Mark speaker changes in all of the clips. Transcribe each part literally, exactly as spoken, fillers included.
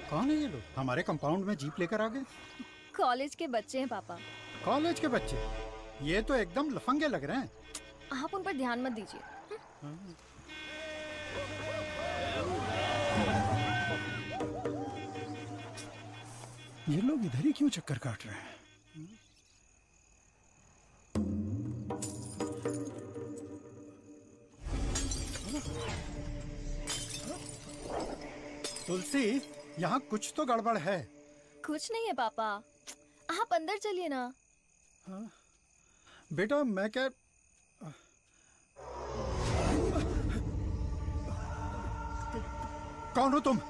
Speaker 1: कौन है ये लोग? हमारे कंपाउंड में जीप लेकर आ गए।
Speaker 2: कॉलेज के बच्चे हैं पापा।
Speaker 1: कॉलेज के बच्चे? ये तो एकदम लफंगे लग रहे हैं।
Speaker 2: आप उन पर ध्यान मत दीजिए।
Speaker 1: ये लोग इधर ही क्यों चक्कर काट रहे हैं? तुलसी, यहाँ कुछ तो गड़बड़ है।
Speaker 2: कुछ नहीं है पापा, आप अंदर चलिए ना।
Speaker 1: हाँ? बेटा मैं क्या कौन हो तुम?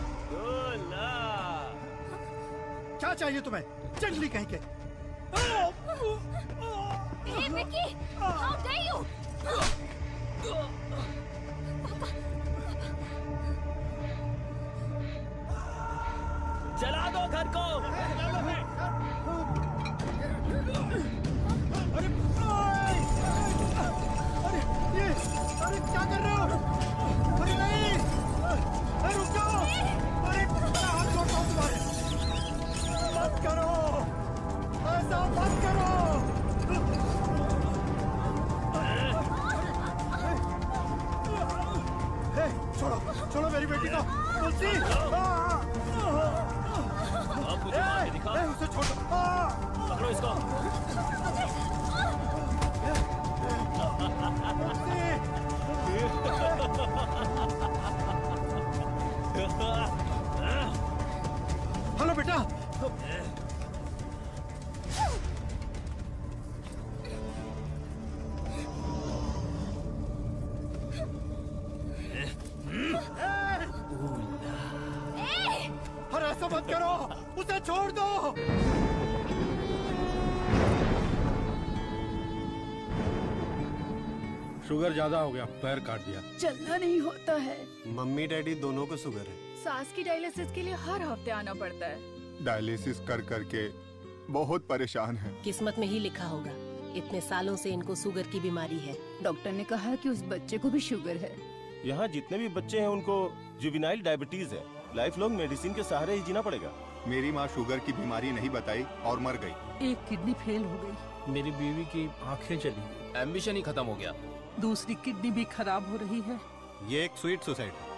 Speaker 1: क्या चाहिए तुम्हें? चंडली कहीं के।
Speaker 2: Hey, Vicky! How dare you!
Speaker 3: जला दो घर को।
Speaker 1: अरे अरे ये अरे क्या कर रहे हो? अरे नहीं, अरे रुक जाओ। अरे हाथ छोड़ता हूँ तुम्हारे। मत करो, ऐसा मत करो। हे, छोड़ो छोड़ो मेरी बेटी को। तुलसी,
Speaker 3: अब मुझे मार के दिखा।
Speaker 1: उसे छोड़ो।
Speaker 3: पकड़ो इसको। हेलो बेटा। अरे ऐसा मत करो, उसे छोड़ दो।
Speaker 4: शुगर ज्यादा हो गया, पैर काट दिया।
Speaker 5: चलना नहीं होता है।
Speaker 6: मम्मी डैडी दोनों को शुगर है।
Speaker 5: सास की डायलिसिस के लिए हर हफ्ते आना पड़ता है।
Speaker 7: डायलिसिस कर करके बहुत परेशान है।
Speaker 8: किस्मत में ही लिखा होगा, इतने सालों से इनको शुगर की बीमारी है।
Speaker 5: डॉक्टर ने कहा कि उस बच्चे को भी शुगर है।
Speaker 3: यहाँ जितने भी बच्चे हैं उनको जुवेनाइल डायबिटीज है। लाइफ लॉन्ग मेडिसिन के सहारे ही जीना पड़ेगा।
Speaker 7: मेरी माँ शुगर की बीमारी नहीं बताई और मर गई।
Speaker 5: एक किडनी फेल हो गई।
Speaker 4: मेरी बीवी की आंखें चली गई।
Speaker 3: एम्बिशन ही खत्म हो गया।
Speaker 5: दूसरी किडनी भी खराब हो रही है।
Speaker 6: ये एक स्वीट सुसाइड है।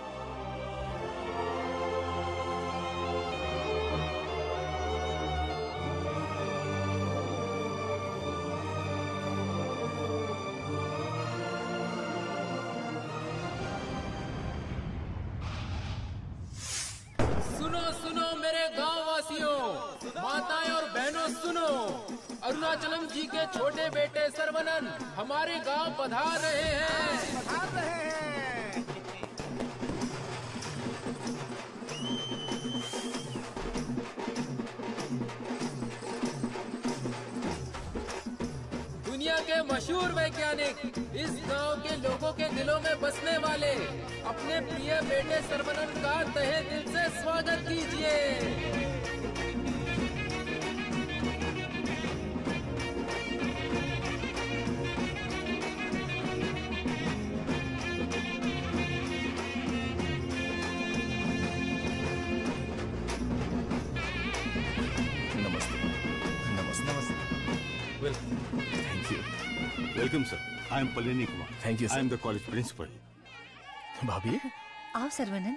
Speaker 9: सुनो सुनो मेरे गांव वासियों, माताएं और बहनों सुनो। अरुणाचलम जी के छोटे बेटे सर्वनन हमारे गांव पधार रहे हैं। पधार रहे हैं। दुनिया के मशहूर वैज्ञानिक, इस गांव के लोगों के दिलों में बसने वाले अपने प्रिय बेटे सर्वनन का तहे दिल से स्वागत कीजिए।
Speaker 3: नमस्ते। नमस्ते। नमस्ते। Welcome. Thank you.
Speaker 10: Welcome sir. I am Palani Kumar.
Speaker 3: Thank you sir.
Speaker 10: I am the college principal.
Speaker 3: भाभी,
Speaker 5: आओ सर्वनन।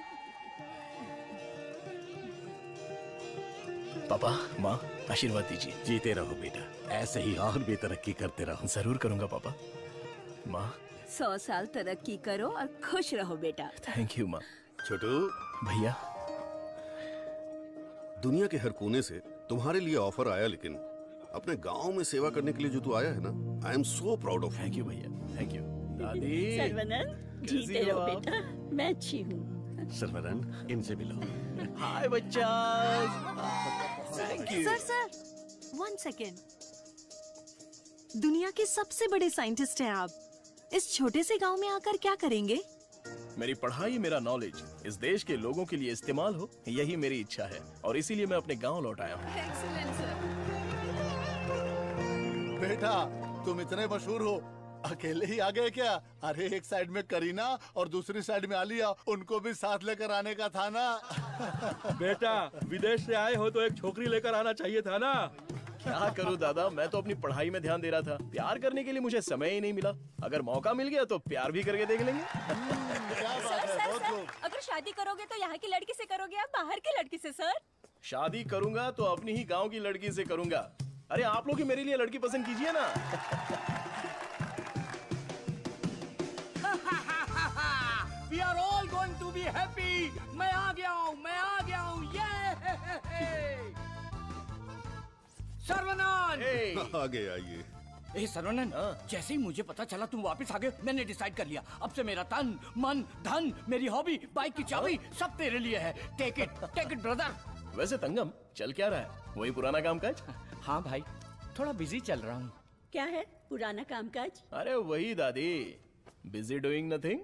Speaker 3: पापा, माँ, आशीर्वाद दीजिए।
Speaker 10: जीते रहो बेटा, ऐसे ही और भी तरक्की करते रहो।
Speaker 3: जरूर करूंगा पापा। माँ,
Speaker 8: सौ साल तरक्की करो और खुश रहो बेटा।
Speaker 3: थैंक यू माँ।
Speaker 10: छोटू
Speaker 3: भैया,
Speaker 11: दुनिया के हर कोने से तुम्हारे लिए ऑफर आया, लेकिन अपने गांव में सेवा करने के लिए जो तू आया है ना, I am so proud of.
Speaker 3: Thank you भैया, थैंक यू। दादी,
Speaker 8: सर्वनन, जीते रहो बेटा, मैं अच्छी हूँ।
Speaker 10: सर्वनन, इनसे मिलो।
Speaker 3: हाय बच्चा। Thank you.
Speaker 12: Sir sir, one second. दुनिया के सबसे बड़े साइंटिस्ट हैं आप, इस छोटे से गांव में आकर क्या करेंगे?
Speaker 3: मेरी पढ़ाई, मेरा नॉलेज इस देश के लोगों के लिए इस्तेमाल हो, यही मेरी इच्छा है और इसीलिए मैं अपने गांव लौट आया हूँ।
Speaker 5: Excellent sir.
Speaker 6: बेटा तुम इतने मशहूर हो,
Speaker 13: अकेले ही आ गए क्या? अरे एक साइड में करीना और दूसरी साइड में आलिया, उनको भी साथ लेकर आने का था ना।
Speaker 4: बेटा विदेश से आए हो तो एक छोकरी लेकर आना चाहिए था ना।
Speaker 3: क्या करूं दादा, मैं तो अपनी पढ़ाई में ध्यान दे रहा था। प्यार करने के लिए मुझे समय ही नहीं मिला। अगर मौका मिल गया तो प्यार भी करके देख लेंगे।
Speaker 13: क्या बात है, बहुत खूब।
Speaker 14: अगर शादी करोगे तो यहाँ की लड़की से करोगे या बाहर की लड़की से सर?
Speaker 3: शादी करूंगा तो अपनी ही गांव की लड़की से करूंगा। अरे आप लोग ही मेरे लिए लड़की पसंद कीजिए ना।
Speaker 15: We are all going to be happy. मैं आ गया हूँ, मैं आ गया हूँ, ये सर्वनंद।
Speaker 11: आगे आइए।
Speaker 15: ए सर्वनंद, जैसे ही मुझे पता चला तुम वापस आ गए, मैंने डिसाइड कर लिया अब से मेरा तन, मन, धन, मेरी हॉबी, बाइक की चाबी सब तेरे लिए है। Take it, take it brother.
Speaker 3: वैसे तंगम चल क्या रहा है? वही पुराना काम काज?
Speaker 15: हाँ भाई, थोड़ा बिजी चल रहा हूँ।
Speaker 14: क्या है पुराना कामकाज?
Speaker 3: अरे वही दादी, बिजी डूइंग नथिंग।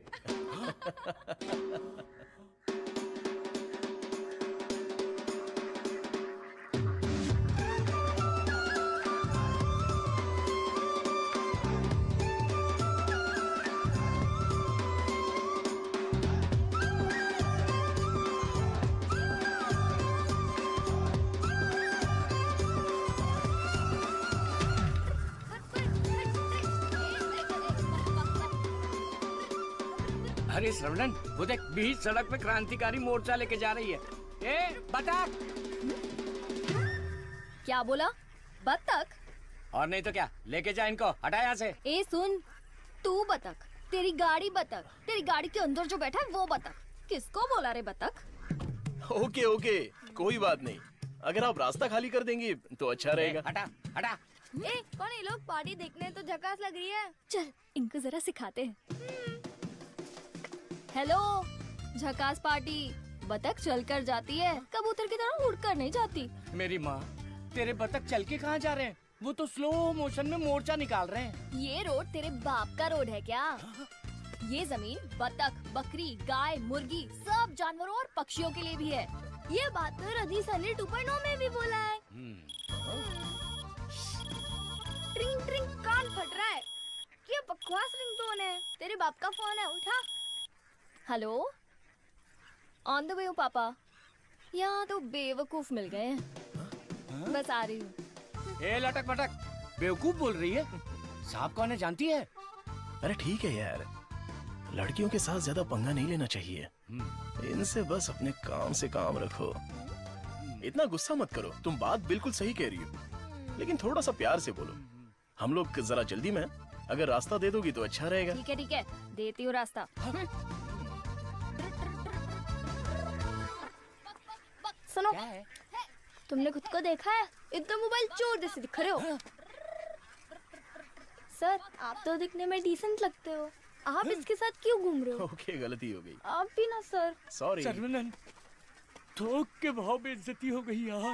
Speaker 15: अरे श्रवणन, वो देख बीच सड़क पे क्रांतिकारी मोर्चा लेके जा रही है। ए बतख।
Speaker 2: क्या बोला? बतख?
Speaker 15: और नहीं तो क्या, लेके जा इनको, हटा यहाँ से।
Speaker 2: ए सुन, तू बतख, तेरी गाड़ी बतख, तेरी गाड़ी के अंदर जो बैठा है वो बतख। किसको बोला रे बतख?
Speaker 3: ओके ओके, कोई बात नहीं। अगर आप रास्ता खाली कर देंगी तो अच्छा रहेगा।
Speaker 15: हटा हटा।
Speaker 2: ए कौन ये लोग? पार्टी देखने तो झकास लग रही है। चल इनको जरा सिखाते हैं। हेलो, झकास पार्टी। बतख चलकर जाती है, कबूतर की तरह उड़कर नहीं जाती।
Speaker 15: मेरी माँ, तेरे बतख चल के कहाँ जा रहे हैं? वो तो स्लो मोशन में मोर्चा निकाल रहे हैं।
Speaker 2: ये रोड तेरे बाप का रोड है क्या? ये जमीन बतख, बकरी, गाय, मुर्गी सब जानवरों और पक्षियों के लिए भी है। ये बात तो रदी सनी टू पॉइंट ओ में भी बोला है। ट्रिंग ट्रिंग कान फट रहा है। क्या बकवास रिंगटोन है? तेरे बाप का फोन है, उठा। हेलो, ऑन द वे हूँ पापा। यहाँ तो बेवकूफ मिल गए हैं। बस आ रही हूँ।
Speaker 15: ए लटक पटक, बेवकूफ बोल रही है? साहब कौन है जानती है?
Speaker 3: अरे ठीक है यार, लड़कियों के साथ ज्यादा पंगा नहीं लेना चाहिए। इनसे बस अपने काम से काम रखो। इतना गुस्सा मत करो, तुम बात बिल्कुल सही कह रही हो, लेकिन थोड़ा सा प्यार से बोलो। हम लोग जरा जल्दी में, अगर रास्ता दे दोगी तो अच्छा रहेगा।
Speaker 2: ठीक है ठीक है, देती हूँ रास्ता। सुनो, तुमने खुद को देखा है? इतना मोबाइल चोर जैसे दिख रहे हो। सर, आप तो दिखने में डिसेंट लगते हो, आप इसके साथ क्यों घूम रहे हो?
Speaker 3: ओके, गलती हो गई।
Speaker 2: आप भी ना सर।
Speaker 3: सॉरी।
Speaker 15: सर्वनंद, थोक के भाव बेइज्जती हो गई यार।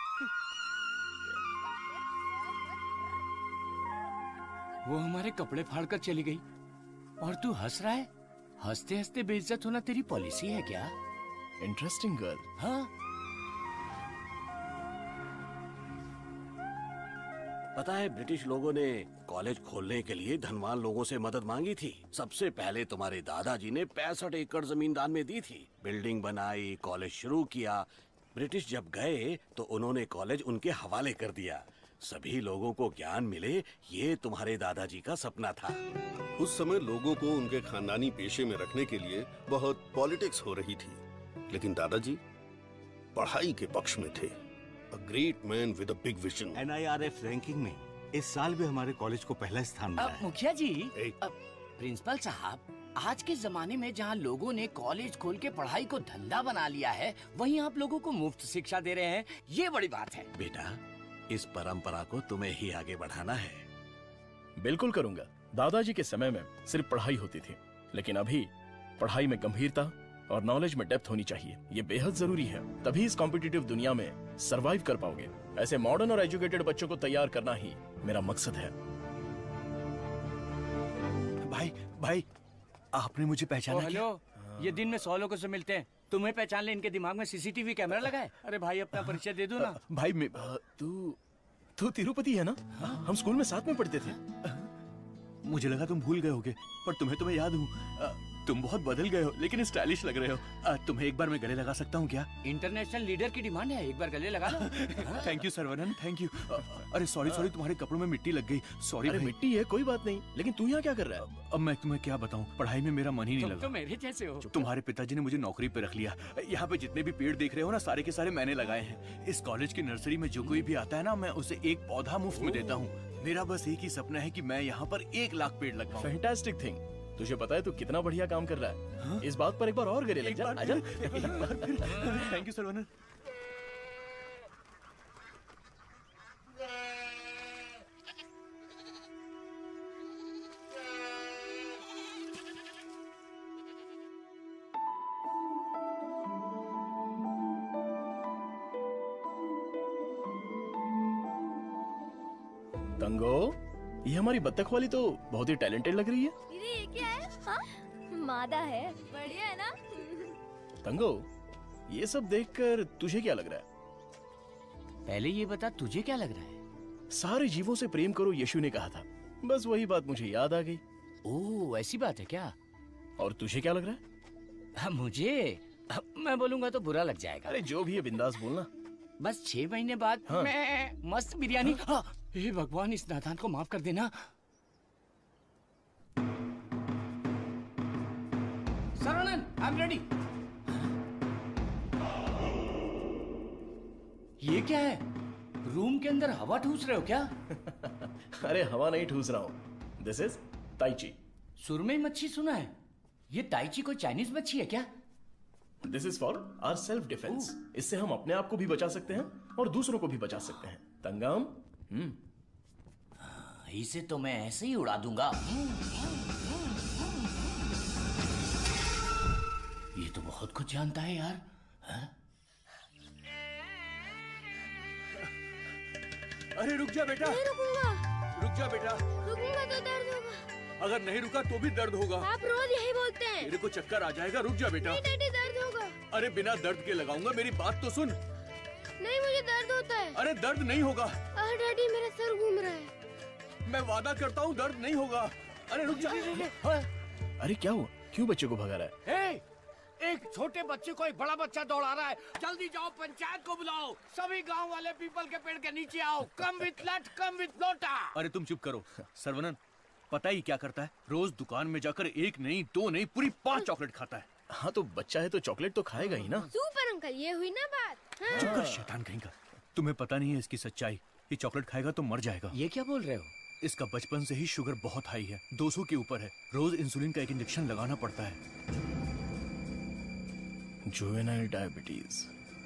Speaker 15: वो हमारे कपड़े फाड़ कर चली गई और तू हंस रहा है? हंसते हंसते बेइज्जत होना तेरी पॉलिसी है क्या?
Speaker 3: Interesting girl.
Speaker 15: हाँ,
Speaker 10: पता है ब्रिटिश लोगों ने कॉलेज खोलने के लिए धनवान लोगों से मदद मांगी थी। सबसे पहले तुम्हारे दादाजी ने पैंसठ एकड़ जमीन दान में दी थी। बिल्डिंग बनाई, कॉलेज शुरू किया। ब्रिटिश जब गए तो उन्होंने कॉलेज उनके हवाले कर दिया। सभी लोगों को ज्ञान मिले, ये तुम्हारे दादाजी का सपना था।
Speaker 11: उस समय लोगों को उनके खानदानी पेशे में रखने के लिए बहुत पॉलिटिक्स हो रही थी, लेकिन दादाजी पढ़ाई के पक्ष में थे। A great man with a big vision.
Speaker 10: N I R F ranking में इस साल भी हमारे कॉलेज को पहला स्थान मिला है।
Speaker 15: मुखिया जी, प्रिंसिपल साहब, आज के जमाने में जहाँ लोगों ने कॉलेज खोल के पढ़ाई को धंधा बना लिया है, वहीं आप लोगों को मुफ्त शिक्षा दे रहे हैं, ये बड़ी बात है।
Speaker 10: बेटा, इस परंपरा को तुम्हें ही आगे बढ़ाना है।
Speaker 3: बिल्कुल करूंगा। दादाजी के समय में सिर्फ पढ़ाई होती थी, लेकिन अभी पढ़ाई में गंभीरता और नॉलेज में डेप्थ होनी चाहिए। ये बेहद जरूरी है, तभी इस कॉम्पिटिटिव दुनिया में सरवाइव कर पाओगे। ऐसे मॉडर्न और एजुकेटेड बच्चों को तैयार करना ही मेरा मकसद है।
Speaker 1: भाई भाई, आपने मुझे पहचाना क्या?
Speaker 15: हेलो, ये दिन में सौ लोगों से मिलते हैं, तुम्हें पहचान ले, इनके दिमाग में सीसीटीवी कैमरा लगा है। अरे भाई, अपना परिचय दे दो ना।
Speaker 3: भाई तू तू तिरुपति है ना? हम स्कूल में साथ में पढ़ते थे।
Speaker 16: मुझे लगा तुम भूल गए होगे, पर तुम्हें तो मैं याद हूँ। अ, तुम बहुत बदल गए हो, लेकिन स्टाइलिश लग रहे हो। अ, तुम्हें एक बार मैं गले लगा सकता हूँ क्या?
Speaker 15: इंटरनेशनल लीडर की डिमांड है, एक बार गले लगा लो।
Speaker 16: Thank you Saravanan, thank you. अरे सॉरी सॉरी, तुम्हारे कपड़ों में मिट्टी लग गई। सॉरी।
Speaker 3: अरे मिट्टी है, कोई बात नहीं, लेकिन तू यहाँ क्या कर रहा है?
Speaker 16: अब मैं तुम्हें क्या बताऊँ, पढ़ाई में मेरा मन ही नहीं
Speaker 15: तुम
Speaker 16: लगा।
Speaker 15: तो मेरे जैसे हो।
Speaker 16: तुम्हारे पिताजी ने मुझे नौकरी पे रख लिया। यहाँ पे जितने भी पेड़ देख रहे हो ना, सारे के सारे मैंने लगाए हैं। इस कॉलेज की नर्सरी में जो कोई भी आता है ना, मैं उसे एक पौधा मुफ्त में देता हूँ। मेरा बस एक ही सपना है कि मैं यहाँ पर एक लाख पेड़ लगवाऊं।
Speaker 3: Fantastic thing. तुझे पता है तू कितना बढ़िया काम कर रहा है। हाँ? इस बात पर एक बार और गले लग जा। आजा।
Speaker 16: Thank you Saravanan.
Speaker 3: तंगो, ये हमारी बत्तख वाली तो बहुत ही टैलेंटेड लग रही है।
Speaker 2: दीदी ये क्या है? हाँ? मादा है, बढ़िया है ना?
Speaker 3: तंगो, ये सब देखकर तुझे क्या लग रहा है?
Speaker 15: पहले ये बता, तुझे क्या लग रहा है?
Speaker 3: सारे जीवों से प्रेम करो, यीशु ने कहा था। बस वही बात मुझे याद आ गई।
Speaker 15: ओह, ऐसी बात है क्या?
Speaker 3: और तुझे क्या लग रहा है?
Speaker 15: हाँ, मुझे मैं बोलूंगा तो बुरा लग जाएगा।
Speaker 3: अरे जो भी है बिंदास बोलना।
Speaker 15: बस छह महीने बाद
Speaker 3: हाँ।
Speaker 15: मैं मस्त बिरयानी। हाँ। हे भगवान, इस नादान को माफ कर देना। Saravanan, I am ready. ये क्या है? रूम के अंदर हवा ठूस रहे हो क्या?
Speaker 3: अरे हवा नहीं ठूस रहा हूँ। This is tai chi.
Speaker 15: सुरमई मच्छी सुना है। ये ताइची कोई चाइनीज मच्छी है क्या?
Speaker 3: This is for our self defence. इससे हम अपने आप को भी बचा सकते हैं और दूसरों को भी बचा सकते हैं। तंगम, हम्म,
Speaker 15: इसे तो मैं ऐसे ही उड़ा दूंगा। ये तो बहुत कुछ जानता है यार। हा?
Speaker 16: अरे रुक जा बेटा।
Speaker 2: नहीं रुकूंगा।
Speaker 16: रुक जा बेटा।
Speaker 2: रुकूंगा तो दर्द होगा।
Speaker 16: अगर नहीं रुका तो भी दर्द होगा।
Speaker 2: आप रोज यही बोलते हैं।
Speaker 16: तेरे को चक्कर आ जाएगा, रुक जा बेटा।
Speaker 2: नहीं डैडी, दर्द होगा।
Speaker 16: अरे बिना दर्द के लगाऊंगा, मेरी बात तो सुन।
Speaker 2: नहीं, मुझे दर्द होता है।
Speaker 16: अरे दर्द नहीं होगा।
Speaker 2: अरे डैडी, मेरा सर घूम रहा है।
Speaker 16: मैं वादा करता हूँ दर्द नहीं होगा। अरे रुक जा।
Speaker 3: अरे क्या हुआ? क्यों बच्चे को भगा रहा है?
Speaker 15: हे, एक छोटे बच्चे को एक बड़ा बच्चा दौड़ा रहा है। जल्दी जाओ, पंचायत को बुलाओ। सभी गांव वाले पीपल के पेड़ के नीचे आओ। कम विथ लट, कम विथ लोटा।
Speaker 16: अरे तुम चुप करो। सर्वनन, पता ही क्या करता है? रोज दुकान में जाकर एक नहीं, दो नहीं, पूरी पांच चॉकलेट खाता है।
Speaker 3: हाँ तो बच्चा है तो चॉकलेट तो खाएगा ही ना।
Speaker 2: सुपर अंकल, ये हुई ना बात। हाँ।
Speaker 16: चुप कर शैतान कहीं का। तुम्हें पता नहीं है इसकी सच्चाई। ये चॉकलेट खाएगा तो मर जाएगा।
Speaker 15: ये क्या बोल रहे हो?
Speaker 16: इसका बचपन से ही शुगर बहुत हाई है, दो सौ के ऊपर है। रोज इंसुलिन का एक इंजेक्शन लगाना पड़ता है।
Speaker 3: Juvenile diabetes.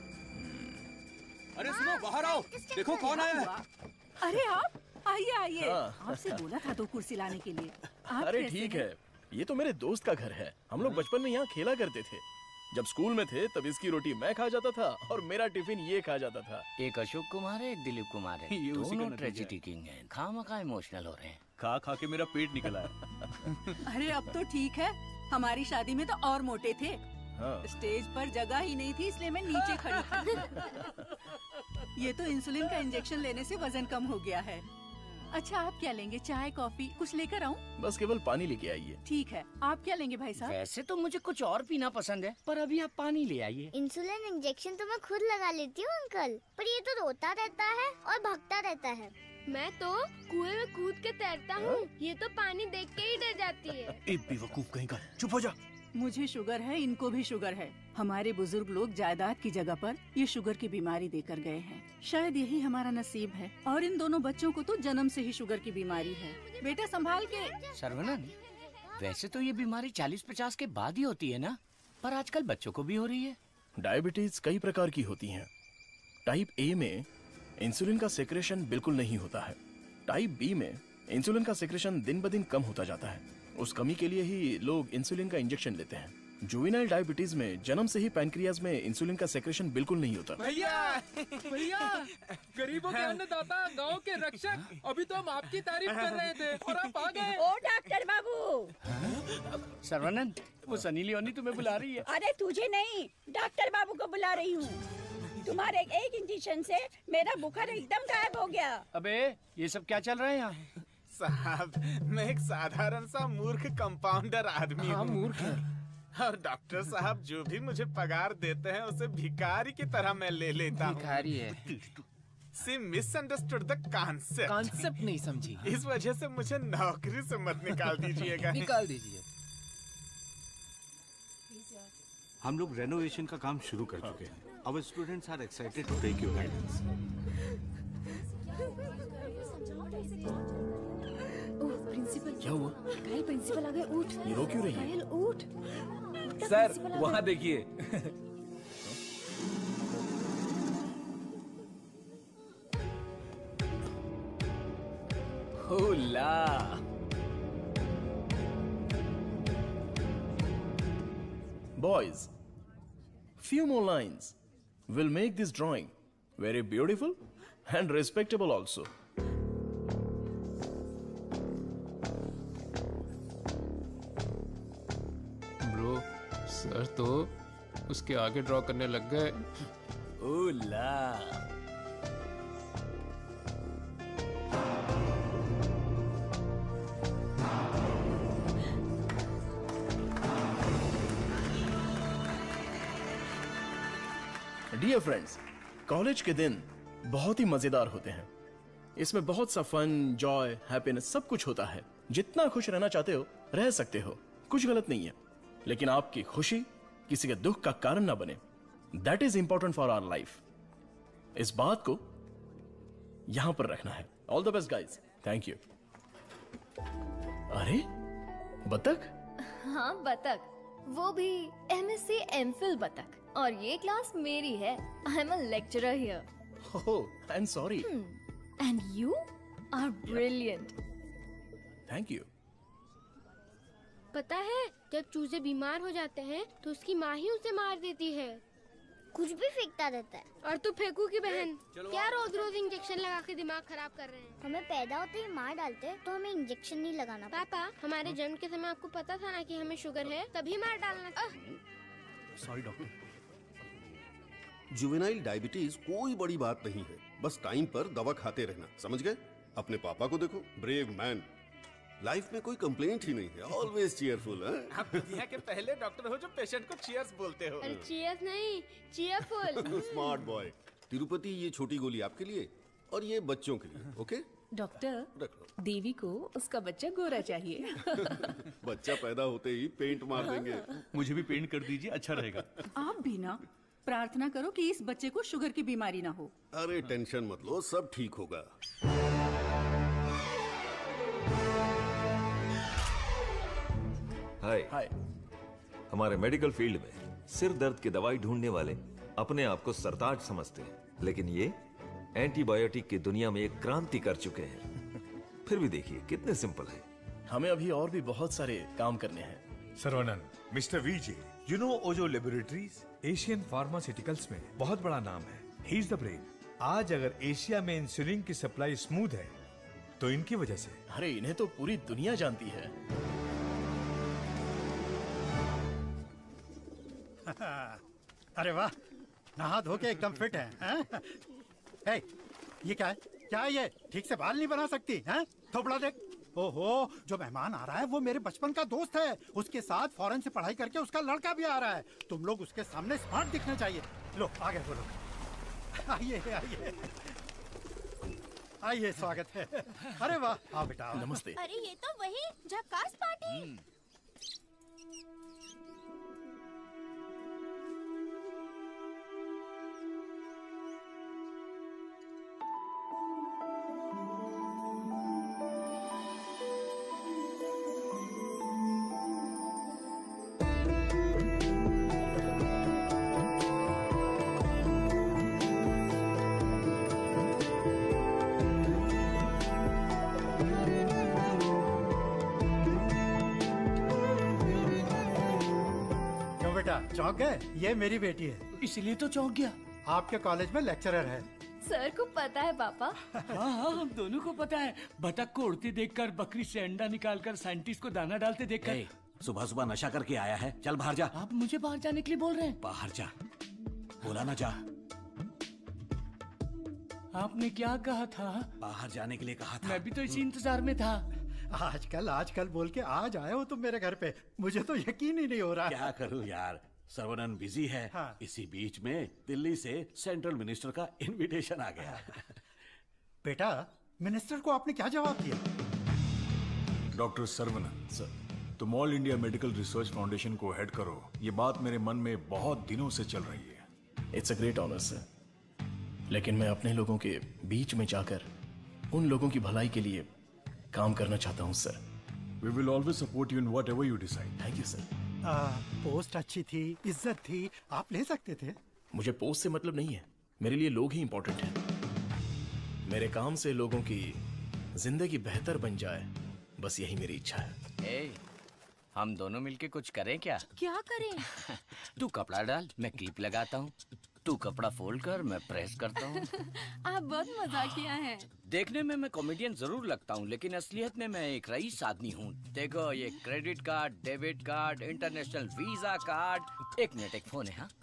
Speaker 16: अरे सुनो, बाहर आओ, देखो कौन आया है।
Speaker 12: अरे आप आइए आइए।
Speaker 3: हाँ।
Speaker 12: आपसे बोला था दो कुर्सी लाने के लिए। आप
Speaker 3: अरे
Speaker 12: कैसे
Speaker 3: ठीक
Speaker 12: हैं?
Speaker 3: है, ये तो मेरे दोस्त का घर है। हम लोग बचपन में यहाँ खेला करते थे। जब स्कूल में थे तब इसकी रोटी मैं खा जाता था और मेरा टिफिन ये खा जाता था।
Speaker 15: एक अशोक कुमार है, एक दिलीप कुमार है।
Speaker 16: ये उसी का
Speaker 15: दोनों
Speaker 16: नतीजा
Speaker 15: ट्रेजिडी किंग हैं। खामखा इमोशनल हो रहे हैं।
Speaker 16: खा खा के मेरा पेट निकला है।
Speaker 12: अरे अब तो ठीक है। हमारी शादी में तो और मोटे थे।
Speaker 3: हाँ।
Speaker 12: स्टेज पर जगह ही नहीं थी, इसलिए मैं नीचे खड़ी थी। ये तो इंसुलिन का इंजेक्शन लेने से वजन कम हो गया है। अच्छा, आप क्या लेंगे? चाय, कॉफी कुछ लेकर आऊं?
Speaker 3: बस केवल पानी लेके आइए।
Speaker 12: ठीक है। आप क्या लेंगे भाई साहब?
Speaker 15: वैसे तो मुझे कुछ और पीना पसंद है, पर अभी आप पानी ले आइए।
Speaker 17: इंसुलिन इंजेक्शन तो मैं खुद लगा लेती हूँ अंकल, पर ये तो रोता रहता है और भागता रहता है।
Speaker 2: मैं तो कुएं में कूद के तैरता हूँ, ये तो पानी देख के ही डर जाती है।
Speaker 16: एक बेवकूफ कहीं का, चुप हो जा।
Speaker 12: मुझे शुगर है, इनको भी शुगर है। हमारे बुजुर्ग लोग जायदाद की जगह पर ये शुगर की बीमारी देकर गए हैं। शायद यही हमारा नसीब है। और इन दोनों बच्चों को तो जन्म से ही शुगर की बीमारी है। बेटा संभाल के।
Speaker 15: सर्वनन, वैसे तो ये बीमारी चालीस पचास के बाद ही होती है ना, पर आजकल बच्चों को भी हो रही है।
Speaker 3: डायबिटीज कई प्रकार की होती हैं। टाइप ए में इंसुलिन का सेक्रेशन बिल्कुल नहीं होता है। टाइप बी में इंसुलिन का सेक्रेशन दिन ब दिन कम होता जाता है। उस कमी के लिए ही लोग इंसुलिन का इंजेक्शन लेते हैं। जुवेनाइल डायबिटीज में जन्म से ही पैनक्रियाज में इंसुलिन का सेक्रेशन बिल्कुल नहीं होता।
Speaker 9: भैया भैया, गरीबों के अन्नदाता, गांव के रक्षक, अभी तो हम आपकी तारीफ कर रहे थे और आप आ गए।
Speaker 18: ओ डॉक्टर बाबू।
Speaker 15: सर्वनन, वो सनी लियोनी तुम्हें बुला रही है।
Speaker 18: अरे तुझे नहीं, डॉक्टर बाबू को बुला रही हूँ। तुम्हारे एक इंजेक्शन से मेरा बुखार एकदम गायब हो गया।
Speaker 15: अबे ये सब क्या चल रहा है यहाँ?
Speaker 19: साहब, मैं एक साधारण सा मूर्ख कंपाउंडर आदमी
Speaker 9: हाँ,
Speaker 19: हूँ।
Speaker 9: मूर्ख है।
Speaker 19: और डॉक्टर साहब जो भी मुझे पगार देते हैं उसे भिखारी की तरह मैं ले लेता हूँ।
Speaker 9: भिखारी है।
Speaker 19: She misunderstood the concept.
Speaker 9: Concept नहीं समझी।
Speaker 19: इस वजह से मुझे नौकरी से मत निकाल दीजिएगा।
Speaker 9: निकाल दीजिए।
Speaker 20: हम लोग रेनोवेशन का काम शुरू कर चुके हैं। Our students are excited to take your guidance.
Speaker 2: Oh principal.
Speaker 3: क्या हुआ?
Speaker 2: कायल प्रिंसिपल आ गए, उठ।
Speaker 3: ये रो क्यों रही है?
Speaker 2: कायल उठ।
Speaker 21: सर वहाँ देखिए।
Speaker 9: होला।
Speaker 3: Boys, few more lines will make this drawing very beautiful and respectable also.
Speaker 9: Bro, sir तो उसके आगे ड्रॉ करने लग गए।
Speaker 3: ओला। डियर फ्रेंड्स, कॉलेज के दिन बहुत ही मजेदार होते हैं। इसमें बहुत सा फन, जॉय, हैप्पीनेस सब कुछ होता है। जितना खुश रहना चाहते हो रह सकते हो, कुछ गलत नहीं है। लेकिन आपकी खुशी किसी के दुख का कारण ना बने, that is important for our life. इस बात को यहां पर रखना है। All the best guys, thank you. अरे बतख?
Speaker 2: हाँ बतख, वो भी एमएससी एमफिल बतख। और ये क्लास मेरी है। I am a lecturer here.
Speaker 3: Oh, I am sorry.
Speaker 2: And you are brilliant.
Speaker 3: Thank you.
Speaker 22: पता है, जब चूजे बीमार हो जाते हैं तो उसकी माँ ही उसे मार देती है।
Speaker 17: कुछ भी फेंकता रहता है।
Speaker 22: और तू फेंकू की बहन, क्या रोज रोज इंजेक्शन लगा के दिमाग खराब कर रहे हैं।
Speaker 17: हमें पैदा होते ही मार डालते तो हमें इंजेक्शन नहीं लगाना।
Speaker 22: पापा, हमारे जन्म के समय आपको पता था ना कि हमें शुगर है, तभी मार डालना था।
Speaker 11: Sorry doctor. जुवेनाइल डायबिटीज कोई बड़ी बात नहीं है, बस टाइम पर दवा खाते रहना, समझ गए? अपने पापा को देखो, ब्रेव मैन, लाइफ में कोई कंप्लेंट ही नहीं है, ऑलवेज चीयरफुल है।
Speaker 19: आप दुनिया के पहले डॉक्टर हो जो पेशेंट को चीयर्स बोलते हो।
Speaker 22: अरे चीयर्स नहीं, चीयरफुल।
Speaker 11: Smart boy. तिरुपति, ये छोटी गोली आपके लिए और ये बच्चों के लिए, ओके?
Speaker 8: डॉक्टर, देवी को उसका बच्चा गोरा चाहिए।
Speaker 11: बच्चा पैदा होते ही पेंट मार देंगे।
Speaker 16: मुझे भी पेंट कर दीजिए, अच्छा रहेगा।
Speaker 12: आप भी ना प्रार्थना करो कि इस बच्चे को शुगर की बीमारी ना हो।
Speaker 11: अरे टेंशन मत लो, सब ठीक होगा।
Speaker 23: हाय हाय। हमारे मेडिकल फील्ड में सिर दर्द की दवाई ढूंढने वाले अपने आप को सरताज समझते हैं, लेकिन ये एंटीबायोटिक की दुनिया में एक क्रांति कर चुके हैं। फिर भी देखिए कितने सिंपल है।
Speaker 3: हमें अभी और भी बहुत सारे काम करने हैं।
Speaker 24: Saravanan, mister VJ, you know Ojo Laboratories Asian Pharmaceuticals में बहुत बड़ा नाम है। He is the brain. आज अगर एशिया में इंसुलिन की सप्लाई स्मूथ है तो इनकी वजह से।
Speaker 3: अरे इन्हें तो पूरी दुनिया जानती है।
Speaker 1: अरे वाह, नहा धो के एकदम फिट है, हैं? हे, ये क्या है? क्या है ये? ठीक से बाल नहीं बना सकती हैं? थोपड़ा देख। ओहो, जो मेहमान आ रहा है वो मेरे बचपन का दोस्त है। उसके साथ फॉरेन से पढ़ाई करके उसका लड़का भी आ रहा है। तुम लोग उसके सामने स्मार्ट दिखने चाहिए। लो आगे बोलो। आइए आइए आइए, स्वागत है। अरे वाह, आओ बेटा।
Speaker 3: नमस्ते।
Speaker 22: अरे ये तो वही झक्कास पार्टी।
Speaker 1: चौंक गए? ये मेरी बेटी है।
Speaker 15: इसलिए तो चौंक गया।
Speaker 1: आपके कॉलेज में लेक्चरर है।
Speaker 2: सर को पता है पापा।
Speaker 15: हाँ हाँ, हम दोनों को पता है। बतख को उड़ते देखकर, बकरी से अंडा निकालकर, साइंटिस्ट को दाना डालते देखकर।
Speaker 10: सुबह सुबह नशा करके आया है, चल बाहर जा।
Speaker 15: आप मुझे बाहर जाने के लिए बोल रहे हैं?
Speaker 10: बाहर जा, बोला ना जा।
Speaker 15: आपने क्या कहा था?
Speaker 10: बाहर जाने के लिए कहा था।
Speaker 15: मैं भी तो इसी इंतजार में था।
Speaker 1: आजकल आजकल बोल के आज आए हो तुम मेरे घर पे, मुझे तो यकीन ही नहीं हो रहा।
Speaker 10: क्या करूं यार, सर्वनन बिजी है। हाँ। इसी बीच में दिल्ली से सेंट्रल मिनिस्टर का इनविटेशन आ गया।
Speaker 1: बेटा, मिनिस्टर को आपने क्या जवाब दिया?
Speaker 4: डॉक्टर सर्वनन सर, तुम All India Medical Research Foundation को हेड करो, ये बात मेरे मन में बहुत दिनों से चल रही है।
Speaker 3: It's a great honour sir, लेकिन मैं अपने लोगों के बीच में जाकर उन लोगों की भलाई के लिए काम करना चाहता हूं sir.
Speaker 4: We will always support you in whatever you decide.
Speaker 3: Thank you sir.
Speaker 1: Post अच्छी थी, इज्जत थी, आप ले सकते थे।
Speaker 3: मुझे पोस्ट से मतलब नहीं है, मेरे लिए लोग ही इंपॉर्टेंट हैं। मेरे काम से लोगों की जिंदगी बेहतर बन जाए, बस यही मेरी इच्छा है।
Speaker 15: ए, हम दोनों मिलके कुछ करें क्या?
Speaker 22: क्या करें?
Speaker 15: तू कपड़ा डाल, मैं क्लिप लगाता हूँ। तू कपड़ा फोल्ड कर, मैं प्रेस करता हूँ।
Speaker 22: आप बहुत मजाकिया हैं।
Speaker 15: देखने में मैं कॉमेडियन जरूर लगता हूँ, लेकिन असलियत में मैं एक रईस आदमी हूँ। देखो, ये credit card, debit card, international Visa card. एक मिनट, एक फोन है। हाँ,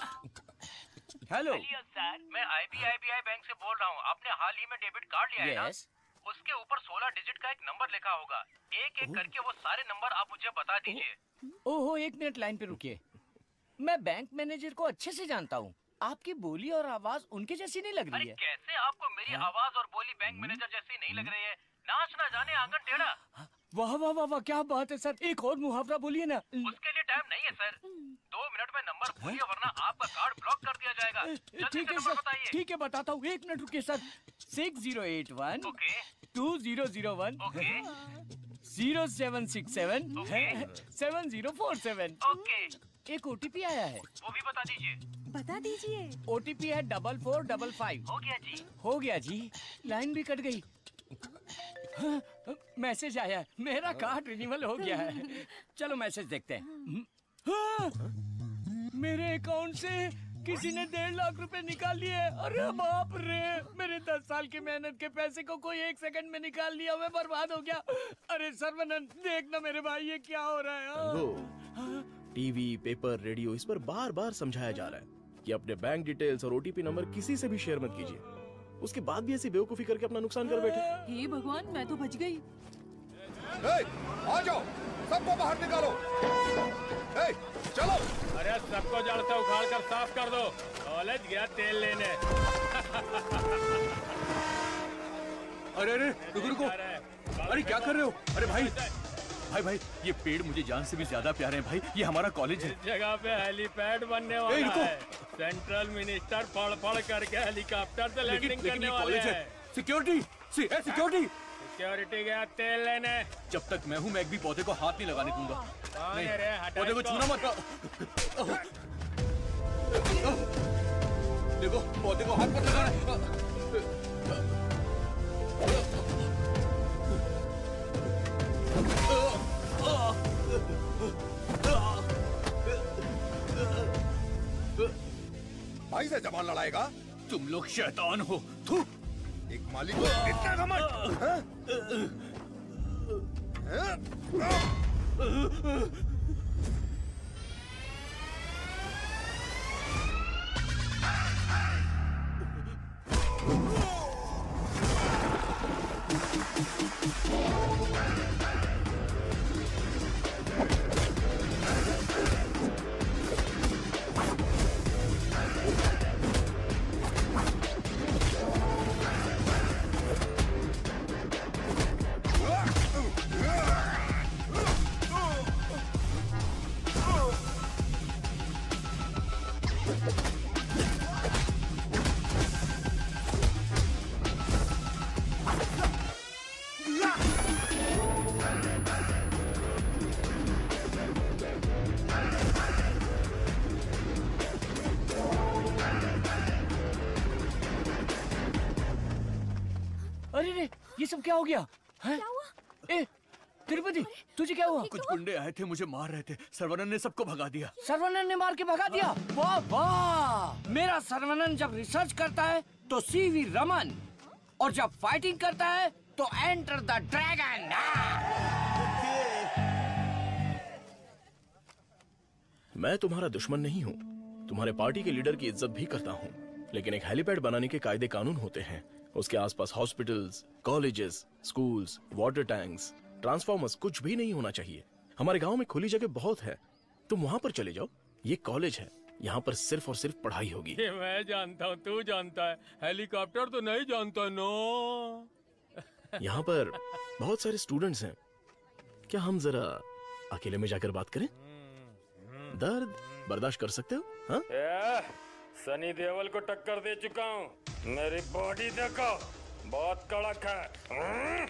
Speaker 15: हेलो
Speaker 16: सर, मैं I B I B I bank से बोल रहा हूँ। आपने हाल ही में डेबिट कार्ड लिया है ना? उसके ऊपर सोलह डिजिट का एक नंबर लिखा होगा। एक एक करके वो सारे नंबर आप मुझे बता दीजिए।
Speaker 15: ओहो, एक मिनट लाइन पे रुकिए। मैं बैंक मैनेजर को अच्छे से जानता हूँ। आपकी बोली और आवाज उनके जैसी नहीं लग रही है।
Speaker 16: कैसे आपको मेरी आवाज और बोली बैंक मैनेजर जैसी नहीं लग रही है? नाच ना जाने आंगन टेढ़ा।
Speaker 15: वाह वाह वाह वाह, क्या बात है सर। एक और मुहावरा बोलिए ना।
Speaker 16: उसके लिए टाइम नहीं है सर, दो मिनट में नंबर बोलिए वरना आपका कार्ड ब्लॉक कर दिया जाएगा। जल्दी
Speaker 15: ठीक
Speaker 16: से
Speaker 15: है
Speaker 16: नंबर
Speaker 15: सर,
Speaker 16: बताइए।
Speaker 15: ठीक है बताता हूँ। एक मिनट रुकिए sir. Six zero eight one two zero zero one zero seven six seven seven zero four seven. एक ओटीपी आया है,
Speaker 16: वो भी बता दीजिए।
Speaker 22: बता दीजिए।
Speaker 15: ओटीपी है डबल फोर डबल फाइव।
Speaker 16: हो गया जी।
Speaker 15: हो गया जी। लाइन भी कट गई। हाँ, मैसेज आया, मेरा कार्ड रिन्यूअल हो गया है। चलो मैसेज देखते हैं। हाँ, मेरे अकाउंट से किसी ने डेढ़ लाख रुपए निकाल लिए। अरे बाप रे, मेरे दस साल की मेहनत के पैसे को कोई एक सेकंड में निकाल लिया, मैं बर्बाद हो गया। अरे सर्वनन, देखना मेरे भाई, ये क्या हो रहा है?
Speaker 3: टीवी, पेपर, रेडियो, इस पर बार बार समझाया जा रहा है कि अपने बैंक डिटेल्स और ओटीपी नंबर किसी से भी शेयर मत कीजिए। उसके बाद भी ऐसी बेवकूफी करके अपना नुकसान कर बैठे।
Speaker 12: हे भगवान, मैं तो बच गई।
Speaker 5: ए, आ जाओ, सबको बाहर निकालो। ए, चलो।
Speaker 9: अरे सबको जड़ से उखाड़ कर साफ कर दो। कॉलेज गया तेल लेने।
Speaker 16: अरे अरे रुको रुको, अरे क्या कर रहे हो? अरे भाई भाई भाई, ये पेड़ मुझे जान से भी ज्यादा प्यारे हैं भाई। ये हमारा कॉलेज है।
Speaker 9: इस जगह पे हेलीपैड बनने वाला है। सेंट्रल मिनिस्टर पढ़ पढ़ करके हेलीकॉप्टर से लैंडिंग करने वाले हैं।
Speaker 16: सिक्योरिटी, सिक्योरिटी,
Speaker 9: सिक्योरिटी गया तेल लेने।
Speaker 16: जब तक मैं हूँ, मैं एक भी पौधे को हाथ नहीं लगाने दूंगा।
Speaker 9: नहीं,
Speaker 16: पौधे को छूना मत। देखो, पौधे को हाथ मत लगाना।
Speaker 5: भाई से जबान लड़ाएगा?
Speaker 16: तुम लोग शैतान हो। थू।
Speaker 5: एक मालिक को इतना घमंड? हाँ?
Speaker 15: अरे रे, ये सब क्या हो गया? क्या हुआ? ए, तिरुपति, तुझे क्या हुआ?
Speaker 16: कुछ गुंडे आए थे, मुझे मार रहे थे। सर्वनन ने सबको भगा दिया।
Speaker 15: सर्वनन ने मार के भगा दिया? वाह वाह! मेरा सर्वनन जब रिसर्च करता है तो सीवी रमन, और जब फाइटिंग करता है तो एंटर द ड्रैगन।
Speaker 3: मैं तुम्हारा दुश्मन नहीं हूँ, तुम्हारे पार्टी के लीडर की इज्जत भी करता हूँ, लेकिन एक हेलीपैड बनाने के कायदे कानून होते हैं। उसके आसपास hospitals, colleges, schools, water tanks, transformers कुछ भी नहीं होना चाहिए। हमारे गांव में खुली जगह बहुत है, तुम वहां पर चले जाओ। ये कॉलेज है, यहाँ पर सिर्फ और सिर्फ पढ़ाई होगी।
Speaker 9: ये मैं जानता हूँ, तू जानता है, हेलीकॉप्टर तो नहीं जानता। नो
Speaker 3: यहाँ पर बहुत सारे स्टूडेंट्स हैं, क्या हम जरा अकेले में जाकर बात करें? दर्द बर्दाश्त कर सकते हो? हाँ?
Speaker 6: ए, सनी देओल को टक्कर दे चुका हूँ, मेरी बॉडी देखो, बहुत कड़क है।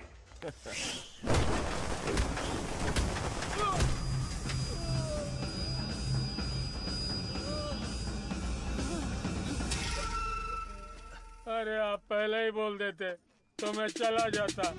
Speaker 9: अरे आप पहले ही बोल देते तो मैं चला जाता।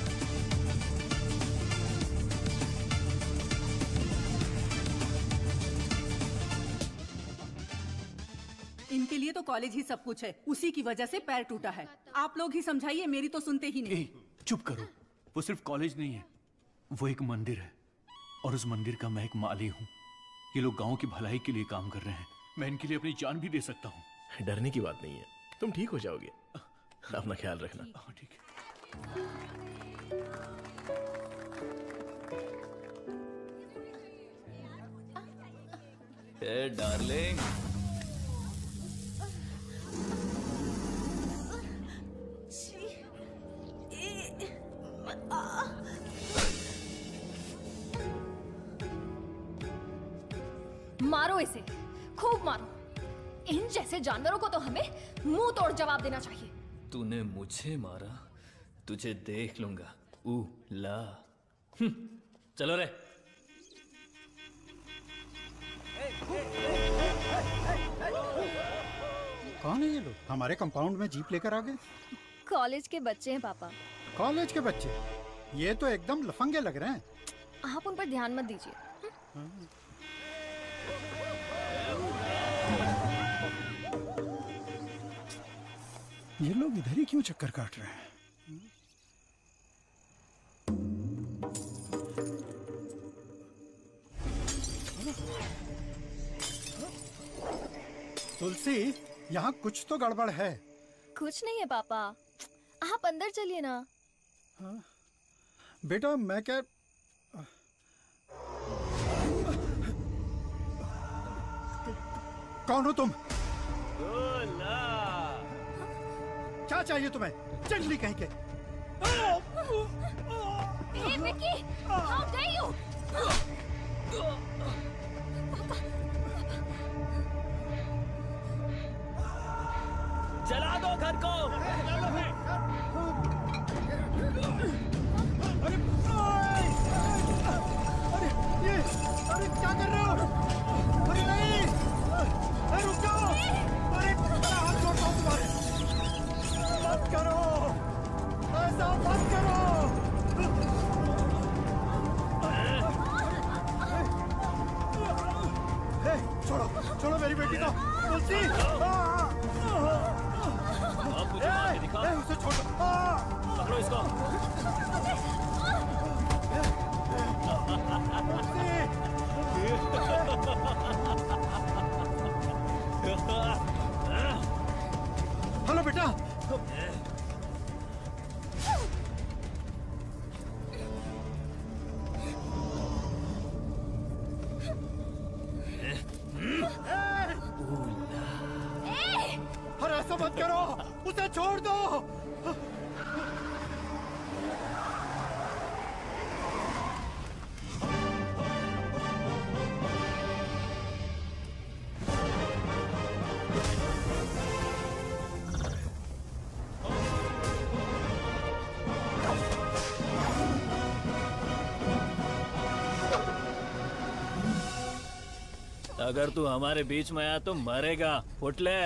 Speaker 12: इनके लिए तो कॉलेज ही सब कुछ है, उसी की वजह से पैर टूटा है। आप लोग ही समझाइए, मेरी तो सुनते ही नहीं।
Speaker 16: चुप करो, वो सिर्फ कॉलेज नहीं है, वो एक मंदिर है, और उस मंदिर का मैं एक माली हूँ। ये लोग गांव की भलाई के लिए काम कर रहे हैं, मैं इनके लिए अपनी जान भी दे सकता हूँ।
Speaker 3: डरने की बात नहीं है, तुम ठीक हो जाओगे, अपना ख्याल रखना।
Speaker 16: ठीक है।
Speaker 21: ए डार्लिंग,
Speaker 2: मारो इसे, खूब मारो। इन जैसे जानवरों को तो हमें मुंह तोड़ जवाब देना चाहिए।
Speaker 21: तूने मुझे मारा, तुझे देख लूंगा। ऊ ला, चलो रे।
Speaker 1: कौन है ये लोग? हमारे कंपाउंड में जीप लेकर आ गए।
Speaker 2: कॉलेज के बच्चे हैं पापा।
Speaker 1: कॉलेज के बच्चे? ये तो एकदम लफंगे लग रहे हैं।
Speaker 2: आप उन पर ध्यान मत दीजिए।
Speaker 1: ये लोग इधर ही क्यों चक्कर काट रहे हैं? तुलसी, यहाँ कुछ तो गड़बड़ है।
Speaker 2: कुछ नहीं है पापा, आप अंदर चलिए ना।
Speaker 1: हाँ? बेटा मैं क्या, कौन हो तुम? क्या चाहिए तुम्हें? चंडली कहीं के।
Speaker 2: Hey, Vicky! How dare you!
Speaker 21: जला दो घर को।
Speaker 1: अरे अरे ये अरे क्या कर रहे हो? अरे नहीं, अरे रुक जाओ। अरे मेरा हाथ छोड़ता हूँ तुम्हारे। मत करो, ऐसा मत करो। हे, छोड़ो छोड़ो मेरी बेटी को। तुलसी,
Speaker 21: अब मुझे मार के दिखा।
Speaker 1: ए, उसे छोड़ो।
Speaker 21: पकड़ो इसको।
Speaker 1: हेलो बेटा। अरे ऐसा मत करो, उसे छोड़ दो।
Speaker 21: अगर तू हमारे बीच में आया तो मरेगा। उठ ले।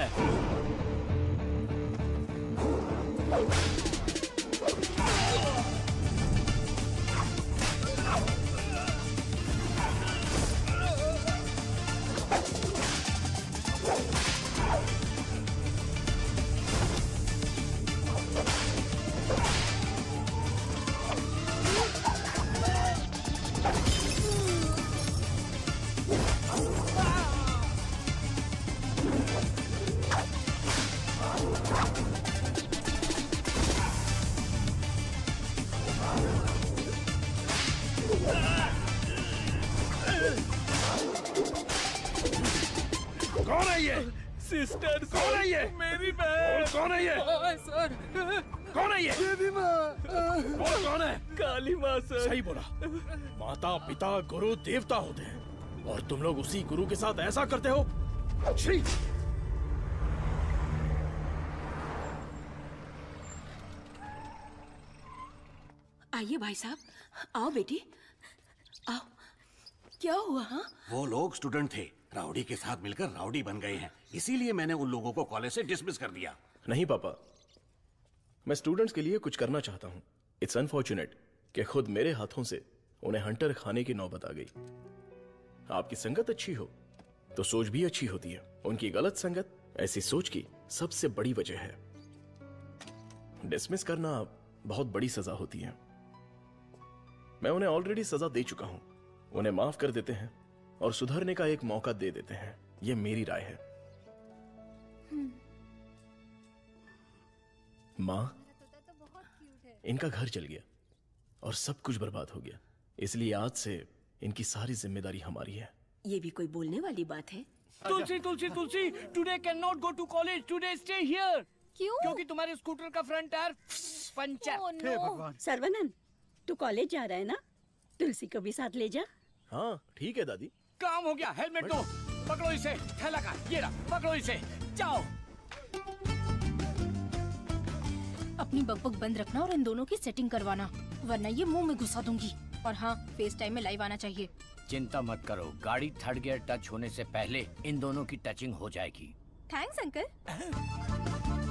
Speaker 3: कौन है ये?
Speaker 15: सिस्टर
Speaker 3: कौन है ये?
Speaker 15: मेरी बहन।
Speaker 3: कौन है ये?
Speaker 15: सर
Speaker 3: कौन है ये?
Speaker 15: देवी माँ।
Speaker 3: कौन कौन है?
Speaker 15: काली माँ सर।
Speaker 3: सही बोला। माता पिता गुरु देवता होते हैं और तुम लोग उसी गुरु के साथ ऐसा करते हो। छी!
Speaker 8: आइए भाई साहब, आओ बेटी, आओ। क्या हुआ? हाँ,
Speaker 10: वो लोग स्टूडेंट थे, राउडी के साथ मिलकर राउडी बन गए हैं, इसीलिए मैंने उन लोगों को कॉलेज से डिसमिस कर दिया।
Speaker 3: नहीं पापा, मैं स्टूडेंट्स के लिए कुछ करना चाहता हूँ। इट्स अनफॉर्चुनेट कि खुद मेरे हाथों से उन्हें हंटर खाने की नौबत आ गई। आपकी संगत अच्छी हो तो सोच भी अच्छी होती है। उनकी गलत संगत ऐसी सोच की सबसे बड़ी वजह है। डिसमिस करना बहुत बड़ी सजा होती है। मैं उन्हें ऑलरेडी सजा दे चुका हूं। उन्हें माफ कर देते हैं और सुधरने का एक मौका दे देते हैं। यह मेरी राय है। मां, इनका घर जल गया और सब कुछ बर्बाद हो गया, इसलिए आज से इनकी सारी जिम्मेदारी हमारी है।
Speaker 8: ये भी कोई बोलने वाली बात है?
Speaker 15: Tulsi Tulsi Tulsi, today can not go to college, today stay here.
Speaker 2: क्यों?
Speaker 15: क्योंकि तुम्हारे स्कूटर का front tyre puncture.
Speaker 2: Oh, no.
Speaker 7: Saravanan, तू कॉलेज जा रहा है ना? तुलसी को भी साथ ले जा।
Speaker 3: हाँ ठीक है दादी।
Speaker 15: काम हो गया, हेलमेट दो, पकड़ो इसे, थैला का, ये रहा, पकड़ो इसे, जाओ।
Speaker 13: अपनी बकबक बंद रखना और इन दोनों की सेटिंग करवाना, वरना ये मुंह में घुसा दूंगी। और हाँ, फेस टाइम में लाइव आना चाहिए।
Speaker 15: चिंता मत करो, गाड़ी थर्ड गियर टच होने से पहले इन दोनों की टचिंग हो जाएगी।
Speaker 13: Thanks uncle.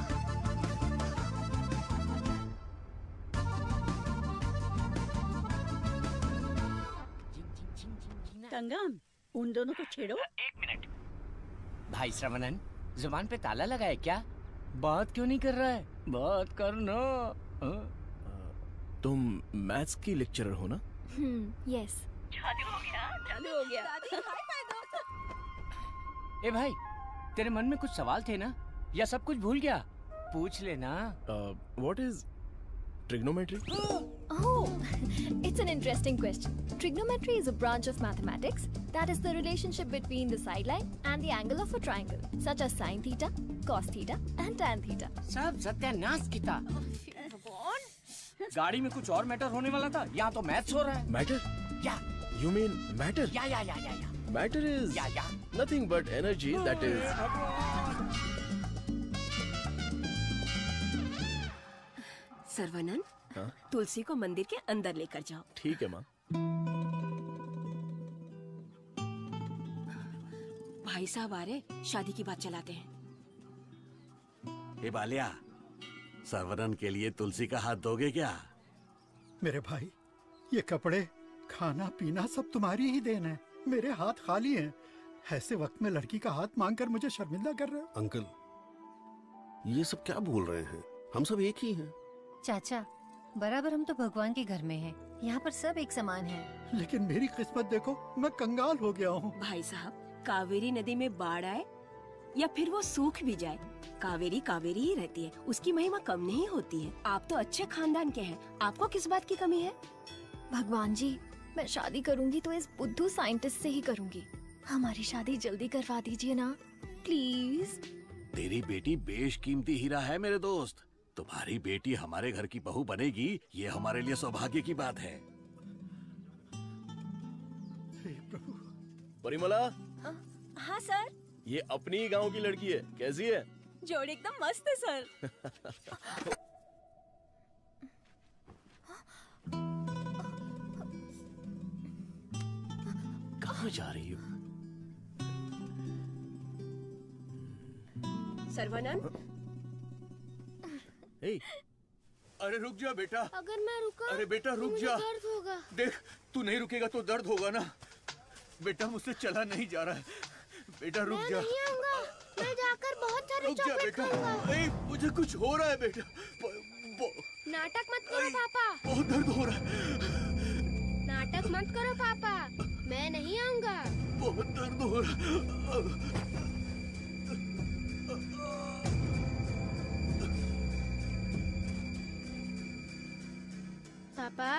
Speaker 7: कंगन, उन दोनों को छेड़ो।
Speaker 15: एक मिनट। भाई श्रवणन, जुबान पे ताला लगा है क्या? बात क्यों नहीं कर रहा है? बात करना।
Speaker 3: तुम मैथ्स की लेक्चरर हो ना?
Speaker 2: Hmm, yes.
Speaker 7: चालू हो गया, चालू हो गया।
Speaker 15: ए भाई, तेरे मन में कुछ सवाल थे ना? या सब कुछ भूल गया? पूछ लेना।
Speaker 3: What is trigonometry?
Speaker 2: Oh, it's an interesting question. Trigonometry is a branch of mathematics that is the relationship between the sideline and the angle of a triangle, such as sine theta, cos theta, and tan theta.
Speaker 15: सब सत्यानाश की था। गाड़ी में कुछ और matter होने वाला था, यहाँ तो मैथ्स हो रहा है।
Speaker 3: मैटर?
Speaker 15: या
Speaker 3: You mean matter?
Speaker 15: या या या या या
Speaker 3: Matter is
Speaker 15: या या
Speaker 3: nothing but energy that is.
Speaker 8: Saravanan,
Speaker 3: हाँ?
Speaker 8: तुलसी को मंदिर के अंदर लेकर जाओ।
Speaker 3: ठीक है माँ।
Speaker 8: भाई साहब आ रहे, शादी की बात चलाते हैं।
Speaker 10: ए बालिया, सर्वनन के लिए तुलसी का हाथ दोगे क्या?
Speaker 1: मेरे भाई, ये कपड़े, खाना पीना सब तुम्हारी ही देन है। मेरे हाथ खाली हैं। ऐसे वक्त में लड़की का हाथ मांगकर मुझे शर्मिंदा कर रहे हो।
Speaker 11: अंकल, ये सब क्या बोल रहे हैं? हम सब एक ही हैं।
Speaker 14: चाचा, बराबर हम तो भगवान के घर में हैं। यहाँ पर सब एक समान हैं।
Speaker 1: लेकिन मेरी किस्मत देखो, मैं कंगाल हो गया हूँ।
Speaker 8: भाई साहब, कावेरी नदी में बाढ़ आए या फिर वो सूख भी जाए, कावेरी कावेरी ही रहती है। उसकी महिमा कम नहीं होती है। आप तो अच्छे खानदान के हैं, आपको किस बात की कमी है?
Speaker 2: भगवान जी, मैं शादी करूंगी तो इस बुद्धू साइंटिस्ट से ही करूंगी। हमारी शादी जल्दी करवा दीजिए ना, प्लीज।
Speaker 10: तेरी बेटी बेशकीमती हीरा है मेरे दोस्त। तुम्हारी बेटी हमारे घर की बहू बनेगी, ये हमारे लिए सौभाग्य की बात है।
Speaker 3: परिमला,
Speaker 7: हाँ सर।
Speaker 3: ये अपनी ही गांव की लड़की है। कैसी है?
Speaker 7: जोड़ी एकदम मस्त है सर।
Speaker 3: कहाँ जा रही हो?
Speaker 8: सर्वनन,
Speaker 16: Hey. अरे रुक जा बेटा।
Speaker 22: अगर मैं रुका
Speaker 16: अरे बेटा रुक
Speaker 22: तो
Speaker 16: जा।
Speaker 22: दर्द होगा।
Speaker 16: देख, तू नहीं रुकेगा तो दर्द होगा ना। बेटा मुझसे चला नहीं जा रहा है। बेटा रुक
Speaker 22: मैं
Speaker 16: जा।
Speaker 22: नहीं आऊंगा। मैं जाकर बहुत सारे
Speaker 16: रुक जा
Speaker 22: चॉकलेट
Speaker 16: बेटा।
Speaker 22: खाऊंगा।
Speaker 16: ए, मुझे कुछ हो रहा है बेटा।
Speaker 22: नाटक मत करो पापा।
Speaker 16: बहुत दर्द हो रहा है।
Speaker 22: नाटक मत करो पापा, मैं नहीं आऊंगा।
Speaker 16: बहुत दर्द हो रहा है।
Speaker 22: पापा,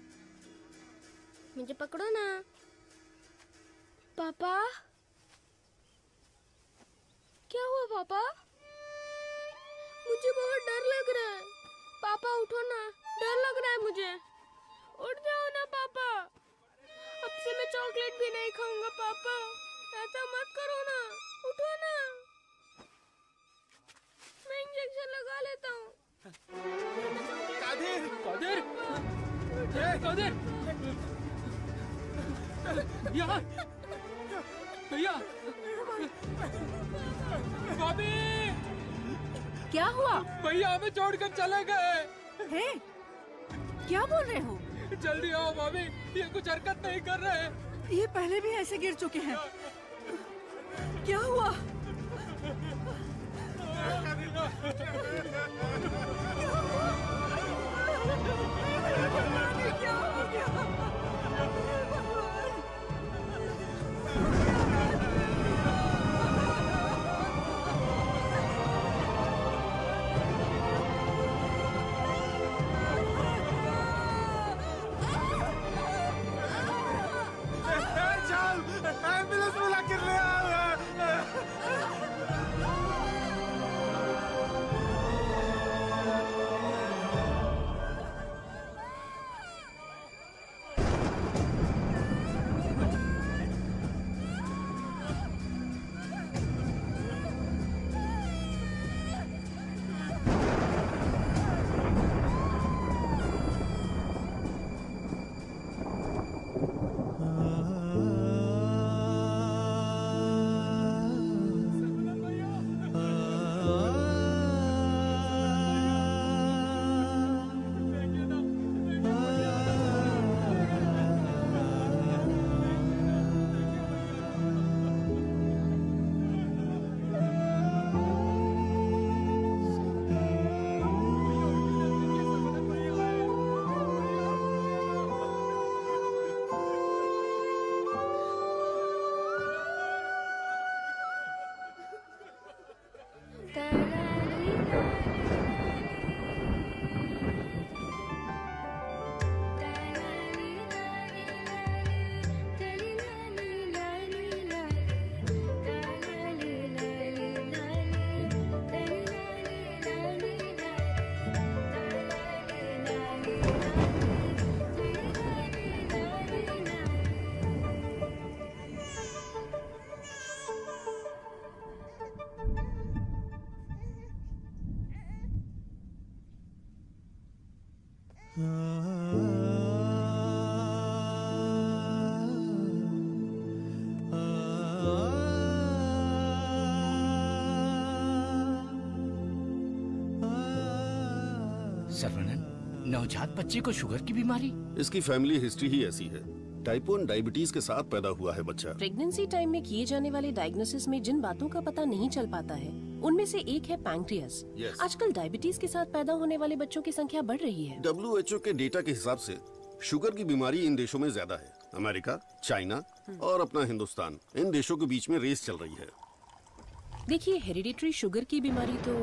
Speaker 22: मुझे पकड़ो ना। पापा, पापा, मुझे बहुत डर लग रहा है। पापा उठो ना, डर लग रहा है मुझे। उठ जाओ ना पापा, अब से मैं चॉकलेट भी नहीं खाऊंगा। पापा ऐसा मत करो ना, उठो ना। मैं इंजेक्शन लगा लेता हूँ।
Speaker 15: कादिर, कादिर, ए कादिर, भैया, भैया, भाभी,
Speaker 12: क्या हुआ?
Speaker 15: भैया हमें छोड़कर चले गए।
Speaker 12: हे, क्या बोल रहे हो?
Speaker 15: जल्दी आओ भाभी, ये कुछ हरकत नहीं कर रहे।
Speaker 12: ये पहले भी ऐसे गिर चुके हैं। क्या हुआ? क्या हो गया?
Speaker 1: एम्बुलेंस बुला कर ले आओ।
Speaker 15: सर्वनन, नवजात बच्चे को शुगर की बीमारी?
Speaker 11: इसकी फैमिली हिस्ट्री ही ऐसी है। टाइप वन डायबिटीज के साथ पैदा हुआ है बच्चा।
Speaker 8: प्रेगनेंसी टाइम में किए जाने वाले डायग्नोसिस में जिन बातों का पता नहीं चल पाता है उनमें से एक है पैंक्रियास।
Speaker 11: yes.
Speaker 8: आजकल डायबिटीज के साथ पैदा होने वाले बच्चों की संख्या बढ़ रही है।
Speaker 11: डब्ल्यू एच ओ के डेटा के हिसाब से शुगर की बीमारी इन देशों में ज्यादा है। अमेरिका, चाइना और अपना हिंदुस्तान, इन देशों के बीच में रेस चल रही है।
Speaker 8: देखिए, हेरिडिटरी शुगर की बीमारी तो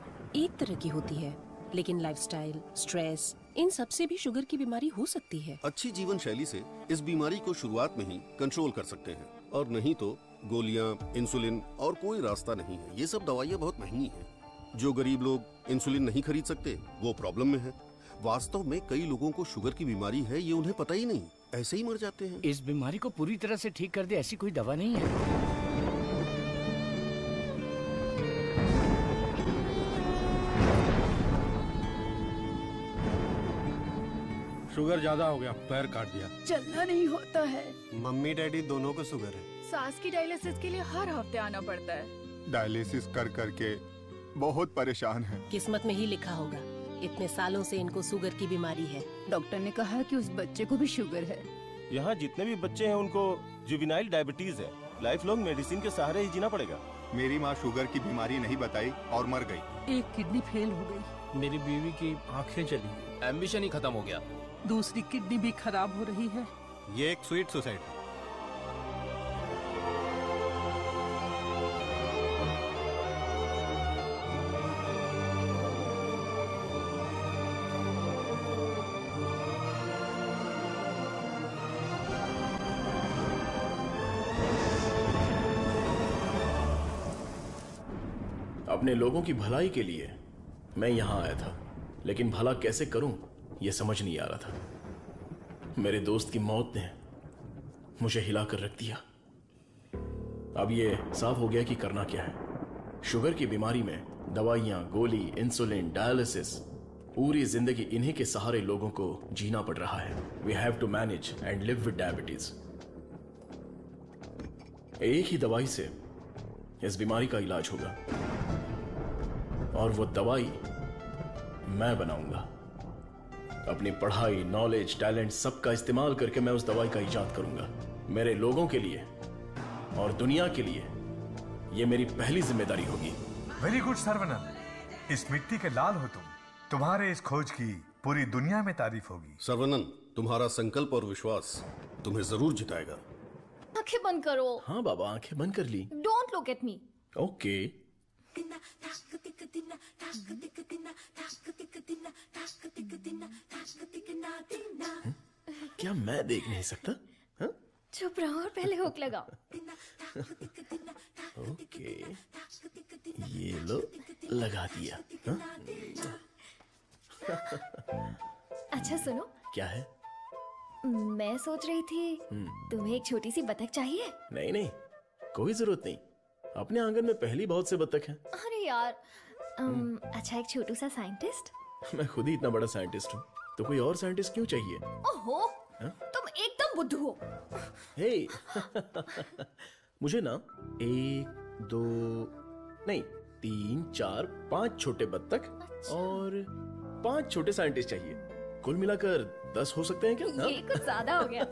Speaker 8: एक तरह की होती है, लेकिन लाइफस्टाइल, स्ट्रेस, इन सब से भी शुगर की बीमारी हो सकती है।
Speaker 11: अच्छी जीवन शैली से इस बीमारी को शुरुआत में ही कंट्रोल कर सकते हैं, और नहीं तो गोलियां, इंसुलिन और कोई रास्ता नहीं है। ये सब दवाइयाँ बहुत महंगी हैं। जो गरीब लोग इंसुलिन नहीं खरीद सकते वो प्रॉब्लम में है। वास्तव में कई लोगों को शुगर की बीमारी है, ये उन्हें पता ही नहीं, ऐसे ही मर जाते हैं।
Speaker 15: इस बीमारी को पूरी तरह से ठीक कर दे ऐसी कोई दवा नहीं है।
Speaker 17: शुगर ज्यादा हो गया, पैर काट दिया।
Speaker 12: चलना नहीं होता है।
Speaker 18: मम्मी डैडी दोनों को शुगर है।
Speaker 12: सास की डायलिसिस के लिए हर हफ्ते आना पड़ता है।
Speaker 19: डायलिसिस कर करके बहुत परेशान है।
Speaker 8: किस्मत में ही लिखा होगा, इतने सालों से इनको शुगर की बीमारी है।
Speaker 12: डॉक्टर ने कहा कि उस बच्चे को भी शुगर है।
Speaker 20: यहाँ जितने भी बच्चे हैं उनको जुवेनाइल डायबिटीज है। लाइफ लॉन्ग मेडिसिन के सहारे ही जीना पड़ेगा।
Speaker 19: मेरी माँ शुगर की बीमारी नहीं बताई और मर गई।
Speaker 12: एक किडनी फेल हो गई।
Speaker 21: मेरी बीवी की आंखें चली, एम्बिशन ही खत्म हो गया।
Speaker 12: दूसरी किडनी भी खराब हो रही है।
Speaker 18: ये एक स्वीट सुसाइड है।
Speaker 3: अपने लोगों की भलाई के लिए मैं यहाँ आया था, लेकिन भला कैसे करूं यह समझ नहीं आ रहा था। मेरे दोस्त की मौत ने मुझे हिला कर रख दिया। अब ये साफ हो गया कि करना क्या है। शुगर की बीमारी में दवाइयां, गोली, इंसुलिन, डायलिसिस, पूरी जिंदगी इन्हीं के सहारे लोगों को जीना पड़ रहा है। We have to manage and live with diabetes. एक ही दवाई से इस बीमारी का इलाज होगा, और वो दवाई मैं बनाऊंगा। अपनी पढ़ाई, नॉलेज, टैलेंट सबका इस्तेमाल करके मैं उस दवाई का इजाद करूंगा। मेरे लोगों के लिए और दुनिया के लिए यह मेरी पहली जिम्मेदारी होगी।
Speaker 4: वेरी गुड सर्वनन, इस मिट्टी के लाल हो तुम। तुम्हारे इस खोज की पूरी दुनिया में तारीफ होगी।
Speaker 11: सर्वनन, तुम्हारा संकल्प और विश्वास तुम्हें जरूर जिताएगा।
Speaker 2: आंखें बंद करो।
Speaker 3: हाँ बाबा, आंखें बंद कर ली।
Speaker 2: Don't look at me.
Speaker 3: Okay. क्या मैं देख नहीं सकता? हा?
Speaker 2: चुप रहो और पहले हुक लगाओ।
Speaker 3: ओके, ये लो, लगा दिया। हा?
Speaker 2: अच्छा सुनो।
Speaker 3: क्या है?
Speaker 2: मैं सोच रही थी तुम्हें एक छोटी सी बतख चाहिए।
Speaker 3: नहीं नहीं, कोई जरूरत नहीं। अपने आंगन में पहली बहुत से बतख हैं।
Speaker 2: अरे यार, अम, अच्छा एक छोटू सा साइंटिस्ट।
Speaker 3: मैं खुद ही इतना बड़ा साइंटिस्ट हूँ, तो कोई और साइंटिस्ट क्यों चाहिए?
Speaker 2: ओहो, तुम एकदम बुद्धू हो।
Speaker 3: हे, मुझे ना एक, दो, नहीं, तीन, चार, पांच छोटे बत्तख अच्छा। और पांच छोटे साइंटिस्ट चाहिए। कुल मिलाकर दस हो सकते हैं क्या?
Speaker 2: ये कुछ ज्यादा हो गया।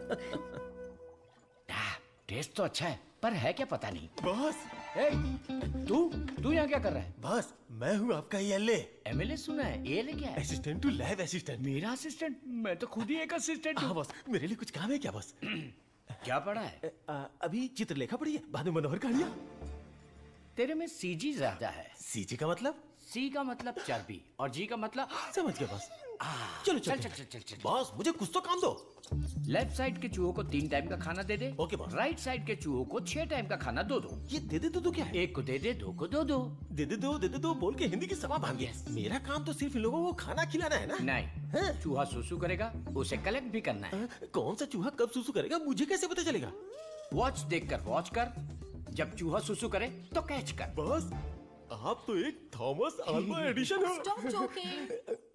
Speaker 15: टेस्ट तो अच्छा है, पर है क्या पता नहीं।
Speaker 20: बॉस,
Speaker 15: तू तू यहाँ क्या कर रहा है?
Speaker 20: बॉस, मैं हूँ आपका एमएलए।
Speaker 15: एमएलए सुना है, एएलए क्या है?
Speaker 20: Assistant to lab assistant.
Speaker 15: मेरा असिस्टेंट? मैं तो खुद ही एक असिस्टेंट हूँ।
Speaker 20: बॉस, मेरे लिए कुछ काम है क्या बॉस?
Speaker 15: क्या पढ़ा है?
Speaker 20: आ, अभी चित्रलेखा पढ़ी है, बाद में मनोहर कहानियाँ।
Speaker 15: तेरे में सीजी ज्यादा है।
Speaker 20: सीजी का मतलब?
Speaker 15: सी का मतलब चर्बी और जी का मतलब
Speaker 20: समझ गया बॉस।
Speaker 15: चलो चल चल चल चल चल।
Speaker 20: बॉस, मुझे कुछ तो काम दो।
Speaker 15: लेफ्ट साइड के चूहों को तीन टाइम का खाना दे दे।
Speaker 20: Okay boss.
Speaker 15: राइट साइड के चूहों को छह टाइम का खाना दो दो।
Speaker 20: ये दे दे दो दो क्या है?
Speaker 15: एक को दे दे, दो को दो दो।
Speaker 20: दे दे दो दे दे दो बोल के हिंदी की सभा भांग गया। मेरा काम तो सिर्फ इन लोगों को खाना खिलाना है ना?
Speaker 15: नहीं, चूहा सुसु करेगा, उसे कलेक्ट भी करना है।
Speaker 20: कौन सा चूहा कब सुसु करेगा मुझे कैसे पता चलेगा?
Speaker 15: वॉच देख कर वॉच कर, जब चूहा सुसु करे तो कैच कर।
Speaker 20: बॉस, आप तो एक थॉमस अल्वा एडिशन हो।
Speaker 13: Stop joking.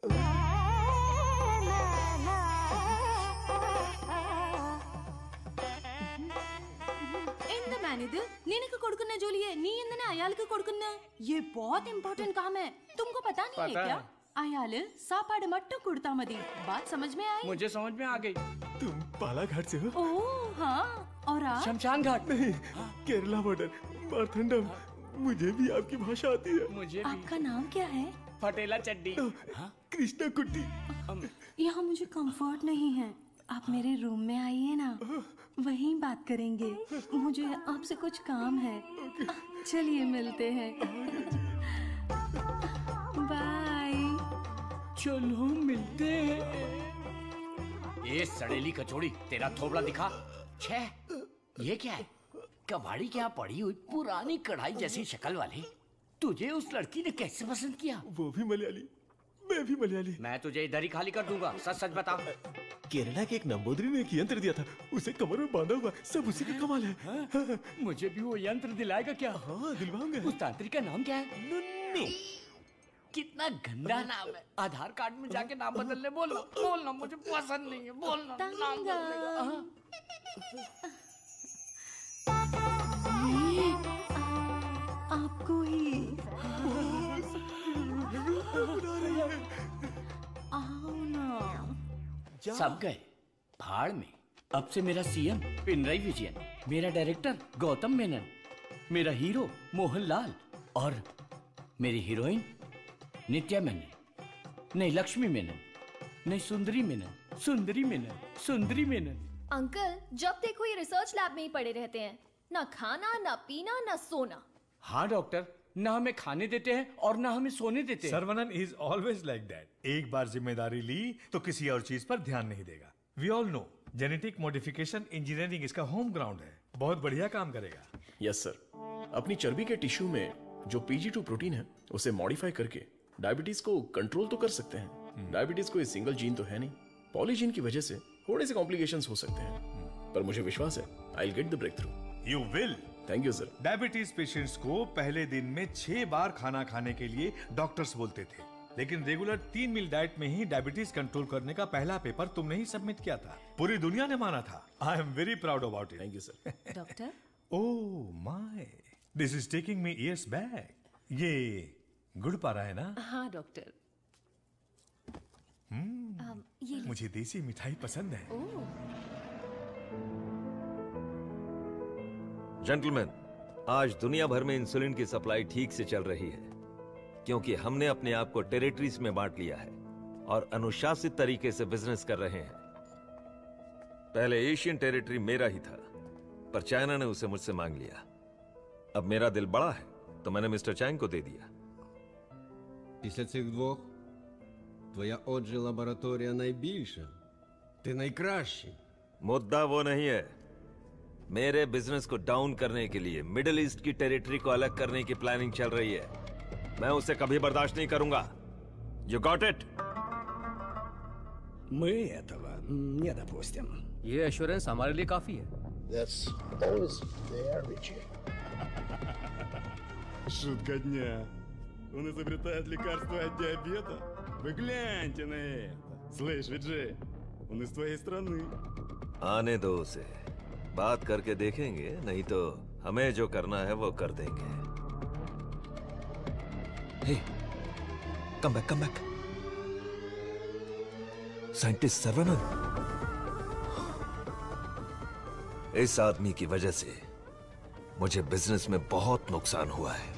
Speaker 13: ఎంత మేనేది నేనకు కొడుకున్నా జోలియే నీ ఎందనే అయాలకు కొడుకున్నా ये बहुत इम्पोर्टेंट काम है, तुमको पता नहीं है क्या? अयाल सापाड़ मट्टू कुड़ता मदी। बात समझ में आई?
Speaker 15: मुझे समझ में आ गई।
Speaker 20: तुम बालाघाट से हो?
Speaker 13: ओह हाँ, और आप?
Speaker 15: शमशान घाट।
Speaker 20: नहीं, केरला बॉर्डर, मारथंडम। मुझे भी आपकी भाषा आती है।
Speaker 15: मुझे
Speaker 13: आपका नाम क्या है?
Speaker 15: फटेला चड्डी।
Speaker 20: कृष्णा कुट्टी।
Speaker 13: यहाँ मुझे कंफर्ट नहीं है, आप मेरे रूम में आइए ना, वहीं बात करेंगे। मुझे आपसे कुछ काम है। चलिए मिलते हैं। बाय।
Speaker 15: चलो मिलते हैं। ये सड़ेली कचौड़ी, तेरा थोबड़ा दिखा। छह, ये क्या है? कबाड़ी क्या पड़ी हुई पुरानी कढ़ाई जैसी शक्ल वाली। तुझे उस लड़की ने कैसे पसंद किया?
Speaker 20: वो भी मलयाली, मैं भी मलयाली।
Speaker 15: मैं तुझे इधर ही खाली कर दूंगा, सच सच बता।
Speaker 20: केरला के एक नंबोदरी ने एक यंत्र दिया था, उसे कमर में बांधा हुआ, सब उसी का कमाल है।
Speaker 15: हाँ, मुझे भी वो यंत्र दिलाएगा क्या?
Speaker 20: हाँ, दिलवाऊंगा।
Speaker 15: उस तांत्रिक का नाम क्या है?
Speaker 20: नुन्नू।
Speaker 15: कितना गंदा नाम है। आधार कार्ड में जाके नाम बदलने बोलो। बोलना, मुझे पसंद नहीं है। बोलना नाम बदलने।
Speaker 13: आपको ही आओ ना।
Speaker 15: सब गए भाड़ में। अब से मेरा सीएम पिनराई विजयन, मेरा डायरेक्टर गौतम मेनन, मेरा हीरो मोहनलाल और मेरी हीरोइन नित्या मेनन। नहीं लक्ष्मी मेनन, नहीं सुंदरी मेनन, सुंदरी मेनन, सुंदरी मेनन।
Speaker 2: अंकल, जब देखो ये रिसर्च लैब में ही पड़े रहते हैं, ना खाना ना पीना ना सोना।
Speaker 15: हाँ डॉक्टर, ना हमें खाने देते हैं और ना हमें सोने देते हैं।
Speaker 4: Saravanan is always like that. एक बार जिम्मेदारी ली तो किसी और चीज पर ध्यान नहीं देगा। We all know genetic modification engineering इसका होम ग्राउंड है। बहुत बढ़िया काम करेगा।
Speaker 3: Yes sir. अपनी चर्बी के टिश्यू में जो पी जी टू प्रोटीन है उसे मॉडिफाई करके डायबिटीज को कंट्रोल तो कर सकते हैं। डायबिटीज कोई सिंगल जीन तो है नहीं, पॉलीजीन की वजह से थोड़े से कॉम्प्लिकेशंस हो सकते हैं, पर मुझे विश्वास है I will get the breakthrough.
Speaker 4: You will.
Speaker 3: Thank you sir.
Speaker 4: Diabetes patients को पहले दिन में छह बार खाना खाने के लिए डॉक्टर्स बोलते थे, लेकिन रेगुलर तीन मील डाइट में ही डायबिटीज कंट्रोल करने का पहला पेपर तुमने ही सबमिट किया था। पूरी दुनिया ने माना था। I am very proud about it.
Speaker 3: Thank you sir.
Speaker 13: Doctor,
Speaker 4: oh my, this is taking me years back. ये गुड़ पा रहा है ना?
Speaker 8: हाँ डॉक्टर।
Speaker 4: हम्म,
Speaker 13: ये
Speaker 4: मुझे देसी मिठाई पसंद है।
Speaker 5: जेंटलमैन, आज दुनिया भर में इंसुलिन की सप्लाई ठीक से चल रही है क्योंकि हमने अपने आप को टेरिटरीज में बांट लिया है और अनुशासित तरीके से बिजनेस कर रहे हैं। पहले एशियन टेरिटरी मेरा ही था, पर चाइना ने उसे मुझसे मांग लिया। अब मेरा दिल बड़ा है तो मैंने मिस्टर चैंग को दे दिया।
Speaker 6: Після цих двох твоя отже лабораторія найбільша. Ти найкращий.
Speaker 5: मुद्दा वो नहीं है। मेरे बिजनेस को डाउन करने के लिए मिडिल ईस्ट की टेरिटरी को अलग करने की प्लानिंग चल रही है। मैं उसे कभी बर्दाश्त नहीं करूंगा। You got it?
Speaker 15: Мы этого не допустим.
Speaker 21: ये एश्योरेंस हमारे लिए काफी है।
Speaker 1: That's always there, Richie.
Speaker 23: Шутка дня. Он изобретает лекарство от диабета. Вы гляньте на это. Слышь, Виджей, он из твоей страны.
Speaker 5: आने दो उसे, बात करके देखेंगे, नहीं तो हमें जो करना है वो कर देंगे।
Speaker 24: Hey, come back, come back. Scientist Saravanan.
Speaker 5: इस आदमी की वजह से मुझे बिजनेस में बहुत नुकसान हुआ है।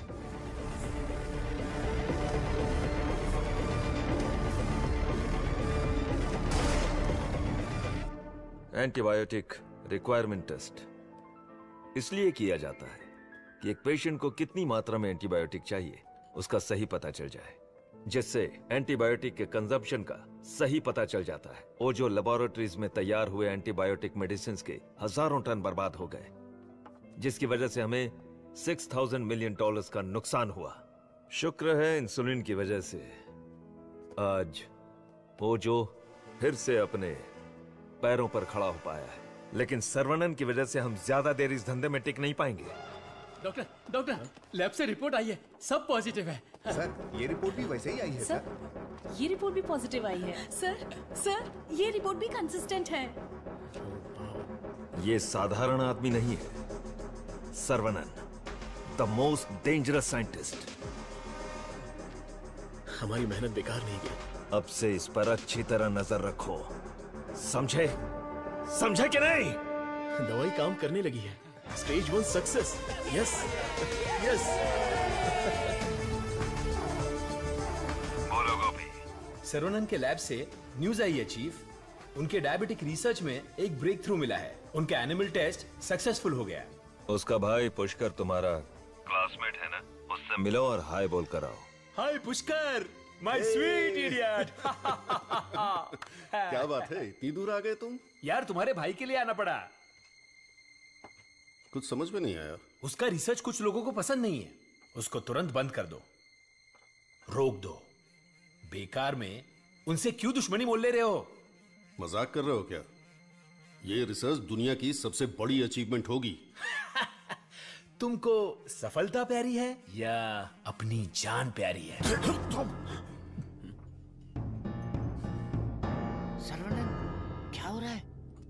Speaker 5: एंटीबायोटिक रिक्वायरमेंट टेस्ट इसलिए किया जाता है कि एक पेशेंट को कितनी मात्रा में एंटीबायोटिक चाहिए उसका सही पता चल जाए, जिससे एंटीबायोटिक के कंजप्शन का सही पता चल जाता है। वो जो लेबोरेटरीज में तैयार हुए एंटीबायोटिक मेडिसिन के हजारों टन बर्बाद हो गए, जिसकी वजह से हमें सिक्स थाउजेंड मिलियन डॉलर्स का नुकसान हुआ। शुक्र है इंसुलिन की वजह से आज वो जो फिर से अपने पैरों पर खड़ा हो पाया है, लेकिन सर्वनन की वजह से हम ज्यादा देर इस धंधे में टिक नहीं पाएंगे।
Speaker 15: डॉक्टर, डॉक्टर, लैब से रिपोर्ट आई है, सब पॉजिटिव है।
Speaker 19: सर, ये रिपोर्ट भी वैसे ही आई है सर।
Speaker 13: ये रिपोर्ट भी पॉजिटिव आई है। सर, सर, ये रिपोर्ट भी कंसिस्टेंट है।
Speaker 5: ये साधारण आदमी नहीं है, Saravanan, the most dangerous scientist.
Speaker 3: हमारी मेहनत बेकार नहीं गई।
Speaker 5: अब से इस पर अच्छी तरह नजर रखो, समझे? समझे कि नहीं?
Speaker 3: दवाई काम करने लगी है। Stage one success. Yes yes.
Speaker 5: बोलो गोपी।
Speaker 9: सर्वनन के लैब से न्यूज आई है चीफ। उनके डायबिटिक रिसर्च में एक ब्रेक थ्रू मिला है। उनका एनिमल टेस्ट सक्सेसफुल हो गया।
Speaker 5: उसका भाई पुष्कर तुम्हारा क्लासमेट है ना, उससे मिलो और हाय बोल कर आओ।
Speaker 9: Hi Pushkar, my sweet idiot.
Speaker 11: क्या बात है, इतनी दूर आ गए तुम?
Speaker 9: यार तुम्हारे भाई के लिए आना पड़ा।
Speaker 11: कुछ समझ में नहीं आया।
Speaker 9: उसका रिसर्च कुछ लोगों को पसंद नहीं है। उसको तुरंत बंद कर दो, रोक दो। बेकार में उनसे क्यों दुश्मनी मोल ले रहे हो?
Speaker 11: मजाक कर रहे हो क्या? ये रिसर्च दुनिया की सबसे बड़ी अचीवमेंट होगी।
Speaker 9: तुमको सफलता प्यारी है या अपनी जान प्यारी है?
Speaker 15: सर्वनन, क्या हो रहा है?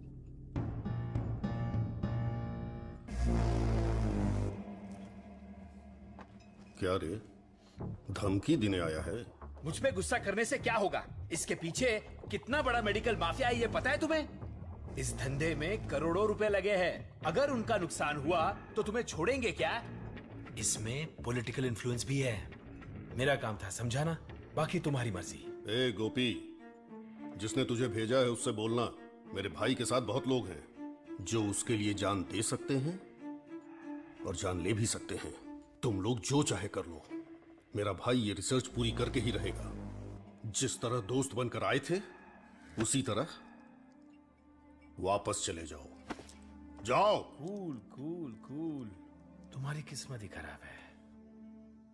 Speaker 11: क्या रे, धमकी देने आया है?
Speaker 9: मुझ पे गुस्सा करने से क्या होगा? इसके पीछे कितना बड़ा मेडिकल माफिया है ये पता है तुम्हें? इस धंधे में करोड़ों रुपए लगे हैं। अगर उनका नुकसान हुआ तो तुम्हें छोड़ेंगे क्या? इसमें पॉलिटिकल इन्फ्लुएंस भी है। मेरा काम था समझाना, बाकी तुम्हारी मर्जी।
Speaker 11: ए गोपी, जिसने तुझे भेजा है उससे बोलना मेरे भाई के साथ बहुत लोग हैं जो उसके लिए जान दे सकते हैं और जान ले भी सकते हैं। तुम लोग जो चाहे कर लो, मेरा भाई ये रिसर्च पूरी करके ही रहेगा। जिस तरह दोस्त बनकर आए थे उसी तरह वापस चले जाओ। जाओ।
Speaker 9: Cool cool cool. तुम्हारी किस्मत ही खराब है।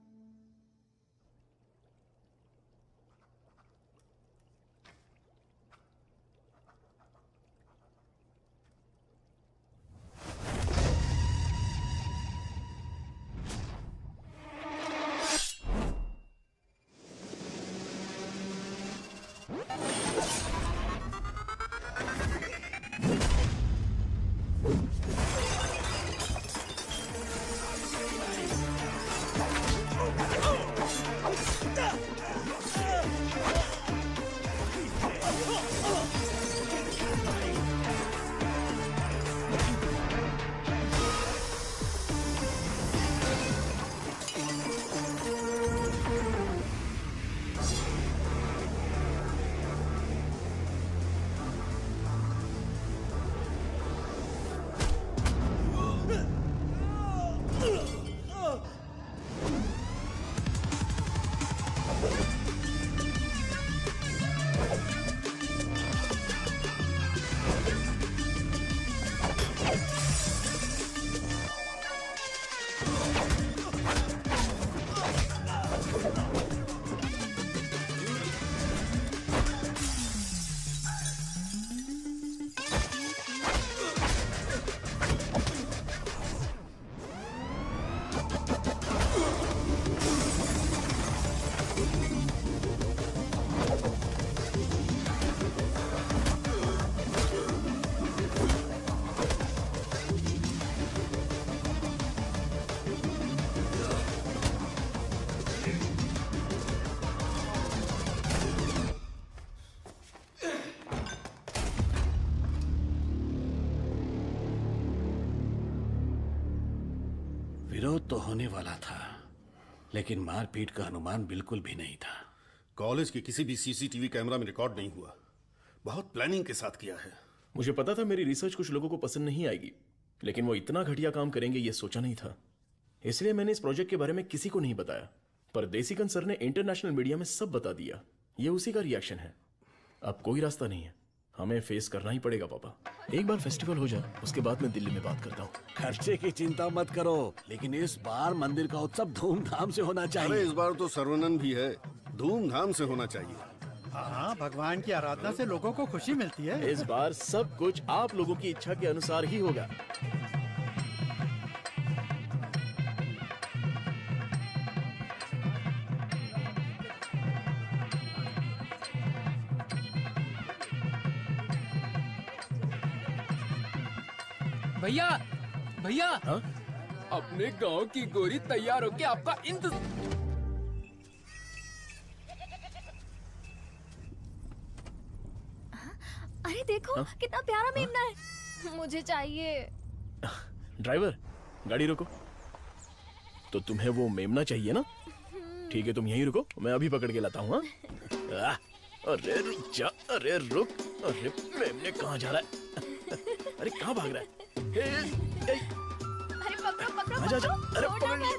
Speaker 7: विरोध तो होने वाला था, लेकिन मारपीट का अनुमान बिल्कुल भी नहीं था।
Speaker 11: कॉलेज के किसी भी सीसीटीवी कैमरा में रिकॉर्ड नहीं हुआ। बहुत प्लानिंग के साथ किया है।
Speaker 3: मुझे पता था मेरी रिसर्च कुछ लोगों को पसंद नहीं आएगी, लेकिन वो इतना घटिया काम करेंगे ये सोचा नहीं था। इसलिए मैंने इस प्रोजेक्ट के बारे में किसी को नहीं बताया, पर देसिकन सर ने इंटरनेशनल मीडिया में सब बता दिया। ये उसी का रिएक्शन है। अब कोई रास्ता नहीं है, हमें फेस करना ही पड़ेगा पापा। एक बार फेस्टिवल हो जाए, उसके बाद मैं दिल्ली में बात करता हूँ।
Speaker 7: खर्चे की चिंता मत करो, लेकिन इस बार मंदिर का उत्सव धूमधाम से होना चाहिए।
Speaker 11: अरे इस बार तो सर्वनन भी है, धूमधाम से होना चाहिए।
Speaker 1: हाँ, भगवान की आराधना से लोगों को खुशी मिलती है।
Speaker 3: इस बार सब कुछ आप लोगों की इच्छा के अनुसार ही होगा।
Speaker 10: भैया भैया अपने गांव की गोरी तैयार होके आपका इंतजार।
Speaker 2: अरे देखो
Speaker 3: हाँ?
Speaker 2: कितना प्यारा मेमना है, मुझे चाहिए।
Speaker 3: ड्राइवर, गाड़ी रोको। तो तुम्हें वो मेमना चाहिए ना? ठीक है, तुम यहीं रुको, मैं अभी पकड़ के लाता हूँ। हाँ? अरे रुक जा, अरे रुक। अरे मेमने कहाँ जा रहा है? अरे कहाँ भाग रहा है? ए, ए,
Speaker 2: अरे पकड़ो पकड़ो
Speaker 3: आजा, आजा,
Speaker 2: पकड़ो,
Speaker 3: अरे
Speaker 2: छोड़ो
Speaker 3: पकड़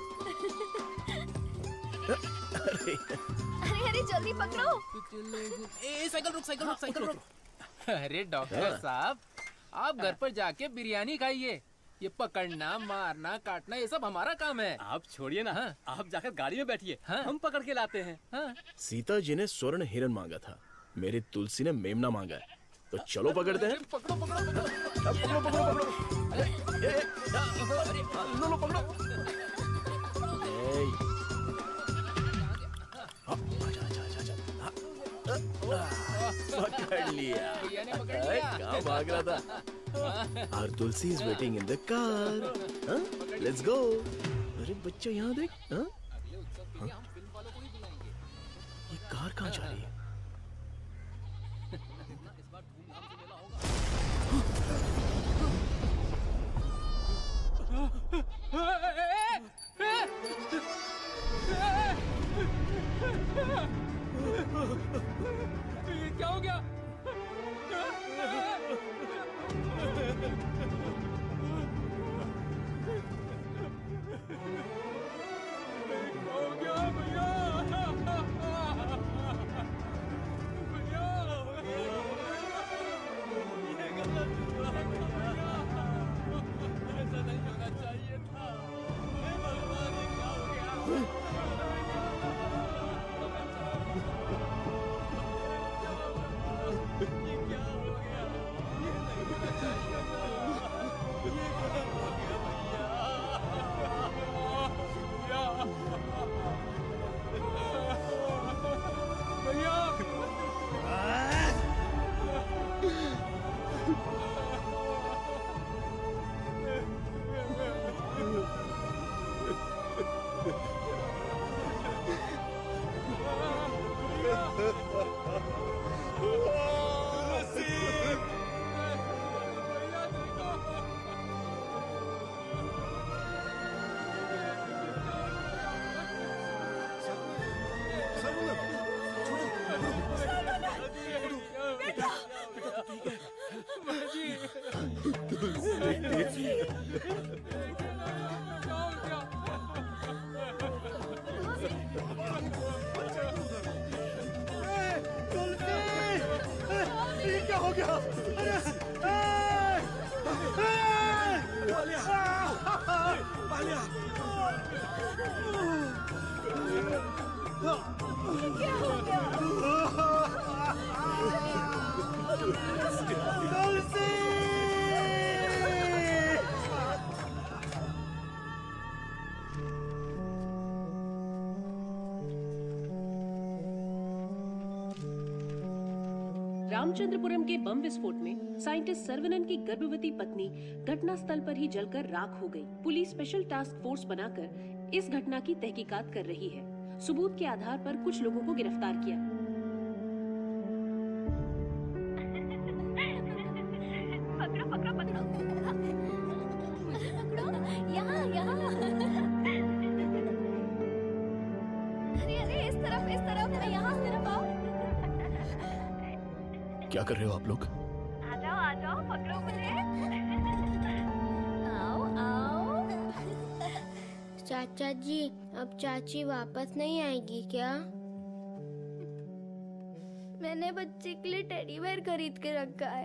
Speaker 2: मत।
Speaker 3: अरे
Speaker 2: अरे अरे जल्दी पकड़ो।
Speaker 10: ए साइकिल रुक साइकिल रुक साइकिल रुक। अरे डॉक्टर साहब, आप घर पर जाके बिरयानी खाइए। ये पकड़ना मारना काटना ये सब हमारा काम है।
Speaker 21: आप छोड़िए ना, हाँ? आप जाकर गाड़ी में बैठिए, हाँ? हम पकड़ के लाते हैं। हाँ?
Speaker 3: सीता जी ने स्वर्ण हिरन मांगा था, मेरी तुलसी ने मेमना मांगा है, तो चलो पकड़ते हैं।
Speaker 10: पकड़ो पकड़ो पकड़ो
Speaker 3: पकड़ो पकड़ो पकड़ो। ए, ए, लो लो पकड़ो। आजा आजा आजा आजा। पकड़ लिया। कहाँ भाग रहा था? Our Tulsi is waiting in the car. Huh? Let's go. अरे बच्चा यहाँ देख। हाँ? हाँ? ये कार कहाँ जा रही है?
Speaker 10: क्या हो गया?
Speaker 8: रामचंद्रपुरम के बम विस्फोट में साइंटिस्ट सर्वनन की गर्भवती पत्नी घटना स्थल पर ही जलकर राख हो गई। पुलिस स्पेशल टास्क फोर्स बनाकर इस घटना की तहकीकात कर रही है। सबूत के आधार पर कुछ लोगों को गिरफ्तार किया।
Speaker 2: पकड़ो पकड़ो पकड़ो। पकड़ो यहाँ यहाँ।
Speaker 3: क्या कर रहे हो आप लोग?
Speaker 2: आ जाओ आ जाओ, पकड़ो मुझे। आओ आओ।
Speaker 14: चाचा जी, अब चाची वापस नहीं आएगी क्या?
Speaker 2: मैंने बच्चे के लिए टेडी बेयर खरीद के रखा है।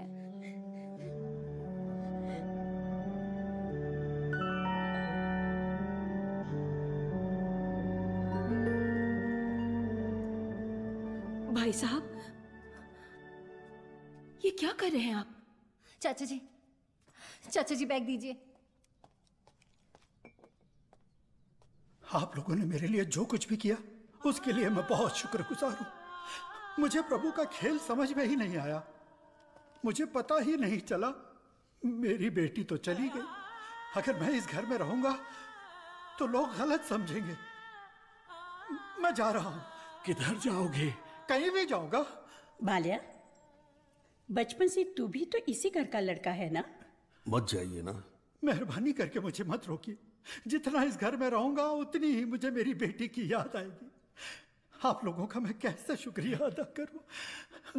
Speaker 12: भाई साहब, ये क्या कर रहे हैं आप?
Speaker 13: चाचा जी, चाचा जी बैग दीजिए।
Speaker 1: आप लोगों ने मेरे लिए जो कुछ भी किया उसके लिए मैं बहुत शुक्रगुजार हूँ। मुझे प्रभु का खेल समझ में ही नहीं आया। मुझे पता ही नहीं चला। मेरी बेटी तो चली गई। अगर मैं इस घर में रहूंगा तो लोग गलत समझेंगे। मैं जा रहा हूँ।
Speaker 7: किधर जाओगे?
Speaker 1: कहीं भी जाऊंगा।
Speaker 16: बाल्या, बचपन से तू भी तो इसी घर का लड़का है ना?
Speaker 11: मत जाइए ना।
Speaker 1: मेहरबानी करके मुझे मत रोकिए। जितना इस घर में रहूंगा उतनी ही मुझे मेरी बेटी की याद आएगी। आप लोगों का मैं कैसे शुक्रिया अदा करूं।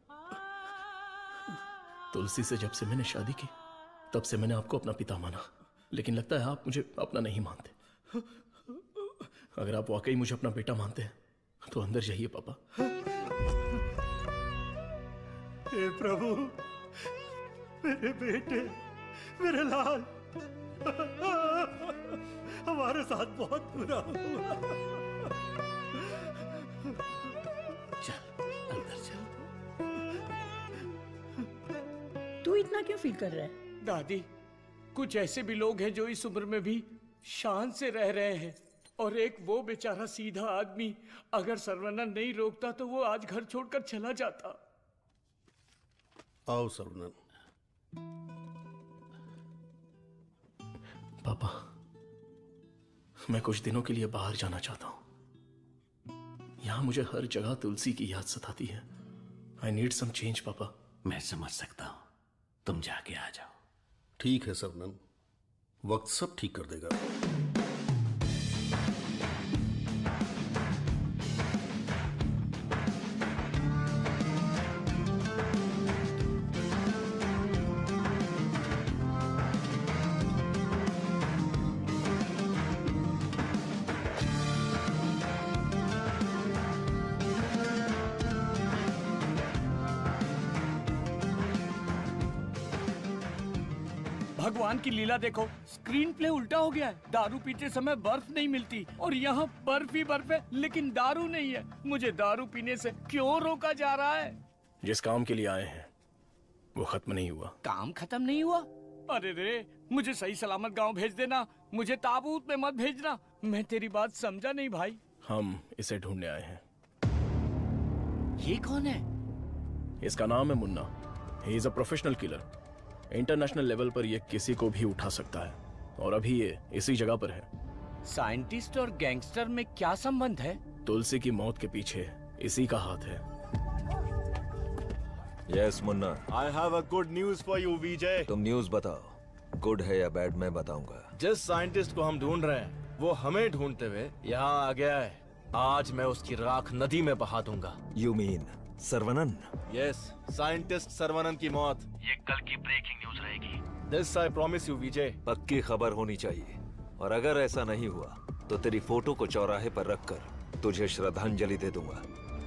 Speaker 3: तुलसी से जब से मैंने शादी की तब से मैंने आपको अपना पिता माना, लेकिन लगता है आप मुझे अपना नहीं मानते। अगर आप वाकई मुझे अपना बेटा मानते हैं तो अंदर जाइए पापा।
Speaker 1: हे प्रभु, मेरे बेटे, मेरे लाल, हमारे साथ बहुत बुरा हुआ।
Speaker 7: चल अंदर चल।
Speaker 16: तू इतना क्यों फील कर रहा है?
Speaker 15: दादी, कुछ ऐसे भी लोग हैं जो इस उम्र में भी शान से रह रहे हैं, और एक वो बेचारा सीधा आदमी, अगर सर्वनंद नहीं रोकता तो वो आज घर छोड़कर चला जाता।
Speaker 11: आओ सर्वनंद।
Speaker 3: पापा, मैं कुछ दिनों के लिए बाहर जाना चाहता हूं। यहां मुझे हर जगह तुलसी की याद सताती है। आई नीड सम चेंज पापा।
Speaker 7: मैं समझ सकता हूं, तुम जाके आ जाओ।
Speaker 11: ठीक है सर्वनंद, वक्त सब ठीक कर देगा।
Speaker 15: भगवान की लीला देखो, स्क्रीन प्ले उल्टा हो गया है। दारू पीते समय बर्फ नहीं मिलती और यहाँ बर्फ ही बर्फ है, लेकिन दारू नहीं है। मुझे दारू पीने से क्यों रोका जा रहा है?
Speaker 3: जिस काम के लिए आए हैं वो खत्म नहीं हुआ।
Speaker 15: काम खत्म नहीं हुआ? अरे रे, मुझे सही सलामत गांव भेज देना। मुझे ताबूत में मत भेजना। मैं तेरी बात समझा नहीं भाई।
Speaker 3: हम इसे ढूंढने आए हैं।
Speaker 15: ये कौन है?
Speaker 3: इसका नाम है Munna. He is a professional killer. International level पर ये किसी को भी उठा सकता है, और अभी ये इसी जगह पर है।
Speaker 15: साइंटिस्ट और गैंगस्टर में क्या संबंध है?
Speaker 3: तुलसी की मौत के पीछे इसी का हाथ है।
Speaker 5: Yes Munna.
Speaker 20: I have a good news for you Vijay.
Speaker 5: तुम न्यूज बताओ, गुड है या बैड मैं बताऊंगा।
Speaker 20: जिस साइंटिस्ट को हम ढूंढ रहे हैं वो हमें ढूंढते हुए यहाँ आ गया है। आज मैं उसकी राख नदी में बहा दूंगा।
Speaker 5: You mean Sarvanand?
Speaker 20: Yes, scientist Sarvanand की मौत ये कल की ब्रेकिंग न्यूज रहेगी। This I promise you Vijay.
Speaker 5: पक्की खबर होनी चाहिए, और अगर ऐसा नहीं हुआ तो तेरी फोटो को चौराहे पर रखकर तुझे श्रद्धांजलि दे दूंगा।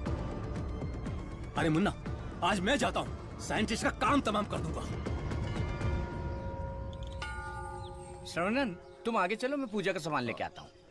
Speaker 7: अरे मुन्ना, आज मैं जाता हूँ, साइंटिस्ट का काम तमाम कर दूंगा।
Speaker 15: श्रवणन, तुम आगे चलो, मैं पूजा का सामान लेके आता हूँ।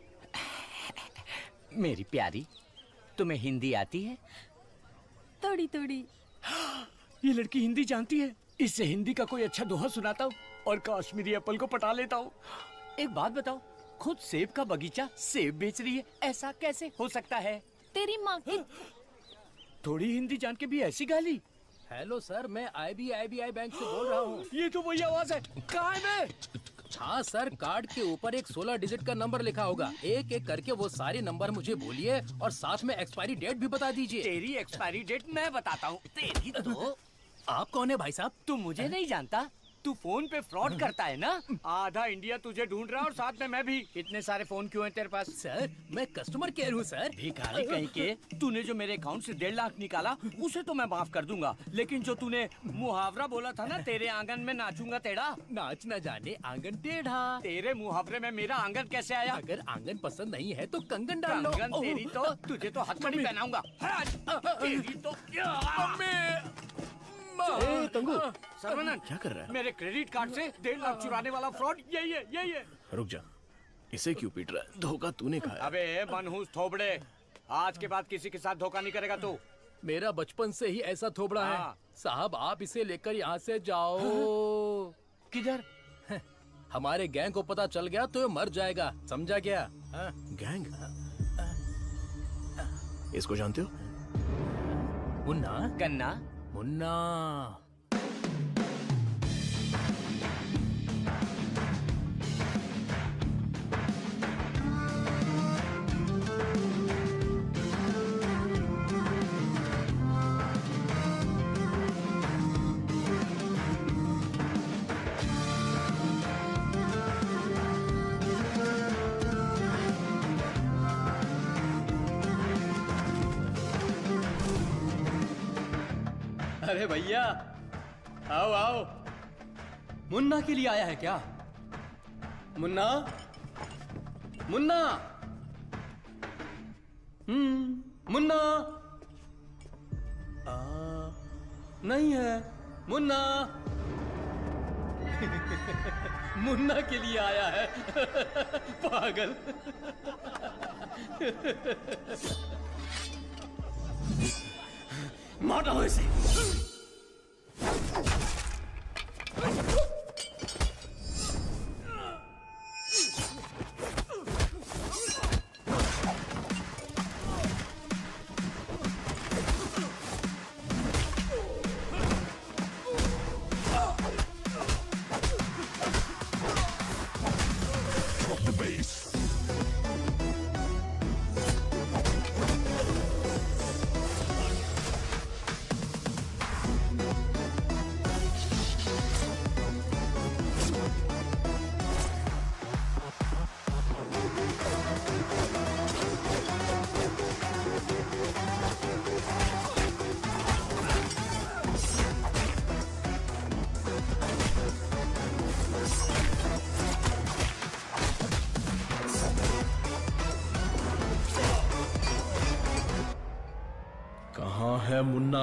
Speaker 15: मेरी प्यारी, तुम्हें हिंदी आती है?
Speaker 13: थोड़ी थोड़ी।
Speaker 15: ये लड़की हिंदी जानती है। इससे हिंदी का कोई अच्छा दोहा सुनाता हूँ और कश्मीरी एप्पल को पटा लेता हूँ। एक बात बताओ, खुद सेब का बगीचा सेब बेच रही है, ऐसा कैसे हो सकता है?
Speaker 2: तेरी माँ की।
Speaker 15: थोड़ी हिंदी जान के भी ऐसी गाली।
Speaker 10: हेलो सर, मैं I B I B I bank से बोल रहा हूँ।
Speaker 15: ये तो वही आवाज है। कहाँ है मैं?
Speaker 10: हाँ सर, कार्ड के ऊपर एक सोलह डिजिट का नंबर लिखा होगा। एक एक करके वो सारे नंबर मुझे बोलिए और साथ में एक्सपायरी डेट भी बता दीजिए।
Speaker 15: तेरी एक्सपायरी डेट मैं बताता हूँ। तेरी तो।
Speaker 10: आप कौन है भाई साहब?
Speaker 15: तू मुझे नहीं जानता? तू फोन पे फ्रॉड करता है ना? आधा इंडिया तुझे ढूंढ रहा है और साथ में मैं भी। इतने सारे फोन क्यों हैं तेरे पास? सर मैं कस्टमर केयर हूँ सर। भिखारी कहीं के, तूने जो मेरे अकाउंट से डेढ़ लाख निकाला उसे तो मैं माफ कर दूंगा, लेकिन जो तूने मुहावरा बोला था ना, तेरे आंगन में नाचूंगा टेढ़ा, नाच न जाने आंगन टेढ़ा, तेरे मुहावरे में मेरा आंगन कैसे आया? अगर आंगन पसंद नहीं है तो कंगन डाल लो। कंगन तेरी तो, तुझे तो हथकड़ी पहनाऊंगा। तेरी तो
Speaker 3: ए, तंगू,
Speaker 15: सर्वनंद,
Speaker 3: क्या कर रहा है?
Speaker 15: मेरे क्रेडिट कार्ड से डेढ़ लाख चुराने वाला फ्रॉड यही है, यही है।
Speaker 3: रुक जा, इसे क्यों पीट रहा है? धोखा तूने खाया।
Speaker 15: अबे मनहूस थोबड़े, आज के बाद किसी के साथ धोखा नहीं करेगा तू।
Speaker 10: मेरा बचपन से ही ऐसा थोबड़ा है साहब। आप इसे लेकर यहाँ से जाओ।
Speaker 15: किधर?
Speaker 10: हमारे गैंग को पता चल गया तो ये मर जाएगा, समझा क्या?
Speaker 3: गैंग? इसको जानते हो?
Speaker 10: मुन्ना?
Speaker 15: गन्ना?
Speaker 10: मुन्ना।
Speaker 4: अरे भैया, आओ आओ। मुन्ना के लिए आया है क्या? मुन्ना, मुन्ना, हम्म, मुन्ना। आ, नहीं है मुन्ना। मुन्ना के लिए आया है। पागल। मारो इसे।
Speaker 3: कहाँ है मुन्ना?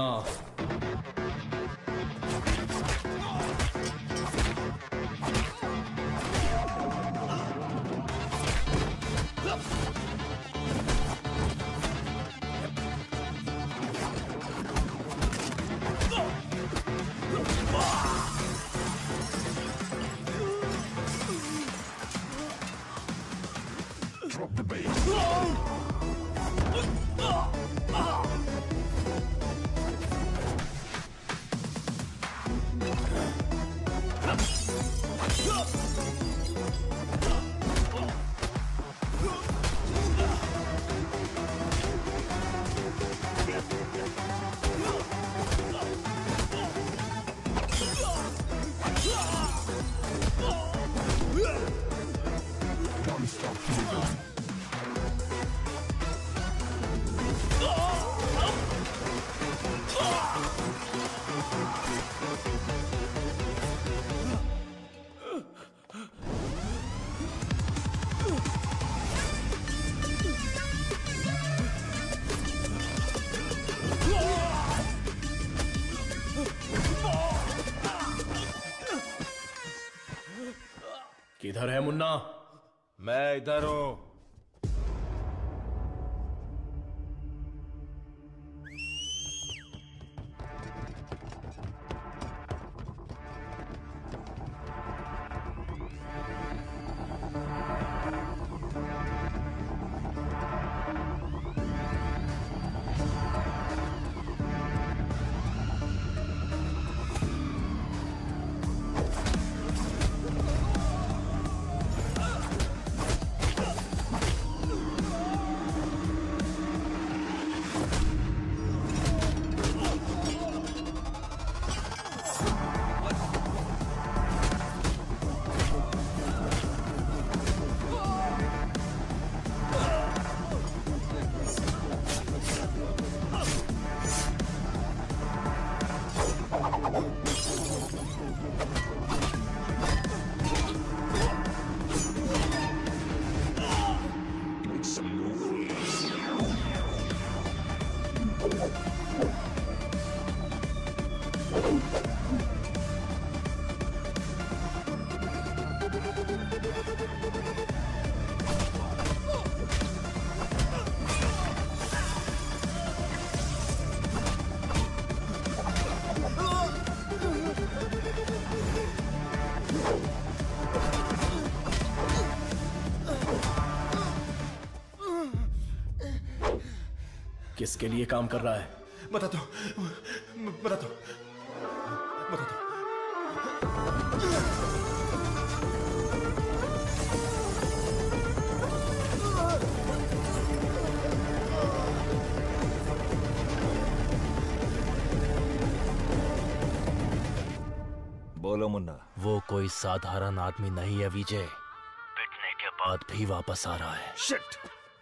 Speaker 3: किधर है मुन्ना?
Speaker 20: मैं इधर हूं।
Speaker 3: किसके लिए काम कर रहा है?
Speaker 1: बता दो, बता दो, बता दो।
Speaker 5: बोलो मुन्ना।
Speaker 20: वो कोई साधारण आदमी नहीं है विजय, पिटने के बाद भी वापस आ रहा है।
Speaker 15: शिट!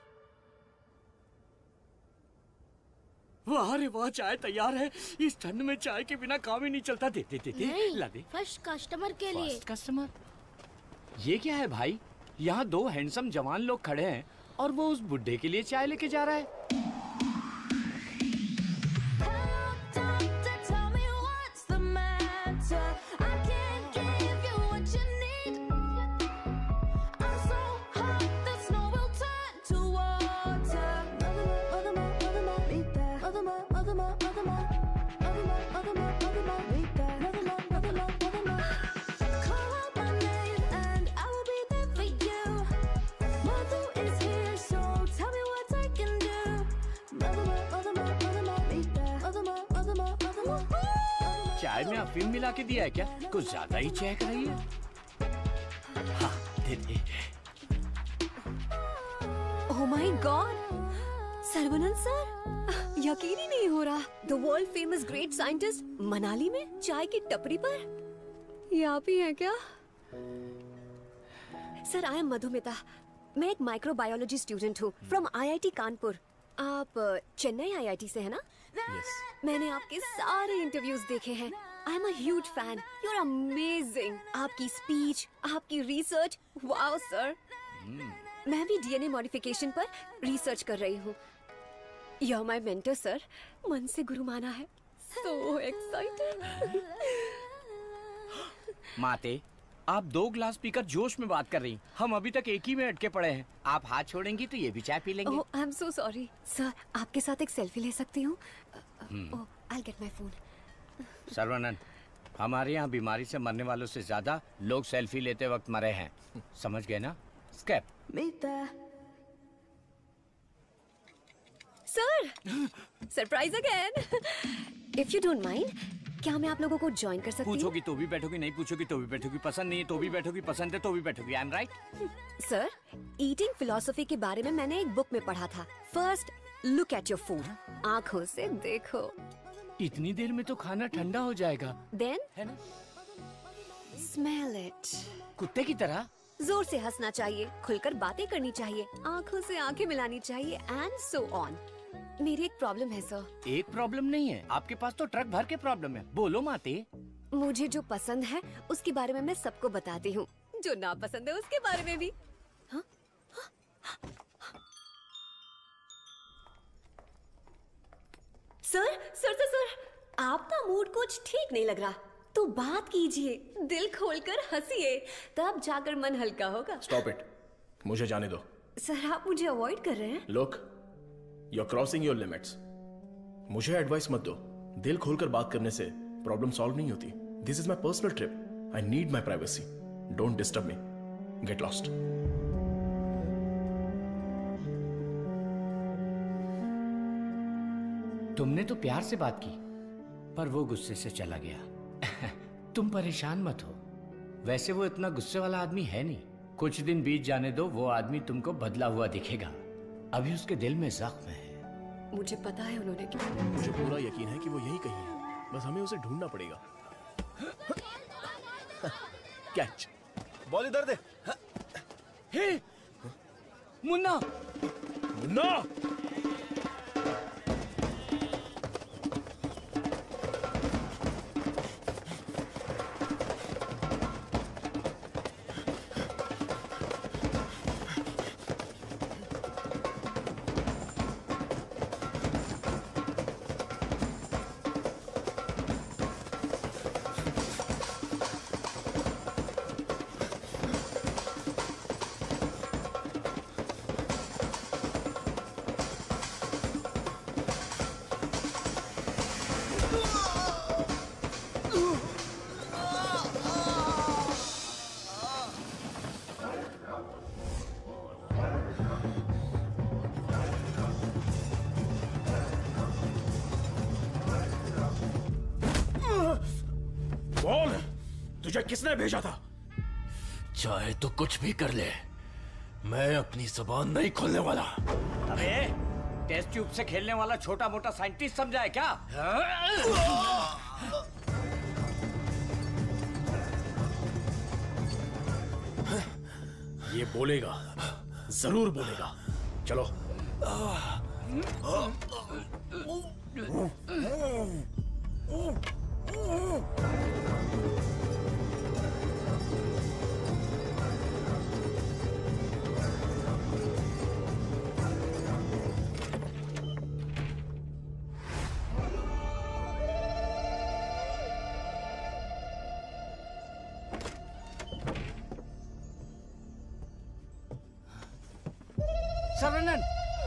Speaker 15: वाह रे वाह, चाय तैयार है। इस ठंड में चाय के बिना काम ही नहीं चलता। दे दे दे दे, ला दे।
Speaker 14: फर्स्ट कस्टमर के लिए।
Speaker 15: First customer? ये क्या है भाई? यहाँ दो हैंडसम जवान लोग खड़े हैं और वो उस बुड्ढे के लिए चाय लेके जा रहा है। चाय में अफीम मिला के दिया है क्या? कुछ ज्यादा ही चहक रही है। हाँ, दे दे।
Speaker 6: Oh my god, Sarvanand sir, यकीन ही नहीं हो रहा। The world famous great scientist Manali में चाय की टपरी पर। ये आप ही हैं क्या? Sir, I am Madhumita. मैं एक माइक्रोबायोलॉजी स्टूडेंट हूँ फ्रॉम आईआईटी कानपुर। आप चेन्नई आईआईटी से है ना?
Speaker 3: yes.
Speaker 6: मैंने आपके सारे इंटरव्यूज देखे हैं। I am a huge fan. You are amazing. आपकी स्पीच, आपकी रिसर्च, वाओ सर। मैं भी डीएनए मॉडिफिकेशन पर रिसर्च कर रही हूँ। You are my mentor sir. मन से गुरु माना है। So excited.
Speaker 15: माते, आप दो ग्लास पीकर जोश में बात कर रही। हम अभी तक एक ही में अटके पड़े हैं। आप हाथ छोड़ेंगी तो ये भी चाय पी लेंगे।
Speaker 6: Oh, I am so sorry sir. आपके साथ एक सेल्फी ले सकती हूँ? Oh, I will get my phone.
Speaker 15: Sarvanand, हमारे यहाँ बीमारी से मरने वालों से ज्यादा लोग सेल्फी लेते वक्त मरे हैं। समझ गए ना? Escape.
Speaker 6: Sir, surprise again. If you don't mind, क्या मैं आप लोगों को ज्वाइन कर सकती हूँ?
Speaker 15: पूछोगी तो भी बैठोगी, नहीं पूछोगी तो भी बैठोगी, पसंद नहीं है तो भी बैठोगी, पसंद है तो भी बैठोगी। I am right?
Speaker 6: Sir, eating philosophy के बारे में मैंने एक बुक में पढ़ा था। First look at your food, आंखों से देखो।
Speaker 15: इतनी देर में तो खाना ठंडा हो जाएगा।
Speaker 6: देन
Speaker 15: है ना?
Speaker 6: Smell it.
Speaker 15: कुत्ते की तरह
Speaker 6: जोर से हंसना चाहिए, खुलकर बातें करनी चाहिए, आंखों से आंखें मिलानी चाहिए, एंड सो ऑन। मेरी एक प्रॉब्लम है सर।
Speaker 15: एक प्रॉब्लम नहीं है, आपके पास तो ट्रक भर के प्रॉब्लम है। बोलो माते।
Speaker 6: मुझे जो पसंद है उसके बारे में मैं सबको बताती हूँ, जो ना पसंद है उसके बारे में भी। हा? हा? हा? सर सर सर सर, आपका मूड कुछ ठीक नहीं लग रहा, तो बात कीजिए, दिल खोलकर हंसिए, तब जाकर मन हल्का होगा।
Speaker 3: स्टॉप इट, मुझे जाने दो।
Speaker 6: सर, आप मुझे अवॉइड कर रहे हैं।
Speaker 3: Look, you are crossing your limits. मुझे एडवाइस मत दो। दिल खोलकर बात करने से प्रॉब्लम सॉल्व नहीं होती। This is my personal trip. I need my privacy. Don't disturb me. Get lost.
Speaker 15: तुमने तो प्यार से बात की, पर वो गुस्से से चला गया। तुम परेशान मत हो। वैसे वो इतना गुस्से वाला आदमी है नहीं। कुछ दिन बीत जाने दो, वो आदमी तुमको बदला हुआ दिखेगा। अभी उसके दिल में जख्म है।
Speaker 6: मुझे पता है उन्होंने क्या।
Speaker 3: मुझे पूरा यकीन है कि वो यही कहीं है, बस हमें उसे ढूंढना पड़ेगा। कैच।
Speaker 20: बॉल इधर दे।
Speaker 15: हे, मुन्ना,
Speaker 3: मुन्ना। तुझे किसने भेजा था?
Speaker 20: चाहे तो कुछ भी कर ले, मैं अपनी जबान नहीं खोलने वाला।
Speaker 15: अबे टेस्ट ट्यूब से खेलने वाला छोटा मोटा साइंटिस्ट समझा है क्या?
Speaker 3: ये बोलेगा, जरूर बोलेगा। चलो।
Speaker 15: सरवनन,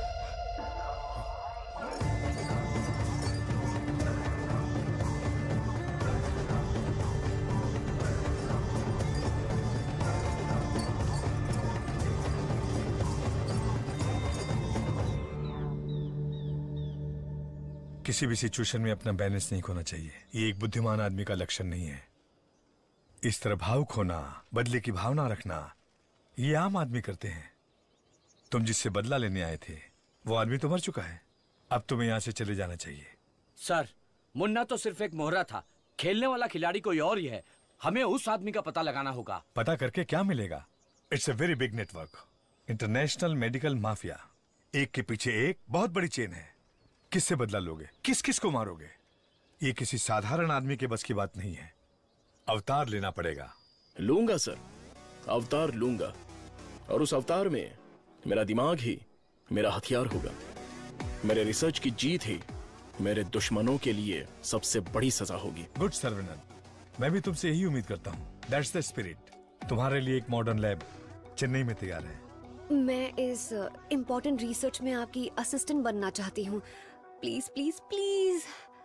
Speaker 17: किसी भी सिचुएशन में अपना बैलेंस नहीं खोना चाहिए। ये एक बुद्धिमान आदमी का लक्षण नहीं है। इस तरह भावुक होना, बदले की भावना रखना, ये आम आदमी करते हैं। तुम जिससे बदला लेने आए थे वो आदमी तो मर चुका है। अब तुम्हें यहाँ से चले जाना चाहिए।
Speaker 15: सर, मुन्ना तो सिर्फ एक मोहरा था, खेलने वाला खिलाड़ी कोई और ही है। हमें उस आदमी का पता लगाना होगा।
Speaker 17: पता करके क्या मिलेगा? It's a very big network, international medical mafia. एक के पीछे एक बहुत बड़ी चेन है। किससे बदला लोगे? किस किस को मारोगे? ये किसी साधारण आदमी के बस की बात नहीं है। अवतार लेना पड़ेगा।
Speaker 3: लूंगा सर, अवतार लूंगा, और उस अवतार में मेरा दिमाग ही मेरा हथियार होगा। मेरे रिसर्च की जीत ही मेरे दुश्मनों के लिए सबसे बड़ी सजा होगी।
Speaker 17: गुड सर्वनन, मैं भी तुमसे यही उम्मीद करता हूँ। That's the spirit. तुम्हारे लिए एक मॉडर्न लैब चेन्नई में तैयार है।
Speaker 6: मैं इस इम्पोर्टेंट uh, रिसर्च में आपकी असिस्टेंट बनना चाहती हूँ। Please please please.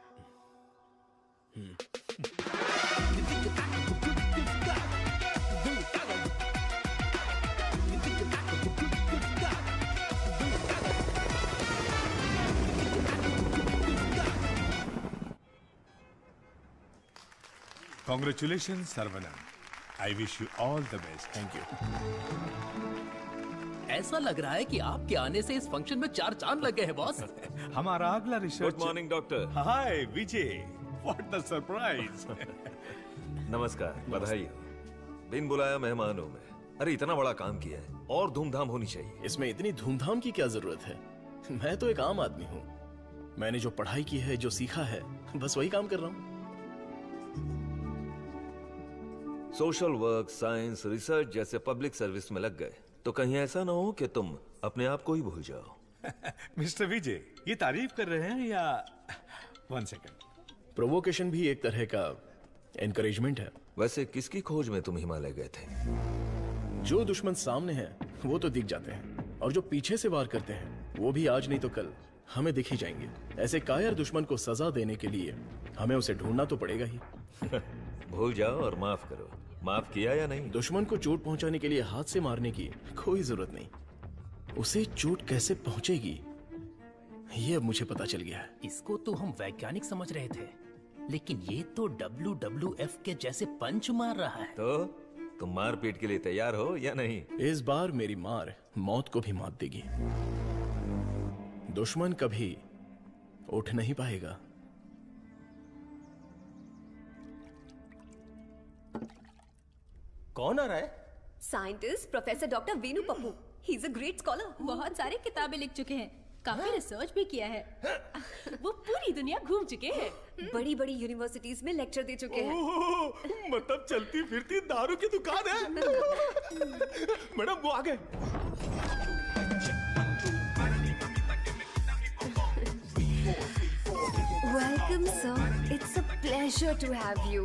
Speaker 17: Congratulations, Sarvanan. I wish you all the best.
Speaker 3: Thank you.
Speaker 21: ऐसा लग रहा है कि आपके आने से इस फंक्शन में चार चांद लग गए हैं बॉस।
Speaker 17: हमारा अगला research.
Speaker 5: Good morning doctor.
Speaker 17: Hi Vijay, what the surprise.
Speaker 5: नमस्कार, बधाई हो। बिन बुलाया मेहमान हूं मैं। अरे इतना बड़ा काम किया है और धूमधाम होनी चाहिए।
Speaker 3: इसमें इतनी धूमधाम की क्या जरूरत है? मैं तो एक आम आदमी हूँ। मैंने जो पढ़ाई की है, जो सीखा है, बस वही काम कर रहा हूँ।
Speaker 5: सोशल वर्क, साइंस, रिसर्च जैसे पब्लिक सर्विस में लग गए तो कहीं ऐसा ना हो कि तुम अपने आप को ही भूल जाओ।
Speaker 17: मिस्टर विजय, ये तारीफ कर रहे हैं या? One second.
Speaker 3: प्रोवोकेशन भी एक तरह का एनकरेजमेंट है।
Speaker 5: वैसे किसकी खोज में तुम हिमालय गए थे?
Speaker 3: जो दुश्मन सामने हैं वो तो दिख जाते हैं, और जो पीछे से वार करते हैं वो भी आज नहीं तो कल हमें दिख ही जाएंगे। ऐसे कायर दुश्मन को सजा देने के लिए हमें उसे ढूंढना तो पड़ेगा ही।
Speaker 5: भूल जाओ और माफ करो। माफ किया या नहीं?
Speaker 3: दुश्मन को चोट पहुंचाने के लिए हाथ से मारने की कोई जरूरत नहीं। उसे चोट कैसे पहुंचेगी ये अब मुझे पता चल गया है।
Speaker 21: इसको तो हम वैज्ञानिक समझ रहे थे, लेकिन ये तो डब्ल्यू डब्ल्यू एफ के जैसे पंच मार रहा है।
Speaker 5: तो तुम मारपीट के लिए तैयार हो या नहीं?
Speaker 3: इस बार मेरी मार मौत को भी मात देगी। दुश्मन कभी उठ नहीं पाएगा।
Speaker 18: कौन आ रहा है?
Speaker 6: Scientist professor doctor Veenu Pappu. He is a great scholar.
Speaker 22: बहुत सारी किताबें लिख चुके हैं, काफी रिसर्च भी किया है। वो पूरी दुनिया घूम चुके हैं,
Speaker 6: बड़ी बड़ी यूनिवर्सिटीज में लेक्चर दे चुके हैं।
Speaker 1: मतलब चलती फिरती दारू की दुकान है। मैडम वो आ गए।
Speaker 6: Welcome sir, it's a pleasure to have you.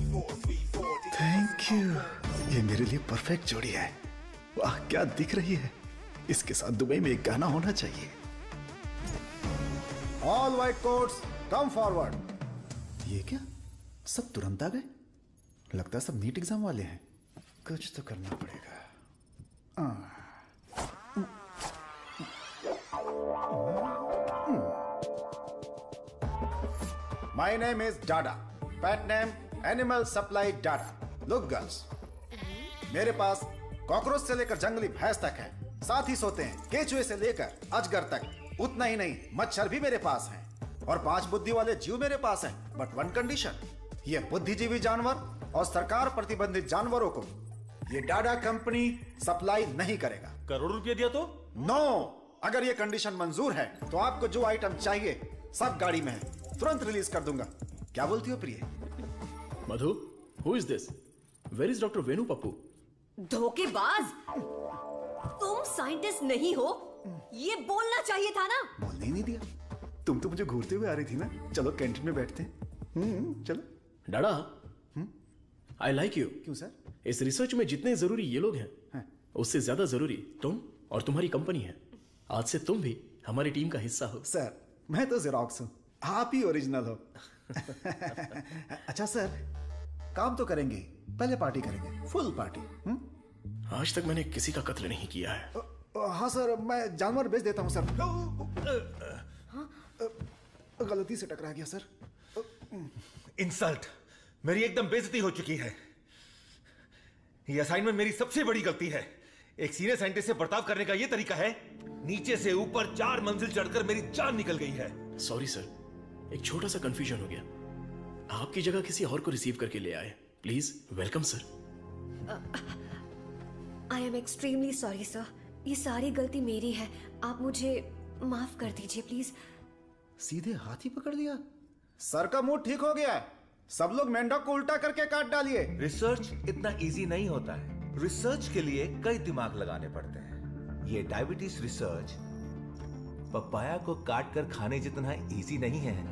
Speaker 23: Thank you. ये मेरे लिए परफेक्ट जोड़ी है। वाह क्या दिख रही है। इसके साथ दुबई में एक गाना होना चाहिए।
Speaker 25: All white coats come forward.
Speaker 23: ये क्या, सब तुरंत आ गए? लगता है सब नीट एग्जाम वाले हैं। कुछ तो करना पड़ेगा।
Speaker 25: My name is Dada, pet name animal supply Dada.
Speaker 23: Look girls, मेरे पास कॉकरोच से लेकर जंगली भैंस तक है, साथ ही सोते हैं केचुए से लेकर अजगर तक। उतना ही नहीं, मच्छर भी मेरे पास हैं और पांच बुद्धि वाले जीव मेरे पास हैं। बट वन कंडीशन, ये बुद्धिजीवी जानवर और सरकार प्रतिबंधित जानवरों को ये डाडा कंपनी सप्लाई नहीं करेगा।
Speaker 20: करोड़ रुपया दिया तो?
Speaker 23: No no! अगर ये कंडीशन मंजूर है तो आपको जो आइटम चाहिए सब गाड़ी में है, तुरंत रिलीज कर दूंगा। क्या बोलती हो प्रिय?
Speaker 3: Madhu, who is this? Where is doctor Venu Pappu?
Speaker 6: धोखेबाज, तुम साइंटिस्ट नहीं हो, ये बोलना चाहिए था ना।
Speaker 23: बोलने ही नहीं दिया। तुम तो मुझे घूरते हुए आ रही थी ना। चलो कैंटीन में बैठते हैं। हम्म, चलो।
Speaker 3: Dada, I like you.
Speaker 23: क्यों सर?
Speaker 3: इस रिसर्च में जितने जरूरी ये लोग हैं, हैं। उससे ज्यादा जरूरी तुम और तुम्हारी कंपनी है। आज से तुम भी हमारी टीम का हिस्सा हो।
Speaker 23: सर, मैं तो जेरोक्स हूँ, आप ही ओरिजिनल हो। अच्छा सर, काम तो करेंगे, पहले पार्टी करेंगे, फुल पार्टी। हुँ?
Speaker 3: आज तक मैंने किसी का कत्ल नहीं किया है।
Speaker 23: हाँ सर, मैं जानवर बेच देता हूँ सर। गलती से टकरा गया सर।
Speaker 5: इंसल्ट, मेरी एकदम बेइज्जती हो चुकी है। ये असाइनमेंट मेरी सबसे बड़ी गलती है। एक सीनियर साइंटिस्ट से बर्ताव करने का ये तरीका है? नीचे से ऊपर चार मंजिल चढ़कर मेरी जान निकल गई है।
Speaker 3: सॉरी सर, एक छोटा सा कंफ्यूजन हो गया। आपकी जगह किसी और को रिसीव करके ले आए। Please welcome sir.
Speaker 6: I am extremely sorry sir, ये सारी गलती मेरी है, आप मुझे माफ कर दीजिए प्लीज।
Speaker 23: सीधे हाथ ही पकड़ लिया। सर का मूड ठीक हो गया है, सब लोग मेंढक को उल्टा करके काट डालिए।
Speaker 5: रिसर्च इतना इजी नहीं होता है। रिसर्च के लिए कई दिमाग लगाने पड़ते हैं। ये डायबिटीज रिसर्च पपाया को काट कर खाने जितना इजी नहीं है।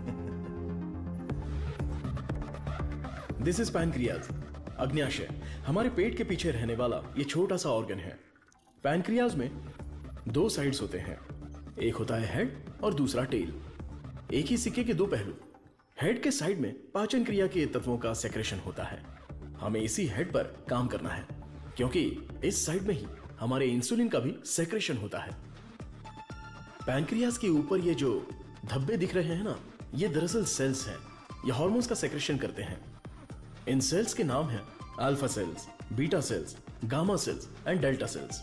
Speaker 3: दिस इज पैनक्रियाज, अग्न्याशय, हमारे पेट के पीछे रहने वाला ये छोटा सा ऑर्गन है। पैनक्रियाज में दो साइड्स होते हैं, एक होता है हेड और दूसरा टेल। एक ही सिक्के के दो पहलू। हेड के साइड में पाचन क्रिया के तत्वों का सेक्रेशन होता है। हमें इसी हेड पर काम करना है, क्योंकि इस साइड में ही हमारे इंसुलिन का भी सेक्रेशन होता है। पैनक्रियाज के ऊपर ये जो धब्बे दिख रहे हैं ना, ये दरअसल सेल्स हैं। ये हार्मोन्स का सेक्रेशन करते हैं। इन सेल्स के नाम हैं alpha cells, beta cells, gamma cells and delta cells.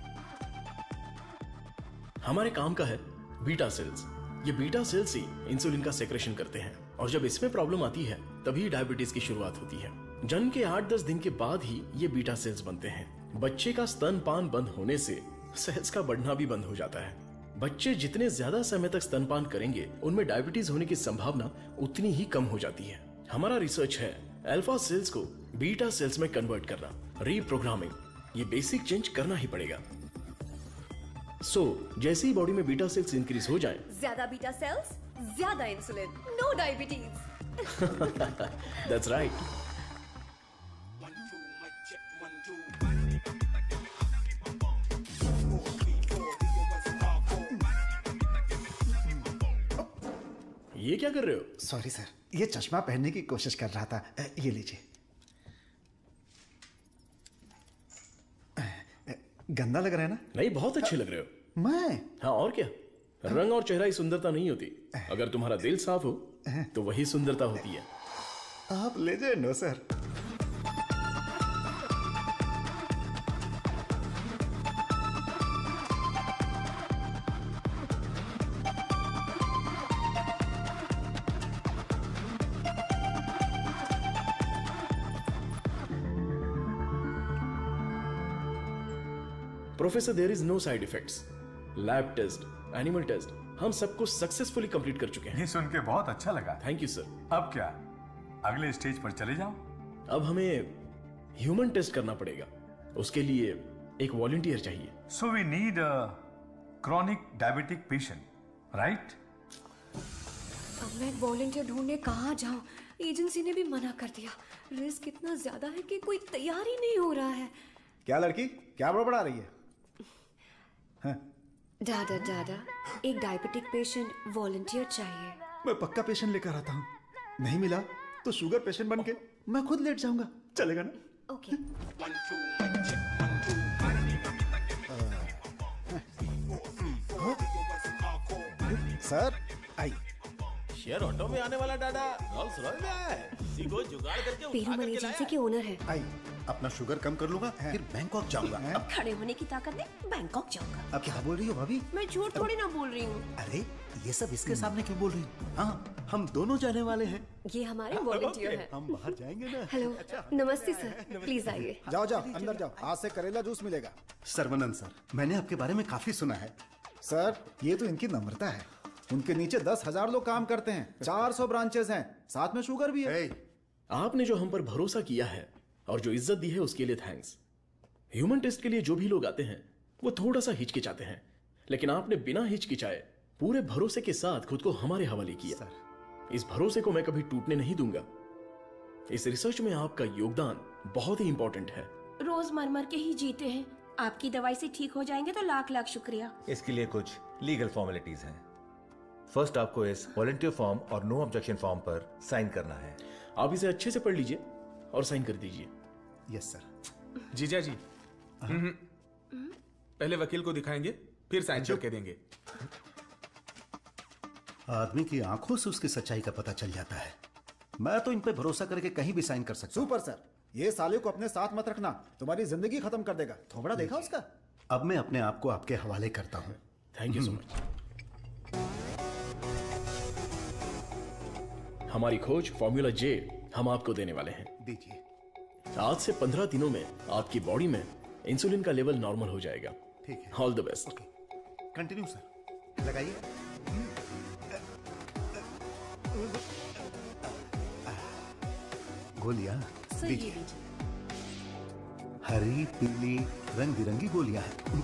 Speaker 3: हमारे काम का है बीटा सेल्स। ये बीटा सेल्स ही इंसुलिन का सेक्रेशन करते हैं, और जब इसमें प्रॉब्लम आती है तभी डायबिटीज की शुरुआत होती है। जन्म के आठ दस दिन के बाद ही ये बीटा सेल्स बनते हैं। बच्चे का स्तनपान बंद होने से सेल्स का बढ़ना भी बंद हो जाता है। बच्चे जितने ज्यादा समय तक स्तनपान करेंगे, उनमें डायबिटीज होने की संभावना उतनी ही कम हो जाती है। हमारा रिसर्च है अल्फा सेल्स को बीटा सेल्स में कन्वर्ट करना, रीप्रोग्रामिंग। ये बेसिक चेंज करना ही पड़ेगा। सो so, जैसे ही बॉडी में बीटा सेल्स इंक्रीज हो जाएं,
Speaker 6: ज्यादा बीटा सेल्स, ज्यादा insulin, no diabetes.
Speaker 3: That's right. ये क्या कर रहे हो?
Speaker 23: सॉरी सर, ये चश्मा पहनने की कोशिश कर रहा था। ये लीजिए। गंदा लग रहा है ना?
Speaker 3: नहीं, बहुत अच्छे लग रहे हो।
Speaker 23: मैं?
Speaker 3: हाँ, और क्या। रंग और चेहरा ही सुंदरता नहीं होती, अगर तुम्हारा दिल साफ हो तो वही सुंदरता होती है।
Speaker 23: आप लेजेंड हो sir.
Speaker 3: Professor, there is no side effects. Lab test, animal test, हम सबको सक्सेसफुली कंप्लीट कर चुके हैं।
Speaker 17: ये सुन के बहुत अच्छा लगा।
Speaker 3: Thank you sir.
Speaker 17: अब क्या, अगले स्टेज पर चले जाओ?
Speaker 3: अब हमें ह्यूमन टेस्ट करना पड़ेगा। उसके लिए एक वॉलंटियर चाहिए।
Speaker 17: So we need a chronic diabetic patient, right?
Speaker 6: अब मैं वॉलंटियर ढूंढने कहाँ जाऊँ? एजेंसी ने भी मना कर दिया। रिस्क इतना ज्यादा है कि कोई तैयार ही नहीं हो रहा है।
Speaker 23: क्या लड़की, क्या बड़बड़ा रही है? हाँ?
Speaker 6: दादा दादा, एक डायबिटिक पेशेंट वॉलंटियर चाहिए।
Speaker 23: मैं पक्का पेशेंट लेकर आता हूँ। नहीं मिला तो शुगर पेशेंट बन के मैं खुद लेट जाऊंगा। चलेगा ना?
Speaker 6: Okay.
Speaker 23: Sir, I.
Speaker 20: Share auto में आने वाला डाडा रोल्स रॉयस में आया है। इसी को जुगाड़ करके उठा
Speaker 6: पेरूमल
Speaker 20: करके
Speaker 6: एजेंसी
Speaker 20: लाया
Speaker 6: के ओनर है।
Speaker 23: आई अपना शुगर कम कर लूंगा फिर बैंकॉक जाऊंगा।
Speaker 22: अब खड़े होने की ताकत नहीं, बैंकॉक जाऊंगा।
Speaker 23: अब क्या बोल रही हो भाभी?
Speaker 22: मैं झूठ थोड़ी ना बोल रही हूँ।
Speaker 23: अरे ये सब इसके सामने क्यों बोल रही हो? हाँ हम दोनों जाने वाले हैं।
Speaker 6: ये हमारे वॉलंटियर हैं।
Speaker 23: हम बाहर जाएंगे ना।
Speaker 6: हेलो, नमस्ते सर, प्लीज आइए।
Speaker 23: जाओ जाओ अंदर जाओ, आज से करेला जूस मिलेगा। सर्वनंद सर, मैंने आपके बारे में काफी सुना है। सर ये तो इनकी नम्रता है। उनके नीचे दस हजार लोग काम करते हैं, चार सौ ब्रांचेस हैं, साथ में शुगर भी है।
Speaker 3: आपने जो हम पर भरोसा किया है और जो इज्जत दी है उसके लिए थैंक्स। ह्यूमन टेस्ट के लिए जो भी लोग आते हैं वो थोड़ा सा हिचकिचाते हैं, लेकिन आपने बिना हिचकिचाए पूरे भरोसे के साथ खुद को हमारे हवाले किया। सर इस भरोसे को मैं कभी टूटने नहीं दूंगा। इस रिसर्च में आपका योगदान बहुत ही इंपॉर्टेंट है।
Speaker 22: रोज मर मर के ही जीते हैं, आपकी दवाई से ठीक हो जाएंगे तो लाख लाख शुक्रिया।
Speaker 8: इसके लिए कुछ लीगल फॉर्मेलिटीज हैं। फर्स्ट आपको इस वॉलंटियर फॉर्म और नो ऑब्जेक्शन फॉर्म पर साइन करना है।
Speaker 3: आप इसे अच्छे से पढ़ लीजिए और साइन कर दीजिए।
Speaker 23: Yes sir.
Speaker 9: जीजा जी हम्म, पहले वकील को दिखाएंगे फिर साइन करके देंगे।
Speaker 23: आदमी की आंखों से उसकी सच्चाई का पता चल जाता है। मैं तो इन पे भरोसा करके कहीं भी साइन कर सकता हूं। सुपर सर, ये साले को अपने साथ मत रखना, तुम्हारी जिंदगी खत्म कर देगा। थोबड़ा देखा उसका? अब मैं अपने आप को आपके हवाले करता हूँ।
Speaker 3: Thank you so much. हमारी खोज फॉर्मूला जे हम आपको देने वाले हैं।
Speaker 23: दीजिए।
Speaker 3: आज से पंद्रह दिनों में आपकी बॉडी में इंसुलिन का लेवल नॉर्मल हो जाएगा।
Speaker 23: ठीक है।
Speaker 3: All the best.
Speaker 23: Continue sir, लगाइए। गोलियां
Speaker 22: सर ये लीजिए।
Speaker 23: हरी पीली रंग बिरंगी गोलियां हैं।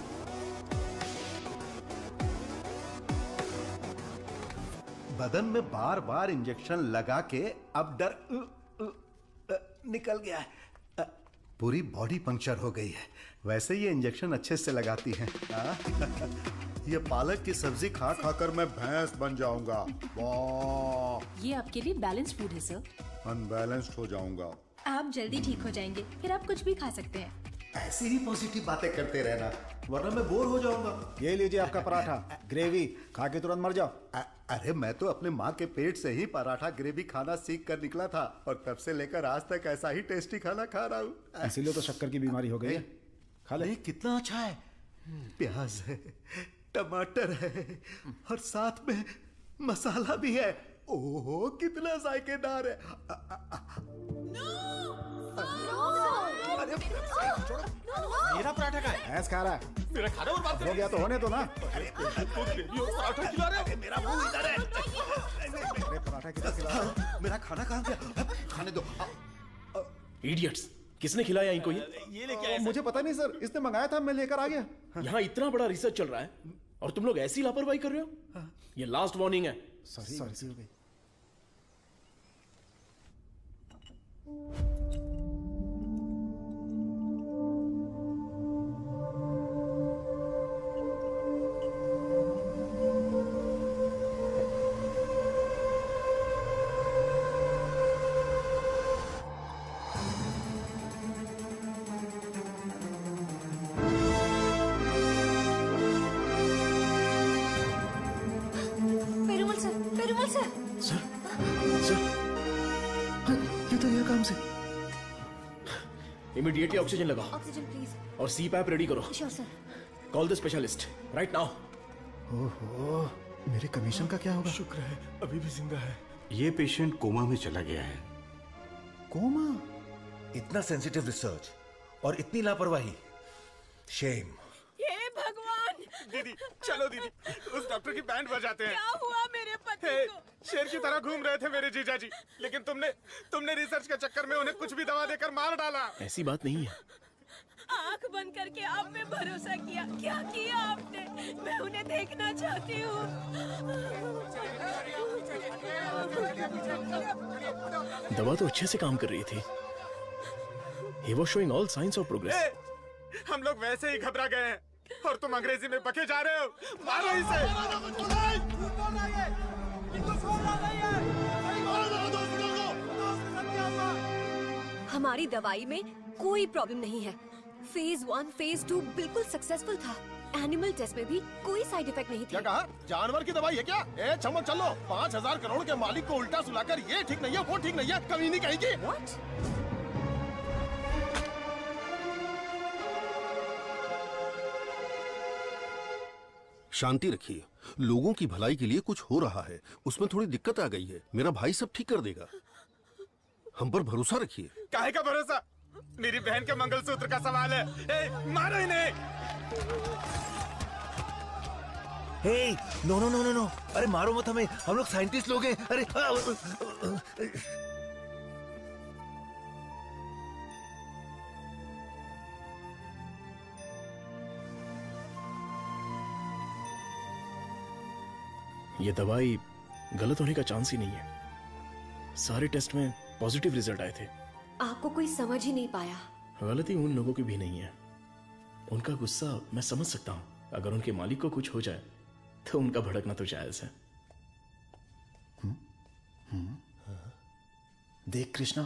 Speaker 23: बदन में बार बार इंजेक्शन लगा के अब डर उ, उ, उ, निकल गया है। पूरी बॉडी पंक्चर हो गई है। वैसे ये इंजेक्शन अच्छे से लगाती हैं। ये पालक की सब्जी खा खाकर मैं भैंस बन जाऊंगा। वाह,
Speaker 22: ये आपके लिए बैलेंस फूड है सर।
Speaker 23: अनबैलेंस्ड हो जाऊंगा।
Speaker 22: आप जल्दी ठीक हो जाएंगे, फिर आप कुछ भी खा सकते हैं।
Speaker 23: ऐसी ही पॉजिटिव बातें करते रहना, वरना मैं बोर हो जाऊंगा। ये लीजिए आपका पराठा, ग्रेवी खा के तुरंत मर जाओ। अ, अरे मैं तो अपने माँ के पेट से ही पराठा ग्रेवी खाना सीख कर निकला था और तब से लेकर आज तक ऐसा ही टेस्टी खाना खा रहा हूँ। इसीलिए तो शक्कर की बीमारी हो गई है। खा ले। कितना अच्छा है। प्याज है, टमाटर है और साथ में मसाला भी है। ओहो कितना जायकेदार है। अ, अ, अ,
Speaker 20: मेरा पराठा का है।
Speaker 23: भैंस खा रहा है।
Speaker 20: मेरा खाना और बात
Speaker 23: हो गया तो होने दो ना।
Speaker 20: अरे पराठा खिला रहे हो। मेरा मुंह इधर है।
Speaker 23: मेरे पराठा किधर खिला? मेरा खाना कहाँ गया? खाने दो।
Speaker 3: इडियट्स, किसने खिलाया इनको ये?
Speaker 23: ये लेके आया। मुझे पता नहीं सर, इसने मंगाया था, मैं लेकर आ गया।
Speaker 3: यहाँ इतना बड़ा रिसर्च चल रहा है और तुम लोग ऐसी लापरवाही कर रहे हो। ये लास्ट वार्निंग है।
Speaker 23: सॉरी सॉरी हो गई।
Speaker 22: Perumal sir, Perumal sir.
Speaker 3: Sir, sir, ये तो ये काम से। इमीडिएटली ऑक्सीजन लगाओ।
Speaker 6: Oxygen please.
Speaker 3: और सी पैप रेडी करो।
Speaker 6: Sure sir.
Speaker 3: Call the specialist right now.
Speaker 23: ओहो, मेरे कमीशन का क्या होगा?
Speaker 9: शुक्र है अभी भी जिंदा है।
Speaker 18: ये पेशेंट कोमा में चला गया है।
Speaker 23: कोमा?
Speaker 8: इतना सेंसिटिव रिसर्च और इतनी लापरवाही। शेम।
Speaker 22: हे भगवान।
Speaker 9: दीदी चलो दीदी, उस डॉक्टर की बैंड बजाते हैं।
Speaker 22: क्या हुआ मेरे पति
Speaker 9: हे,
Speaker 22: को?
Speaker 9: शेर की तरह घूम रहे थे मेरे जीजा जी, लेकिन तुमने तुमने रिसर्च के चक्कर में उन्हें कुछ भी दवा देकर मार डाला।
Speaker 3: ऐसी बात नहीं है।
Speaker 22: आंख बंद करके आप पे भरोसा किया। क्या किया आपने? मैं उन्हें देखना चाहती हूँ।
Speaker 3: दवा तो अच्छे से काम कर रही थी। He was showing all signs of progress.
Speaker 9: ए, हम लोग वैसे ही घबरा गए हैं और तुम अंग्रेजी में बके जा रहे हो। मारो इसे।
Speaker 6: हमारी दवाई में कोई प्रॉब्लम नहीं है। फेज वन फेज टू बिल्कुल सक्सेसफुल था। एनिमल टेस्ट में भी कोई साइड इफेक्ट नहीं थे।
Speaker 9: क्या कहा? जानवर की दवाई है क्या? ए चमक चलो, पाँच हजार करोड़ के मालिक को उल्टा सुलाकर ये ठीक नहीं है, वो ठीक नहीं है, कभी नहीं कहेगी।
Speaker 6: What?
Speaker 18: शांति रखिए, लोगों की भलाई के लिए कुछ हो रहा है, उसमें थोड़ी दिक्कत आ गई है, मेरा भाई सब ठीक कर देगा, हम पर भरोसा रखिए।
Speaker 9: काहे का भरोसा? मेरी बहन के मंगलसूत्र का सवाल है। ए, मारो इन्हें।
Speaker 8: Hey, no no no no no, अरे मारो मत हमें, हम लोग साइंटिस्ट लोग हैं। अरे आ, आ, आ, आ,
Speaker 3: ये दवाई गलत होने का चांस ही नहीं है। सारे टेस्ट में पॉजिटिव रिजल्ट आए थे।
Speaker 6: आपको कोई समझ ही नहीं पाया।
Speaker 3: गलती उन लोगों की भी नहीं है। उनका गुस्सा मैं समझ सकता हूँ। अगर उनके मालिक को कुछ हो जाए तो उनका भड़कना तो जायज है।
Speaker 23: हुँ? हुँ? देख कृष्णा,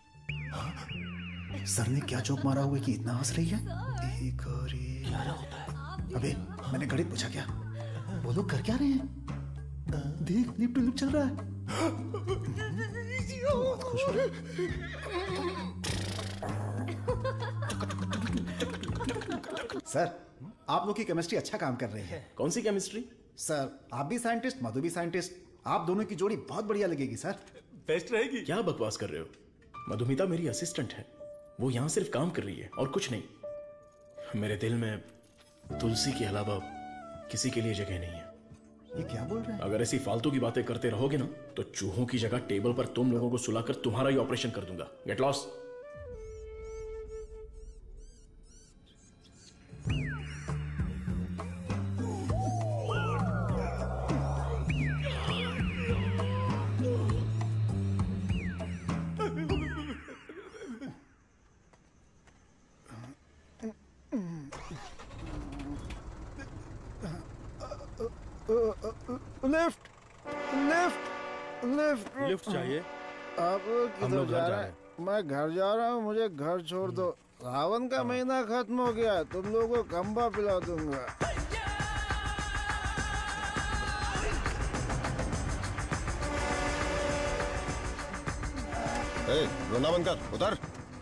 Speaker 23: सर ने क्या जोक मारा हुआ कि इतना हंस रही है? एक और एक। क्या होता है? अबे मैंने गणित पूछा क्या? वो लोग कर क्या रहे हैं? देख लिप टू लिप चल रहा है। बहुत खुश हो रहा सर, आप लोग की केमिस्ट्री अच्छा काम कर रही है।
Speaker 3: कौन सी केमिस्ट्री?
Speaker 23: सर आप भी साइंटिस्ट, मधु भी साइंटिस्ट, आप दोनों की जोड़ी बहुत बढ़िया लगेगी सर।
Speaker 3: बेस्ट रहेगी। क्या बकवास कर रहे हो? मधुमिता मेरी असिस्टेंट है, वो यहाँ सिर्फ काम कर रही है और कुछ नहीं। मेरे दिल में तुलसी के अलावा किसी के लिए जगह नहीं है।
Speaker 23: ये क्या बोल रहे हैं?
Speaker 3: अगर ऐसी फालतू की बातें करते रहोगे ना तो चूहों की जगह टेबल पर तुम लोगों को सुलाकर तुम्हारा ही ऑपरेशन कर दूंगा। Get lost.
Speaker 1: Lift lift lift
Speaker 11: lift चाहिए?
Speaker 1: आप
Speaker 11: हम
Speaker 1: किधर
Speaker 11: लोग घर
Speaker 1: जा
Speaker 11: जा
Speaker 1: रहे
Speaker 11: रहे
Speaker 1: हैं? मैं घर जा रहा हूँ, मुझे घर छोड़ दो। सावन का महीना खत्म हो गया, तुम लोगों को खंबा पिला दूंगा।
Speaker 9: ए, रोना बंद कर, उतर।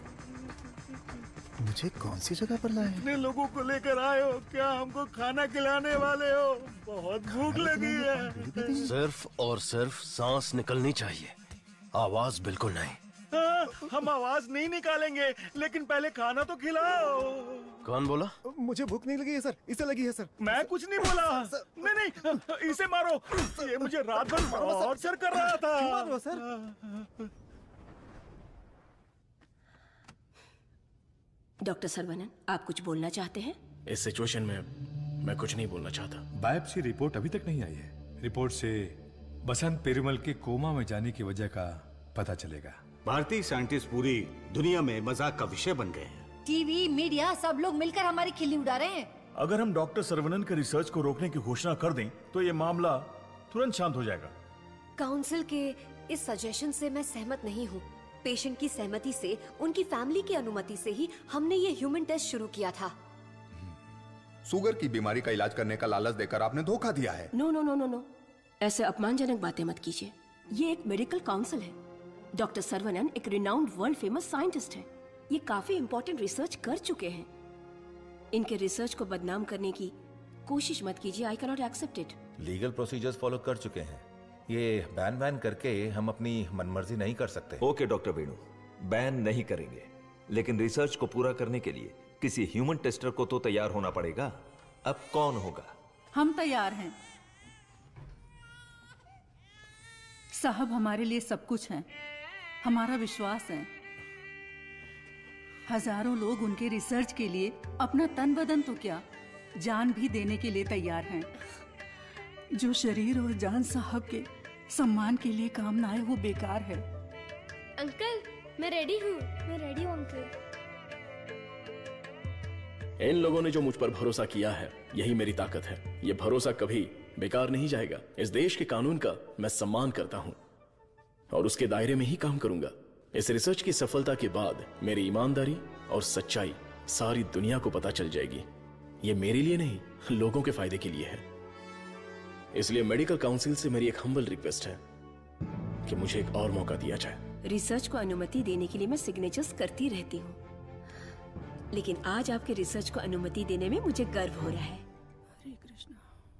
Speaker 23: मुझे कौन सी जगह पर लाए?
Speaker 1: कितने लोगों को लेकर आए हो? क्या हमको खाना खिलाने वाले हो? बहुत भूख लगी है।
Speaker 20: सिर्फ और सिर्फ सांस निकलनी चाहिए, आवाज बिल्कुल नहीं।
Speaker 1: हाँ, हम आवाज नहीं निकालेंगे, लेकिन पहले खाना तो खिलाओ।
Speaker 20: कौन बोला?
Speaker 1: मुझे भूख नहीं लगी है सर, इसे लगी है सर। मैं कुछ नहीं बोला। नहीं नहीं, इसे मारो। ये मुझे रात भर टॉर्चर कर रहा था। क्यों मारो सर?
Speaker 22: डॉक्टर सरवनन, आप कुछ बोलना चाहते हैं?
Speaker 3: इस सिचुएशन में मैं कुछ नहीं बोलना चाहता।
Speaker 17: बायोप्सी रिपोर्ट अभी तक नहीं आई है। रिपोर्ट से बसंत पेरुमल के कोमा में जाने की वजह का पता चलेगा।
Speaker 18: भारतीय साइंटिस्ट पूरी दुनिया में मजाक का विषय बन गए हैं।
Speaker 22: टीवी, मीडिया सब लोग मिलकर हमारी खिल्ली उड़ा रहे हैं।
Speaker 11: अगर हम डॉक्टर सरवनन के रिसर्च को रोकने की घोषणा कर दें तो ये मामला तुरंत शांत हो जाएगा।
Speaker 6: काउंसिल के इस सजेशन से मैं सहमत नहीं हूँ। पेशेंट की सहमति से, उनकी फैमिली की अनुमति से ही हमने ये ह्यूमन टेस्ट शुरू किया था।
Speaker 12: शुगर की बीमारी का इलाज करने का लालच देकर आपने धोखा दिया है।
Speaker 22: No no no no no, ऐसे अपमानजनक बातें मत कीजिए। ये एक मेडिकल काउंसिल है। डॉक्टर सरवनन एक रिनाउंड वर्ल्ड फेमस साइंटिस्ट हैं। ये काफी इंपॉर्टेंट रिसर्च कर चुके हैं। इनके रिसर्च को बदनाम करने की कोशिश मत कीजिए। I can not accept it.
Speaker 8: Legal procedures follow कर चुके हैं, ये बैन बैन करके हम अपनी मनमर्जी नहीं कर सकते।
Speaker 5: ओके डॉक्टर वेणु, बैन नहीं करेंगे, लेकिन रिसर्च को पूरा करने के लिए किसी ह्यूमन टेस्टर को तो तैयार होना पड़ेगा। अब कौन होगा?
Speaker 16: हम तैयार हैं साहब, हमारे लिए सब कुछ है, हमारा विश्वास है। हजारों लोग उनके रिसर्च के लिए अपना तन बदन तो क्या, जान भी देने के लिए तैयार हैं। जो शरीर और जान साहब के सम्मान के लिए काम ना आए वो बेकार है।
Speaker 14: अंकल मैं रेडी हूँ। मैं रेडी हूँ अंकल।
Speaker 3: इन लोगों ने जो मुझ पर भरोसा किया है, यही मेरी ताकत है। ये भरोसा कभी बेकार नहीं जाएगा। इस देश के कानून का मैं सम्मान करता हूँ और उसके दायरे में ही काम करूंगा। इस रिसर्च की सफलता के बाद मेरी ईमानदारी और सच्चाई सारी दुनिया को पता चल जाएगी। ये मेरे लिए नहीं, लोगों के फायदे के लिए है। इसलिए मेडिकल काउंसिल से मेरी एक हम्बल रिक्वेस्ट है कि मुझे एक और मौका दिया जाए।
Speaker 22: रिसर्च को अनुमति देने के लिए मैं सिग्नेचर्स करती रहती हूँ, लेकिन आज आपके रिसर्च को अनुमति देने में मुझे गर्व हो रहा है।
Speaker 16: Hare Krishna.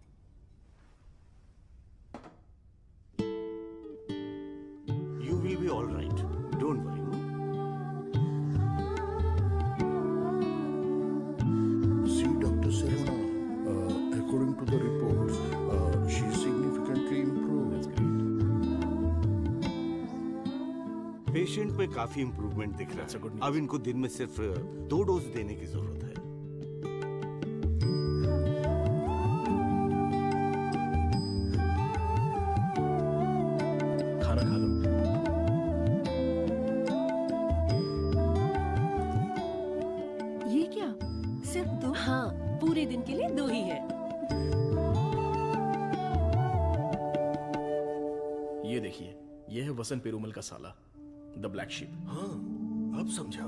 Speaker 1: You will be all right. Don't worry.
Speaker 18: See, Doctor Serena, uh, according to the reports, uh, she is significantly improved. That's great.
Speaker 1: Patient में काफी इंप्रूवमेंट दिख रहा है। अब इनको दिन में सिर्फ दो डोज देने की जरूरत है।
Speaker 3: खाना खा लो।
Speaker 22: ये क्या, सिर्फ दो? हाँ, पूरे दिन के लिए दो ही है।
Speaker 3: ये देखिए, ये है वसंत पेरुमल का साला, द ब्लैक शीप।
Speaker 18: हाँ, अब समझा।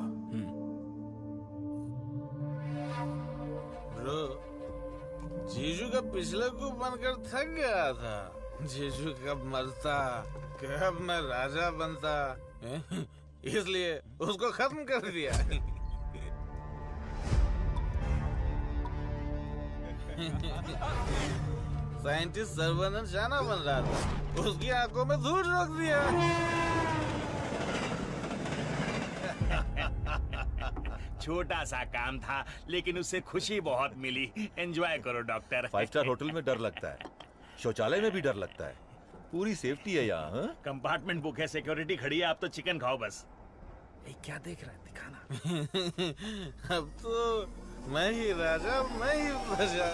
Speaker 2: ब्रो, जीजू का पिछले को बनकर थक गया था। जीजू कब मरता, कब मैं राजा बनता, इसलिए उसको खत्म कर दिया। साइंटिस्ट सर्वनन शाना बन रहा था, उसकी आंखों में धूल रोक दिया।
Speaker 7: छोटा सा काम था, लेकिन उससे खुशी बहुत मिली। एंजॉय करो डॉक्टर।
Speaker 8: फाइव स्टार होटल में डर लगता है, शौचालय में भी डर लगता है, पूरी सेफ्टी है यहाँ।
Speaker 7: कंपार्टमेंट बुक है, सिक्योरिटी खड़ी है, आप तो चिकन खाओ बस। ए, क्या देख रहा है, दिखाना।
Speaker 2: अब तो मैं ही राजा, मैं ही प्रजा।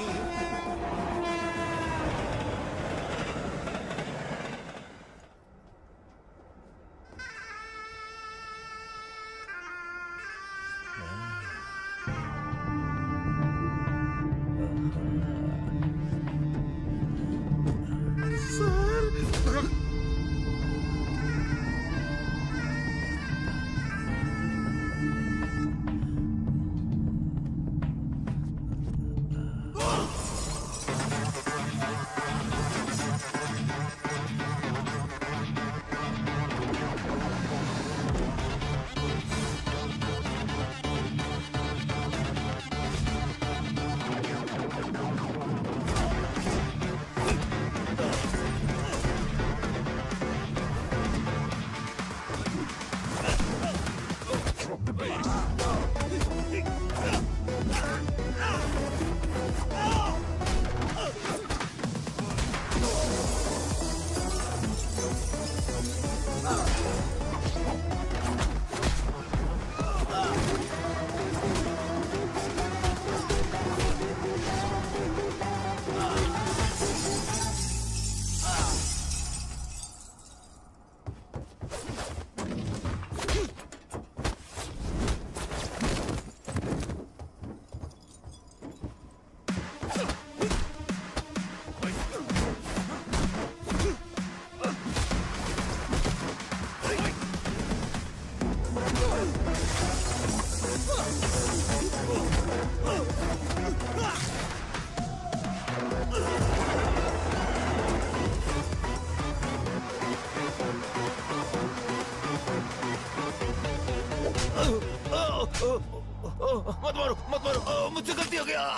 Speaker 7: मत मारो, मत मारो, मुझसे गलती हो गया।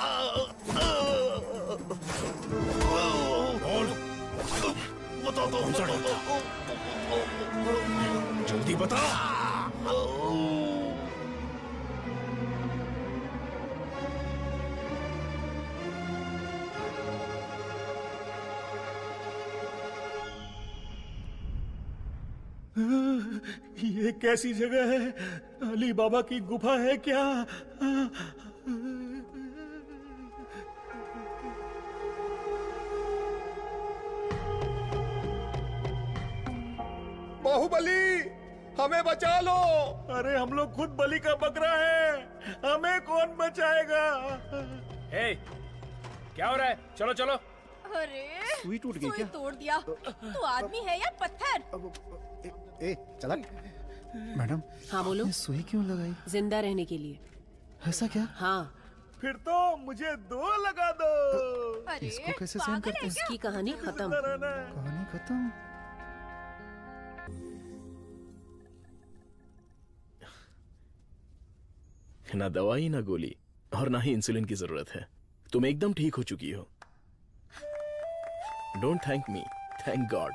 Speaker 7: बता दो,
Speaker 3: जल्दी बता।
Speaker 11: ये कैसी जगह है? अली बाबा की गुफा है क्या?
Speaker 9: बाहुबली, हमें बचा लो।
Speaker 11: अरे हम लोग खुद बलि का बकरा है, हमें कौन बचाएगा?
Speaker 10: हे, क्या हो रहा है? चलो चलो।
Speaker 13: अरे
Speaker 11: सुई टूट गई क्या?
Speaker 13: तोड़ दिया। तू आदमी है या पत्थर?
Speaker 23: ए, चला। मैडम।
Speaker 22: हाँ बोलो।
Speaker 23: सुई क्यों लगाई?
Speaker 22: जिंदा रहने के लिए।
Speaker 23: ऐसा क्या?
Speaker 22: हाँ,
Speaker 11: फिर तो मुझे दो लगा दो।
Speaker 22: अरे,
Speaker 12: इसको कैसे सहन करते हैं?
Speaker 22: इसकी कहानी खत्म।
Speaker 12: कहानी खत्म।
Speaker 3: ना दवाई ना गोली और ना ही इंसुलिन की जरूरत है। तुम एकदम ठीक हो चुकी हो। Don't thank me, thank god.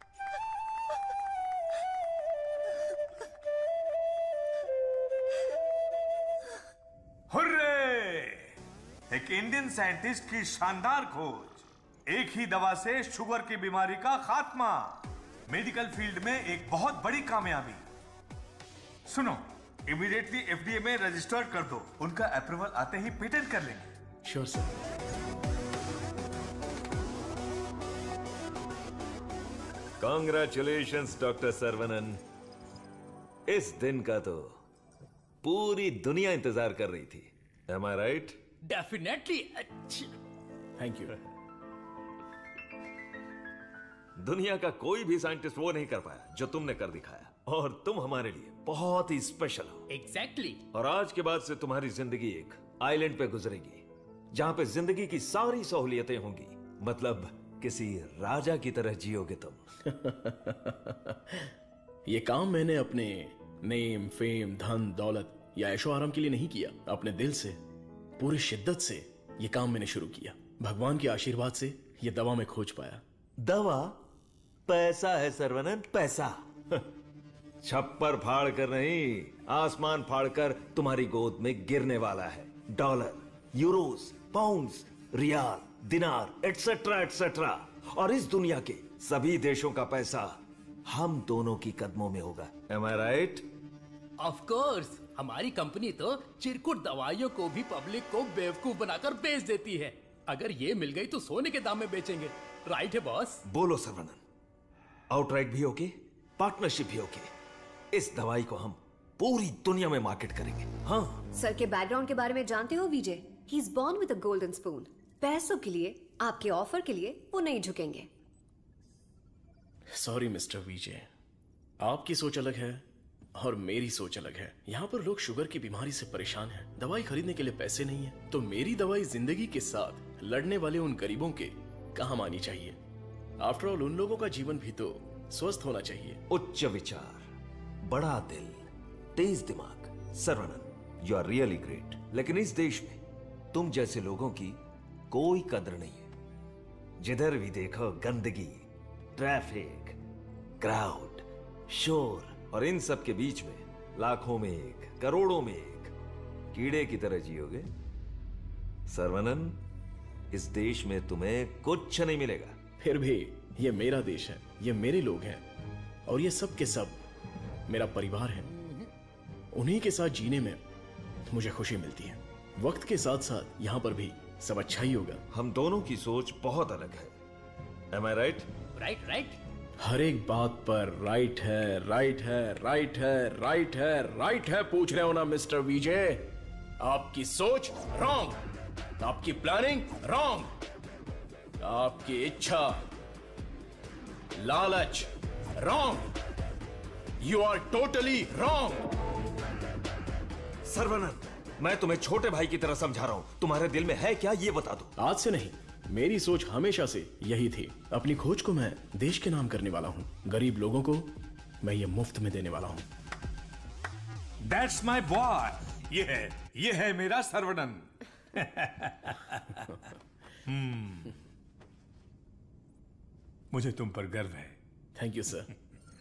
Speaker 17: Hooray! एक इंडियन साइंटिस्ट की शानदार खोज, एक ही दवा से शुगर की बीमारी का खात्मा। मेडिकल फील्ड में एक बहुत बड़ी कामयाबी। सुनो, इमीडिएटली एफडीए में रजिस्टर्ड कर दो। उनका अप्रूवल आते ही पेटेंट कर लेंगे।
Speaker 3: Sure sir.
Speaker 5: Congratulations doctor Saravanan. इस दिन का तो पूरी दुनिया इंतजार कर रही थी। Am I right?
Speaker 10: Definitely.
Speaker 3: Thank you.
Speaker 5: दुनिया का कोई भी साइंटिस्ट वो नहीं कर पाया जो तुमने कर दिखाया, और तुम हमारे लिए बहुत ही स्पेशल हो।
Speaker 10: एग्जैक्टली।
Speaker 5: और आज के बाद से तुम्हारी जिंदगी एक आइलैंड पे गुजरेगी, जहां पे जिंदगी की सारी सहूलियतें होंगी। मतलब किसी राजा की तरह जियोगे तुम।
Speaker 3: ये काम मैंने अपने नेम, फेम, धन, दौलत या ऐशो आराम के लिए नहीं किया। अपने दिल से, पूरी शिद्दत से ये काम मैंने शुरू किया। भगवान के आशीर्वाद से ये दवा में खोज पाया।
Speaker 5: दवा? पैसा है सर्वनन, पैसा। छप्पर फाड़ कर नहीं, आसमान फाड़ कर तुम्हारी गोद में गिरने वाला है। डॉलर, यूरोस, पाउंड्स, रियाल, दिनार, एटसेट्रा एटसेट्रा। और इस दुनिया के सभी देशों का पैसा हम दोनों की कदमों में होगा। Am I right?
Speaker 10: Of course. हमारी कंपनी तो चिरकुट दवाइयों को भी पब्लिक को बेवकूफ बनाकर बेच देती है। अगर ये मिल गई तो सोने के दाम में बेचेंगे। राइट है बॉस?
Speaker 5: बोलो सर्वनन, आउटराइट भी होके, पार्टनरशिप भी होके, इस दवाई को हम पूरी दुनिया में मार्केट करेंगे। हाँ।
Speaker 6: सर के बैकग्राउंड के बारे में जानते हो Vijay? He is born with a golden spoon. पैसों के लिए, आपके ऑफर के लिए वो नहीं झुकेंगे।
Speaker 3: सॉरी मिस्टर विजय, आपकी सोच अलग है और मेरी सोच अलग है। यहाँ पर लोग शुगर की बीमारी से परेशान हैं, दवाई खरीदने के लिए पैसे नहीं है। तो मेरी दवाई जिंदगी के साथ लड़ने वाले उन गरीबों के काम आनी चाहिए। आफ्टर ऑल उन लोगों का जीवन भी तो स्वस्थ होना चाहिए।
Speaker 5: उच्च विचार, बड़ा दिल, तेज दिमाग। Saravanan, you are really great. लेकिन इस देश में तुम जैसे लोगों की कोई कदर नहीं है। जिधर भी देखो गंदगी, ट्रैफिक, क्राउड, शोर, और इन सब के बीच में लाखों में एक, करोड़ों में एक कीड़े की तरह जियोगे। सर्वनन, इस देश में तुम्हें कुछ नहीं मिलेगा।
Speaker 3: फिर भी ये मेरा देश है, ये मेरे लोग हैं, और ये सब के सब मेरा परिवार है। उन्हीं के साथ जीने में मुझे खुशी मिलती है। वक्त के साथ साथ यहाँ पर भी सब अच्छा ही होगा।
Speaker 5: हम दोनों की सोच बहुत अलग है। Am I right?
Speaker 10: Right right.
Speaker 3: हर एक बात पर राइट है, राइट है, राइट है, राइट है, राइट है पूछ रहे हो ना मिस्टर विजय? आपकी सोच रॉन्ग, आपकी प्लानिंग रॉन्ग, आपकी इच्छा, लालच wrong. You are totally wrong.
Speaker 5: Saravanan, मैं तुम्हें छोटे भाई की तरह समझा रहा हूं। तुम्हारे दिल में है क्या, ये बता दो।
Speaker 3: आज से नहीं, मेरी सोच हमेशा से यही थी। अपनी खोज को मैं देश के नाम करने वाला हूँ। गरीब लोगों को मैं ये मुफ्त में देने वाला हूँ।
Speaker 17: That's my boy. ये है, ये है मेरा सर्वनन। hmm. मुझे तुम पर गर्व है।
Speaker 3: Thank you sir.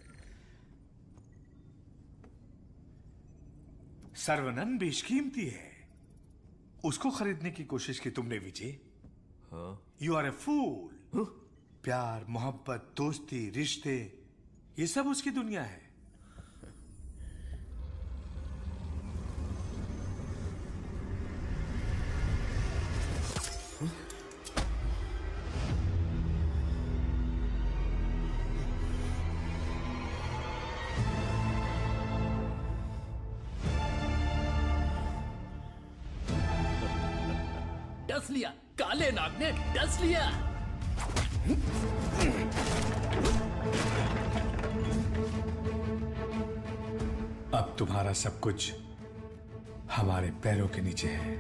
Speaker 17: सर्वनन बेशकीमती है। उसको खरीदने की कोशिश की तुमने विजय। यू आर ए फूल। प्यार, मोहब्बत, दोस्ती, रिश्ते, ये सब उसकी दुनिया है।
Speaker 10: डस लिया, काले नाग ने डस लिया।
Speaker 17: अब तुम्हारा सब कुछ हमारे पैरों के नीचे है।